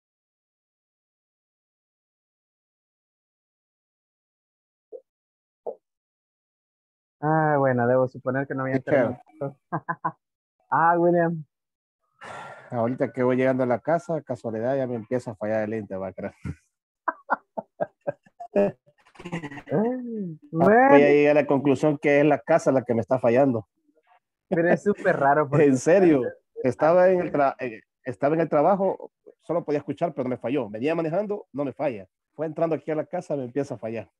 Speaker 1: Ah, bueno, debo suponer que no había
Speaker 15: Teacher,
Speaker 1: terminado. William.
Speaker 15: ahorita que voy llegando a la casa, casualidad ya me empieza a fallar el lente, va a creer. Voy a llegar a la conclusión que es la casa la que me está fallando.
Speaker 1: Pero es súper raro. Porque
Speaker 15: en serio, estaba en el trabajo, solo podía escuchar, pero me falló. Venía manejando, no me falla. Fue entrando aquí a la casa, me empieza a fallar.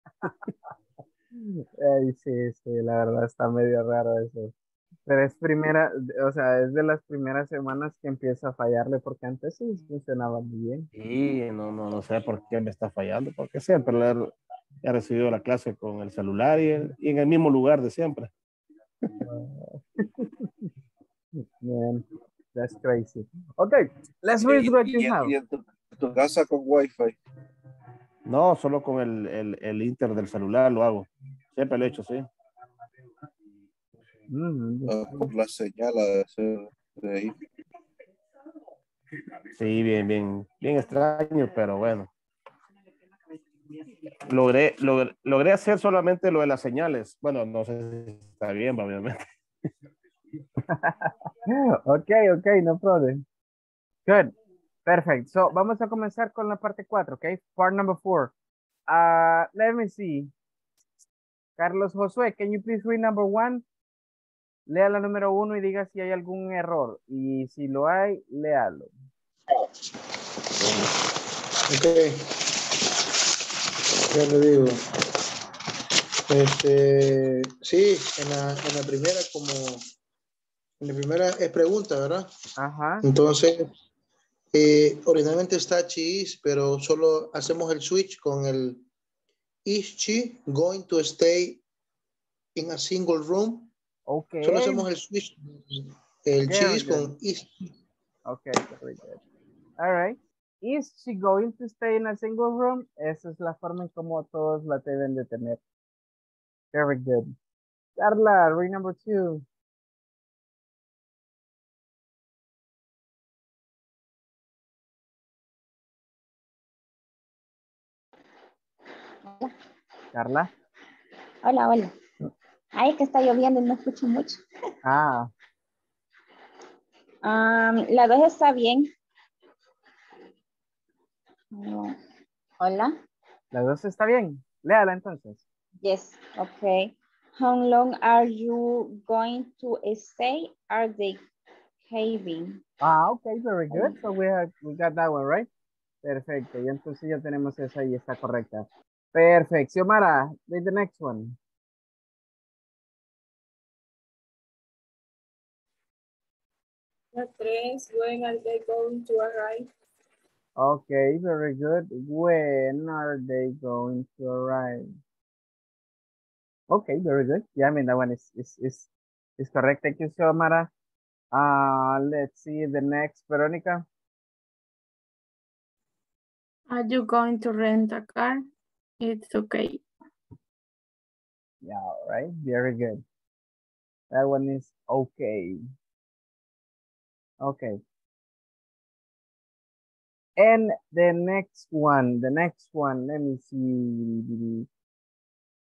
Speaker 1: Ay, sí, la verdad está medio raro eso. Pero es o sea, es de las primeras semanas que empieza a fallarle, porque antes sí funcionaba muy bien.
Speaker 15: Y no sé por qué me está fallando, porque siempre he recibido la clase con el celular y en el mismo lugar de siempre.
Speaker 1: Man, that's crazy. Okay, let's read what you have.
Speaker 7: ¿Y en tu casa con Wi-Fi?
Speaker 15: No, solo con el Inter del celular lo hago. Siempre lo he hecho, sí.
Speaker 7: Por la señal de ahí.
Speaker 15: Sí, bien extraño, pero bueno. Logré hacer solamente lo de las señales. Bueno, no sé si está bien, obviamente.
Speaker 1: Okay, no problem. Good. Perfect. So, vamos a comenzar con la parte 4, okay? Part number 4. Let me see. Carlos Josué, can you please read number 1? Lea la número 1 y diga si hay algún error. Y si lo hay, léalo.
Speaker 4: Ok. Ya le digo. Sí, en la primera es pregunta, ¿verdad?
Speaker 1: Ajá.
Speaker 4: Entonces, originalmente está cheese, pero solo hacemos el switch con el is she going to stay in a single room?
Speaker 1: Okay.
Speaker 4: Solo hacemos el switch, el cheese con is.
Speaker 1: Okay, very good. All right. Is she going to stay in a single room? Esa es la forma en como todos la deben de tener. Very good. Carla, read number 2. Carla.
Speaker 18: Hola. Ay, que está lloviendo y no escucho mucho. La 2 está bien. Hola.
Speaker 1: La 2 está bien. Léala entonces.
Speaker 18: Yes, okay. How long are you going to stay? Are they having?
Speaker 1: Okay, very good. So we got that one, right? Perfecto. Y entonces ya tenemos esa y está correcta. Perfecto. Xiomara, read the next one.
Speaker 3: La 3, when are they going to arrive?
Speaker 1: Okay, very good. When are they going to arrive? Okay, very good. Yeah, I mean that one is correct. Thank you, Xiomara. Let's see the next, Veronica.
Speaker 8: Are you going to rent a car? It's okay.
Speaker 1: Yeah, all right. Very good. That one is okay. Okay. And the next one, let me see.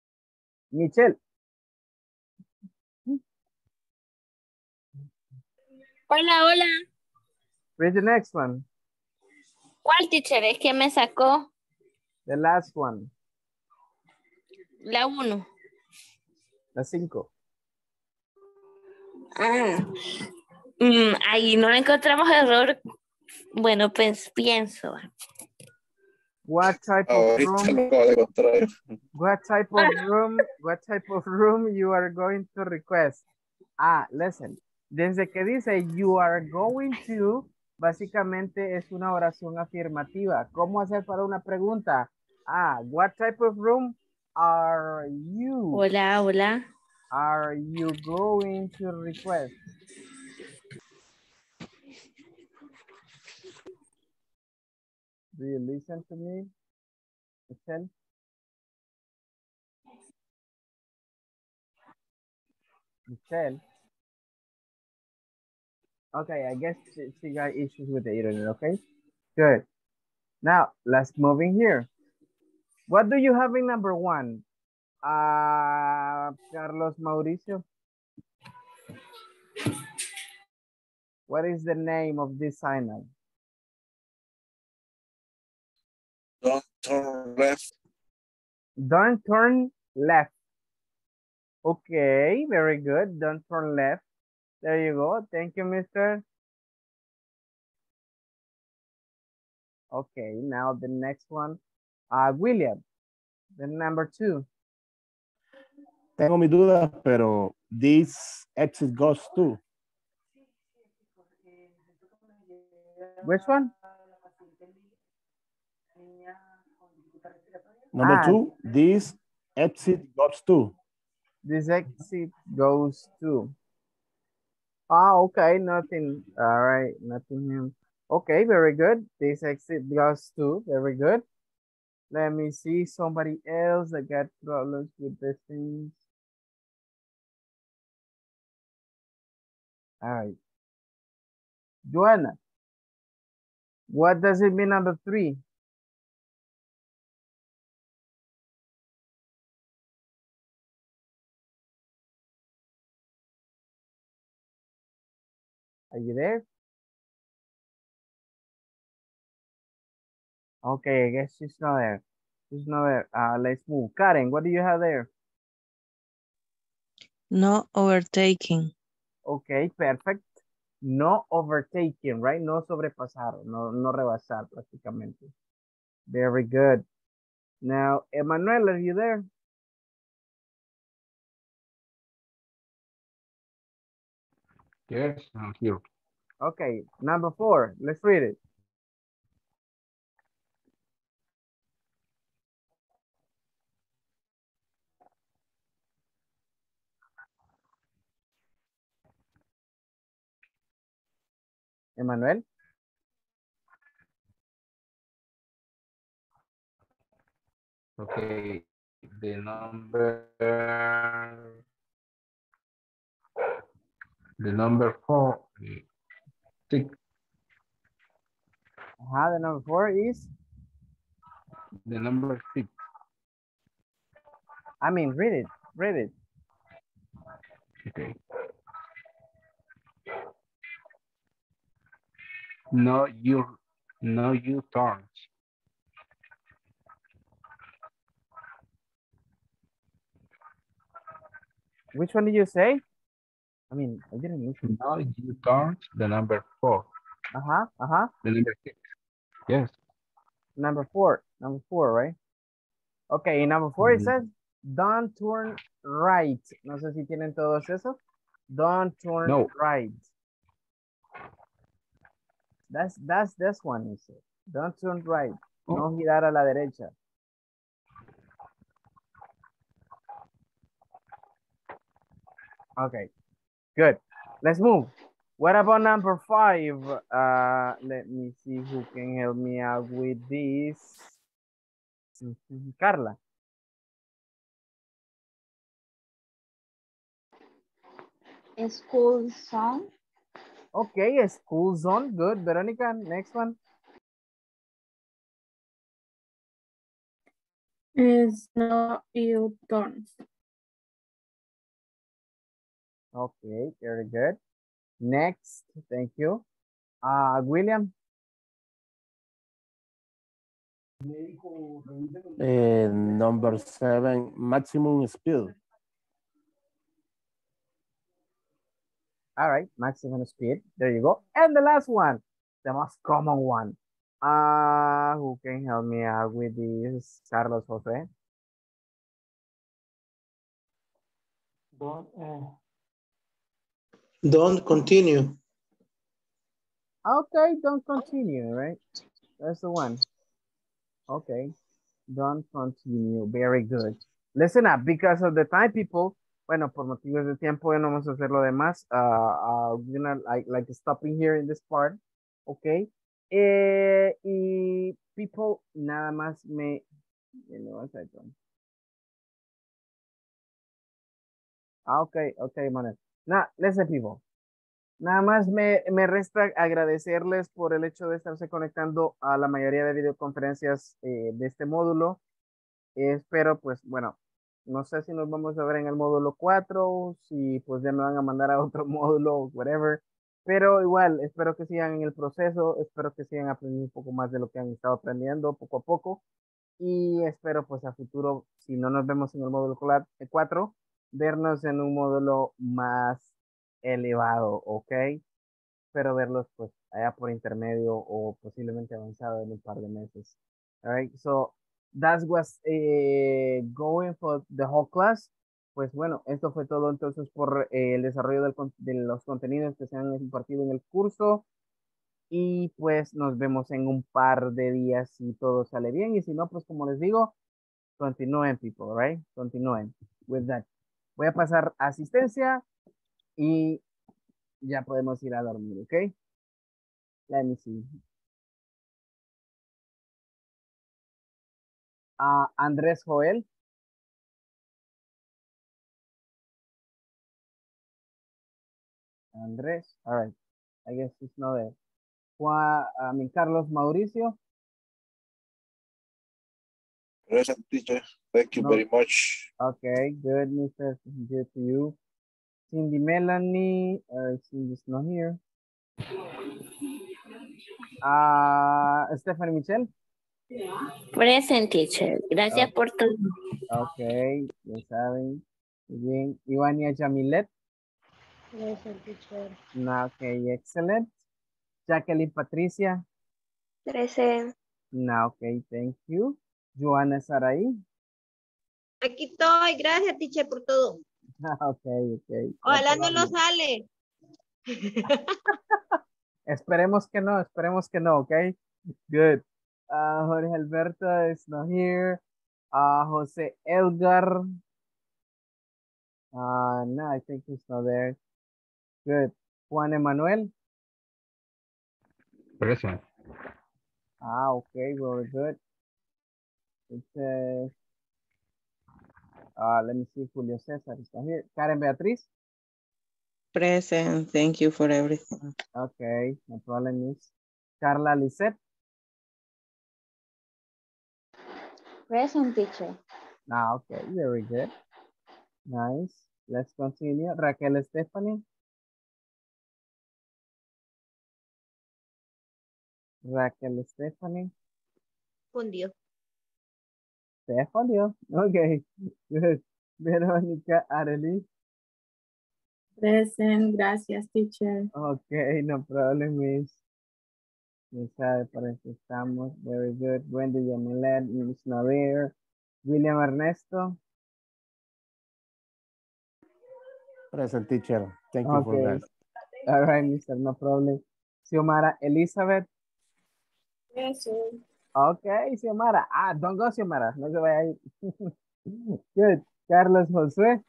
Speaker 1: Michelle.
Speaker 5: Hola, hola.
Speaker 1: Read the next one.
Speaker 5: ¿Cuál teacher? Es que me sacó
Speaker 1: The last one.
Speaker 5: la 1.
Speaker 1: La 5.
Speaker 5: Ahí no encontramos error. Bueno, pues pienso.
Speaker 1: What type of
Speaker 7: Ahorita
Speaker 1: room?
Speaker 7: lo acabo de encontrar.
Speaker 1: What type of room you are going to request? Listen. Desde que dice you are going to, básicamente es una oración afirmativa. ¿Cómo hacer para una pregunta? What type of room are you?
Speaker 5: Hola, hola.
Speaker 1: Are you going to request? Do you listen to me, Michelle? Michelle? Okay, I guess she got issues with the internet, okay? Good. Now, let's move in here. What do you have in number 1? Carlos Mauricio. What is the name of this signal?
Speaker 7: Don't turn left.
Speaker 1: Don't turn left. Okay, very good. Don't turn left. There you go. Thank you, mister. Okay, now the next one. William, the number 2.
Speaker 15: Tengo mis dudas, pero this exit goes to.
Speaker 1: Which one?
Speaker 15: Number 2, this exit goes to.
Speaker 1: This exit goes to. Okay, nothing. All right, nothing here. Okay, very good. This exit goes to. Very good. Let me see somebody else that got problems with the things. All right. Joanna, what does it mean number 3? Are you there? Okay, I guess she's not there. She's not there. Let's move. Karen, what do you have there?
Speaker 2: No overtaking.
Speaker 1: Okay, perfect. No overtaking, right? No sobrepasar, no rebasar prácticamente. Very good. Now, Emmanuel, are you there?
Speaker 6: Yes, I'm here.
Speaker 1: Okay, number 4. Let's read it. Emmanuel.
Speaker 6: Okay, the number 4, 6.
Speaker 1: The number 4 is?
Speaker 6: The number 6.
Speaker 1: I mean, read it. Read it.
Speaker 6: Okay. No U-turns.
Speaker 1: Which one did you say? I mean, I didn't listen.
Speaker 6: No U-turns, the number 4.
Speaker 1: The
Speaker 6: number 6. Yes.
Speaker 1: Number 4, right? Okay, number 4 it says, don't turn right. No sé si tienen todos eso. Don't turn right. That's this one, you say. Don't turn right. No girar a la derecha. Okay, good. Let's move. What about number 5? Let me see who can help me out with this. Carla.
Speaker 18: A school zone.
Speaker 1: Okay, a school zone. Good. Veronica, next one.
Speaker 8: Is no U-turns.
Speaker 1: Okay, very good. Next, thank you. William.
Speaker 15: Number 7, maximum speed.
Speaker 1: All right, maximum speed. There you go. And the last one, the most common one. Who can help me out with this? Carlos Jose.
Speaker 4: Don't continue.
Speaker 1: Okay, don't continue, right? That's the one. Okay, don't continue. Very good. Listen up, because of the time, people. Bueno, por motivos de tiempo, ya no vamos a hacer lo demás. You know, like stopping here in this part. Okay. Y people, nada más me. You know, one second. Okay, Manuel. Now, listen, people. Nada más me resta agradecerles por el hecho de estarse conectando a la mayoría de videoconferencias de este módulo. Espero, pues, bueno, no sé si nos vamos a ver en el módulo 4, si pues ya me van a mandar a otro módulo, whatever. Pero igual, espero que sigan en el proceso, espero que sigan aprendiendo un poco más de lo que han estado aprendiendo poco a poco. Y espero, pues, a futuro, si no nos vemos en el módulo 4, vernos en un módulo más elevado, ¿ok? Pero verlos pues allá por intermedio o posiblemente avanzado en un par de meses. All right, so that was going for the whole class. Pues bueno, esto fue todo entonces por el desarrollo de los contenidos que se han impartido en el curso. Y pues nos vemos en un par de días si todo sale bien. Y si no, pues como les digo, continúen, people, right? Continúen with that. Voy a pasar asistencia y ya podemos ir a dormir, ¿ok? Let me see. Andrés Joel. Andrés, all right. I guess he's not there. Carlos Mauricio.
Speaker 7: Present, teacher. Thank you very much.
Speaker 1: Okay, good, Mr. Good to you. Cindy Melanie, Cindy's not here. Stephanie Michelle.
Speaker 5: Present, teacher. Gracias por todo.
Speaker 1: Ok, ya saben. Muy bien. Ivania Yamilet.
Speaker 9: Present, teacher.
Speaker 1: Ok, excellent. Jacqueline Patricia.
Speaker 12: Present.
Speaker 1: Ok, thank you. Joana Saraí.
Speaker 17: Aquí estoy, gracias, teacher, por todo.
Speaker 1: Ok.
Speaker 17: Ojalá no lo sale.
Speaker 1: Esperemos que no, ok. Good. Jorge Alberto is not here. José Edgar. No, I think he's not there. Good. Juan Emanuel.
Speaker 16: Present.
Speaker 1: Okay, very good. Let me see, Julio César is not here. Karen Beatriz.
Speaker 2: Present. Thank you for everything.
Speaker 1: Okay, no problem, miss. Carla Lisette.
Speaker 18: Present, teacher.
Speaker 1: Okay, very good. Nice. Let's continue. Raquel Stephanie. Raquel Stephanie.
Speaker 17: Fundió.
Speaker 1: Stephanie. Okay, good. Verónica Arely.
Speaker 8: Present, gracias, teacher.
Speaker 1: Okay, no problem, miss. Ya sabe, para eso estamos. Very good. Wendy Yamilet, Miss Navier. William Ernesto.
Speaker 15: Present, teacher. Thank you for that.
Speaker 1: All right, mister, no problem. Xiomara Elizabeth.
Speaker 3: Yes, sir.
Speaker 1: Okay, Xiomara. Don't go, Xiomara. No se vaya ahí. Good. Carlos Josué.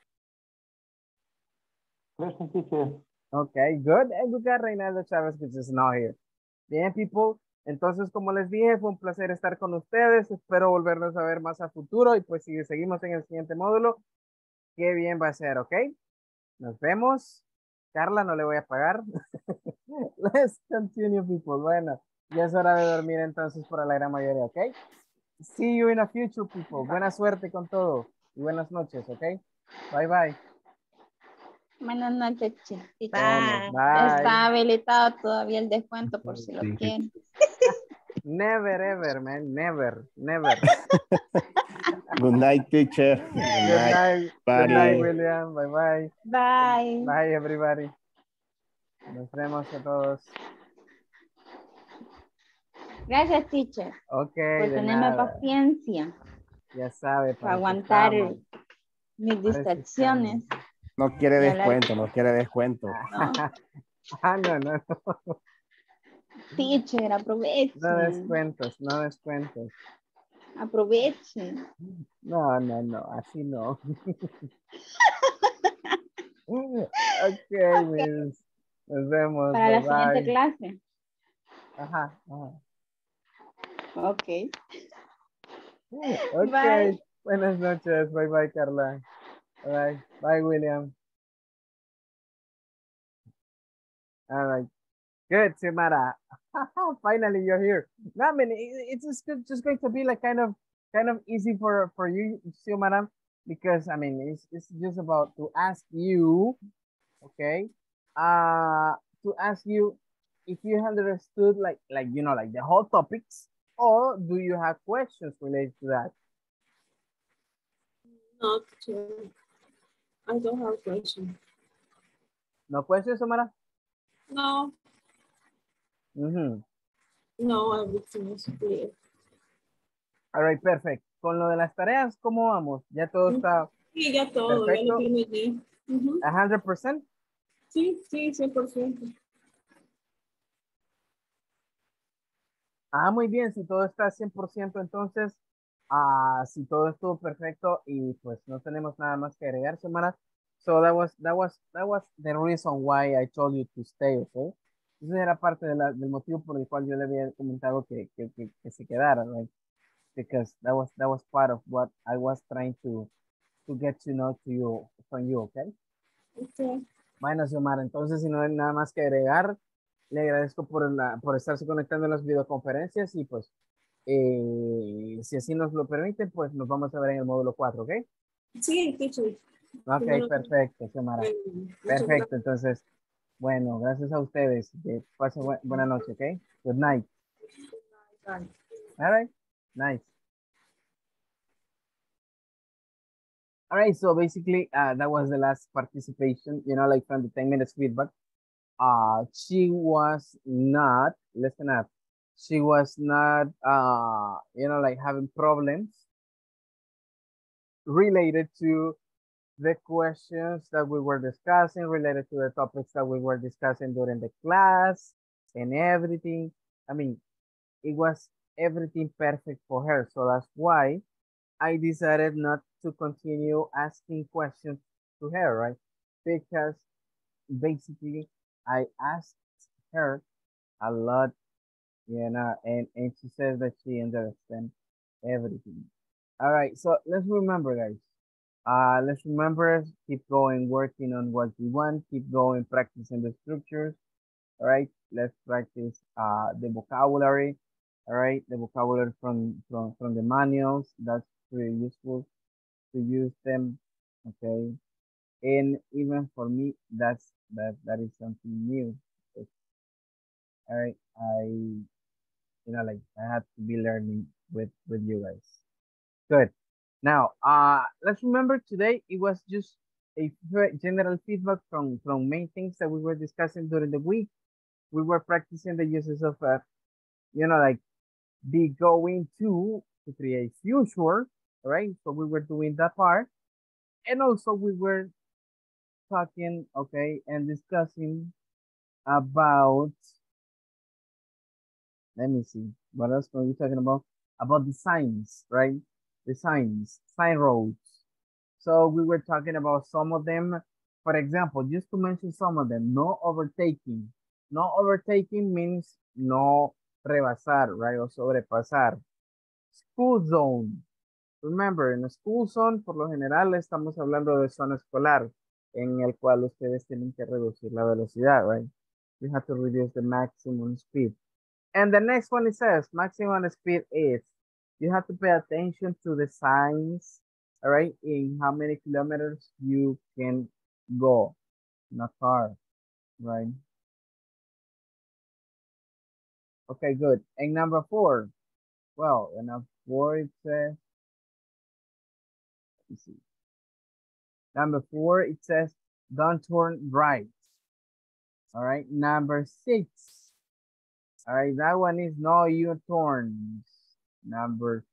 Speaker 10: Present, teacher.
Speaker 1: Okay, good. And we got Reinaldo Chávez, which is not here. Bien, people. Entonces, como les dije, fue un placer estar con ustedes. Espero volvernos a ver más a futuro. Y pues si seguimos en el siguiente módulo, qué bien va a ser, ¿ok? Nos vemos. Carla, no le voy a pagar. Let's continue, people. Bueno, ya es hora de dormir entonces para la gran mayoría, ¿ok? See you in the future, people. Buena suerte con todo. Y buenas noches, ¿ok? Bye, bye.
Speaker 18: Buenas noches, teacher.
Speaker 5: Bye.
Speaker 18: Está habilitado todavía el descuento por si lo
Speaker 16: Sí.
Speaker 18: quieren.
Speaker 1: Never ever, man. Never, never.
Speaker 15: Good night, teacher. Good
Speaker 1: Good
Speaker 15: night,
Speaker 1: night. Good night,
Speaker 15: buddy.
Speaker 1: William. Bye bye.
Speaker 18: Bye.
Speaker 1: Bye, everybody. Nos vemos a todos.
Speaker 18: Gracias, teacher,
Speaker 1: Ok,
Speaker 18: por
Speaker 1: de
Speaker 18: tenerme
Speaker 1: nada.
Speaker 18: paciencia,
Speaker 1: Ya sabe,
Speaker 18: por
Speaker 1: para eso
Speaker 18: aguantar
Speaker 1: estamos.
Speaker 18: mis
Speaker 1: Para eso
Speaker 18: distracciones.
Speaker 15: No quiere
Speaker 18: Y hablar-
Speaker 15: descuento, no quiere descuento.
Speaker 1: Ah, no, no, no.
Speaker 18: Teacher, aproveche.
Speaker 1: No descuentos, no descuentos.
Speaker 18: Aproveche.
Speaker 1: No, no, no, así no. Ok, Miss. Nos vemos.
Speaker 18: Para la siguiente
Speaker 1: Bye.
Speaker 18: clase.
Speaker 1: Ajá, ajá.
Speaker 18: Ok.
Speaker 1: Ok.
Speaker 18: Bye.
Speaker 1: Buenas noches. Bye bye, Carla. Bye. Bye, William. All right. Good, Simara. Finally, you're here. No, I mean, it's just going to be like kind of easy for you, Xiomara, because I mean, it's just about to ask you, okay, to ask you if you understood like you know like the whole topics, or do you have questions related to that?
Speaker 3: Not sure. I don't have a question.
Speaker 1: No questions, Xiomara?
Speaker 3: No,
Speaker 1: Mm-hmm.
Speaker 3: no, everything is clear.
Speaker 1: All right, perfect. Con lo de las tareas, ¿cómo vamos? ¿Ya todo está
Speaker 3: Sí, ya todo, ya lo
Speaker 1: perfecto?
Speaker 3: terminé. Ujú.
Speaker 1: 100%?
Speaker 3: Sí, sí, 100%.
Speaker 1: Ah, muy bien, si todo está 100%, entonces, si todo estuvo perfecto y pues no tenemos nada más que agregar, Xiomara. So that was the reason why I told you to stay, okay? Esa era parte del motivo por el cual yo le había comentado que se quedara, right? Because that was part of what I was trying to get to know from you, okay?
Speaker 3: Okay.
Speaker 1: Bueno, Xiomara, entonces si no hay nada más que agregar, le agradezco por estarse conectando en las videoconferencias y pues si así nos lo permite, pues nos vamos a ver en el módulo 4, ¿ok?
Speaker 3: Sí, teacher.
Speaker 1: Ok,
Speaker 3: Bueno,
Speaker 1: perfecto, Xiomara.
Speaker 3: muchas
Speaker 1: Perfecto,
Speaker 3: gracias.
Speaker 1: entonces, bueno, gracias a ustedes. Que pasen buena noche, ¿ok? Good night.
Speaker 3: Bye.
Speaker 1: All right, nice. All right, so basically, that was the last participation, you know, like from the 10 minutes feedback. She was not, listen up, she was not, you know, like having problems related to the questions that we were discussing, related to the topics that we were discussing during the class and everything. I mean, it was everything perfect for her. So that's why I decided not to continue asking questions to her, right? Because basically I asked her a lot, you know, and she says that she understands everything. All right, so let's remember, guys. Let's remember, keep going, working on what you want, keep going, practicing the structures. All right, let's practice the vocabulary. All right, the vocabulary from the manuals. That's pretty useful to use them. Okay, and even for me, that is something new. All right, like I have to be learning with you guys. Good. Now, let's remember today it was just a general feedback from main things that we were discussing during the week. We were practicing the uses of, like be going to create future, right? So we were doing that part, and also we were talking, okay, and discussing about. Let me see. What else were we talking about? About the signs, right? The signs, sign roads. So we were talking about some of them. For example, just to mention some of them, no overtaking. No overtaking means no rebasar, right? O sobrepasar. School zone. Remember, en la school zone, por lo general, estamos hablando de zona escolar, en el cual ustedes tienen que reducir la velocidad, right? You have to reduce the maximum speed. And the next one, it says maximum speed is, you have to pay attention to the signs, all right, in how many kilometers you can go. not car, right? Okay, good. And number 4. Well, in number 4 it says, let me see. Number 4 it says, don't turn right. All right. Number 6. All right, that one is no U-turns. Number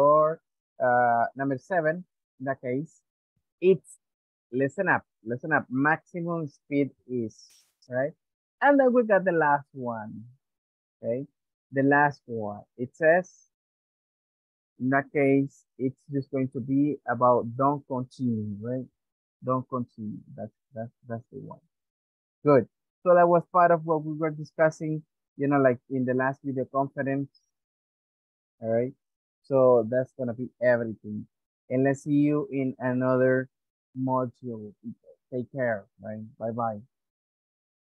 Speaker 1: 7, in that case, it's listen up, maximum speed is, right? And then we got the last one, okay? The last one, it says, in that case, it's just going to be about don't continue, right? Don't continue, that's the one. Good, so that was part of what we were discussing, you know, like in the last video conference, all right? So that's gonna be everything. And let's see you in another module. Take care, right? Bye-bye.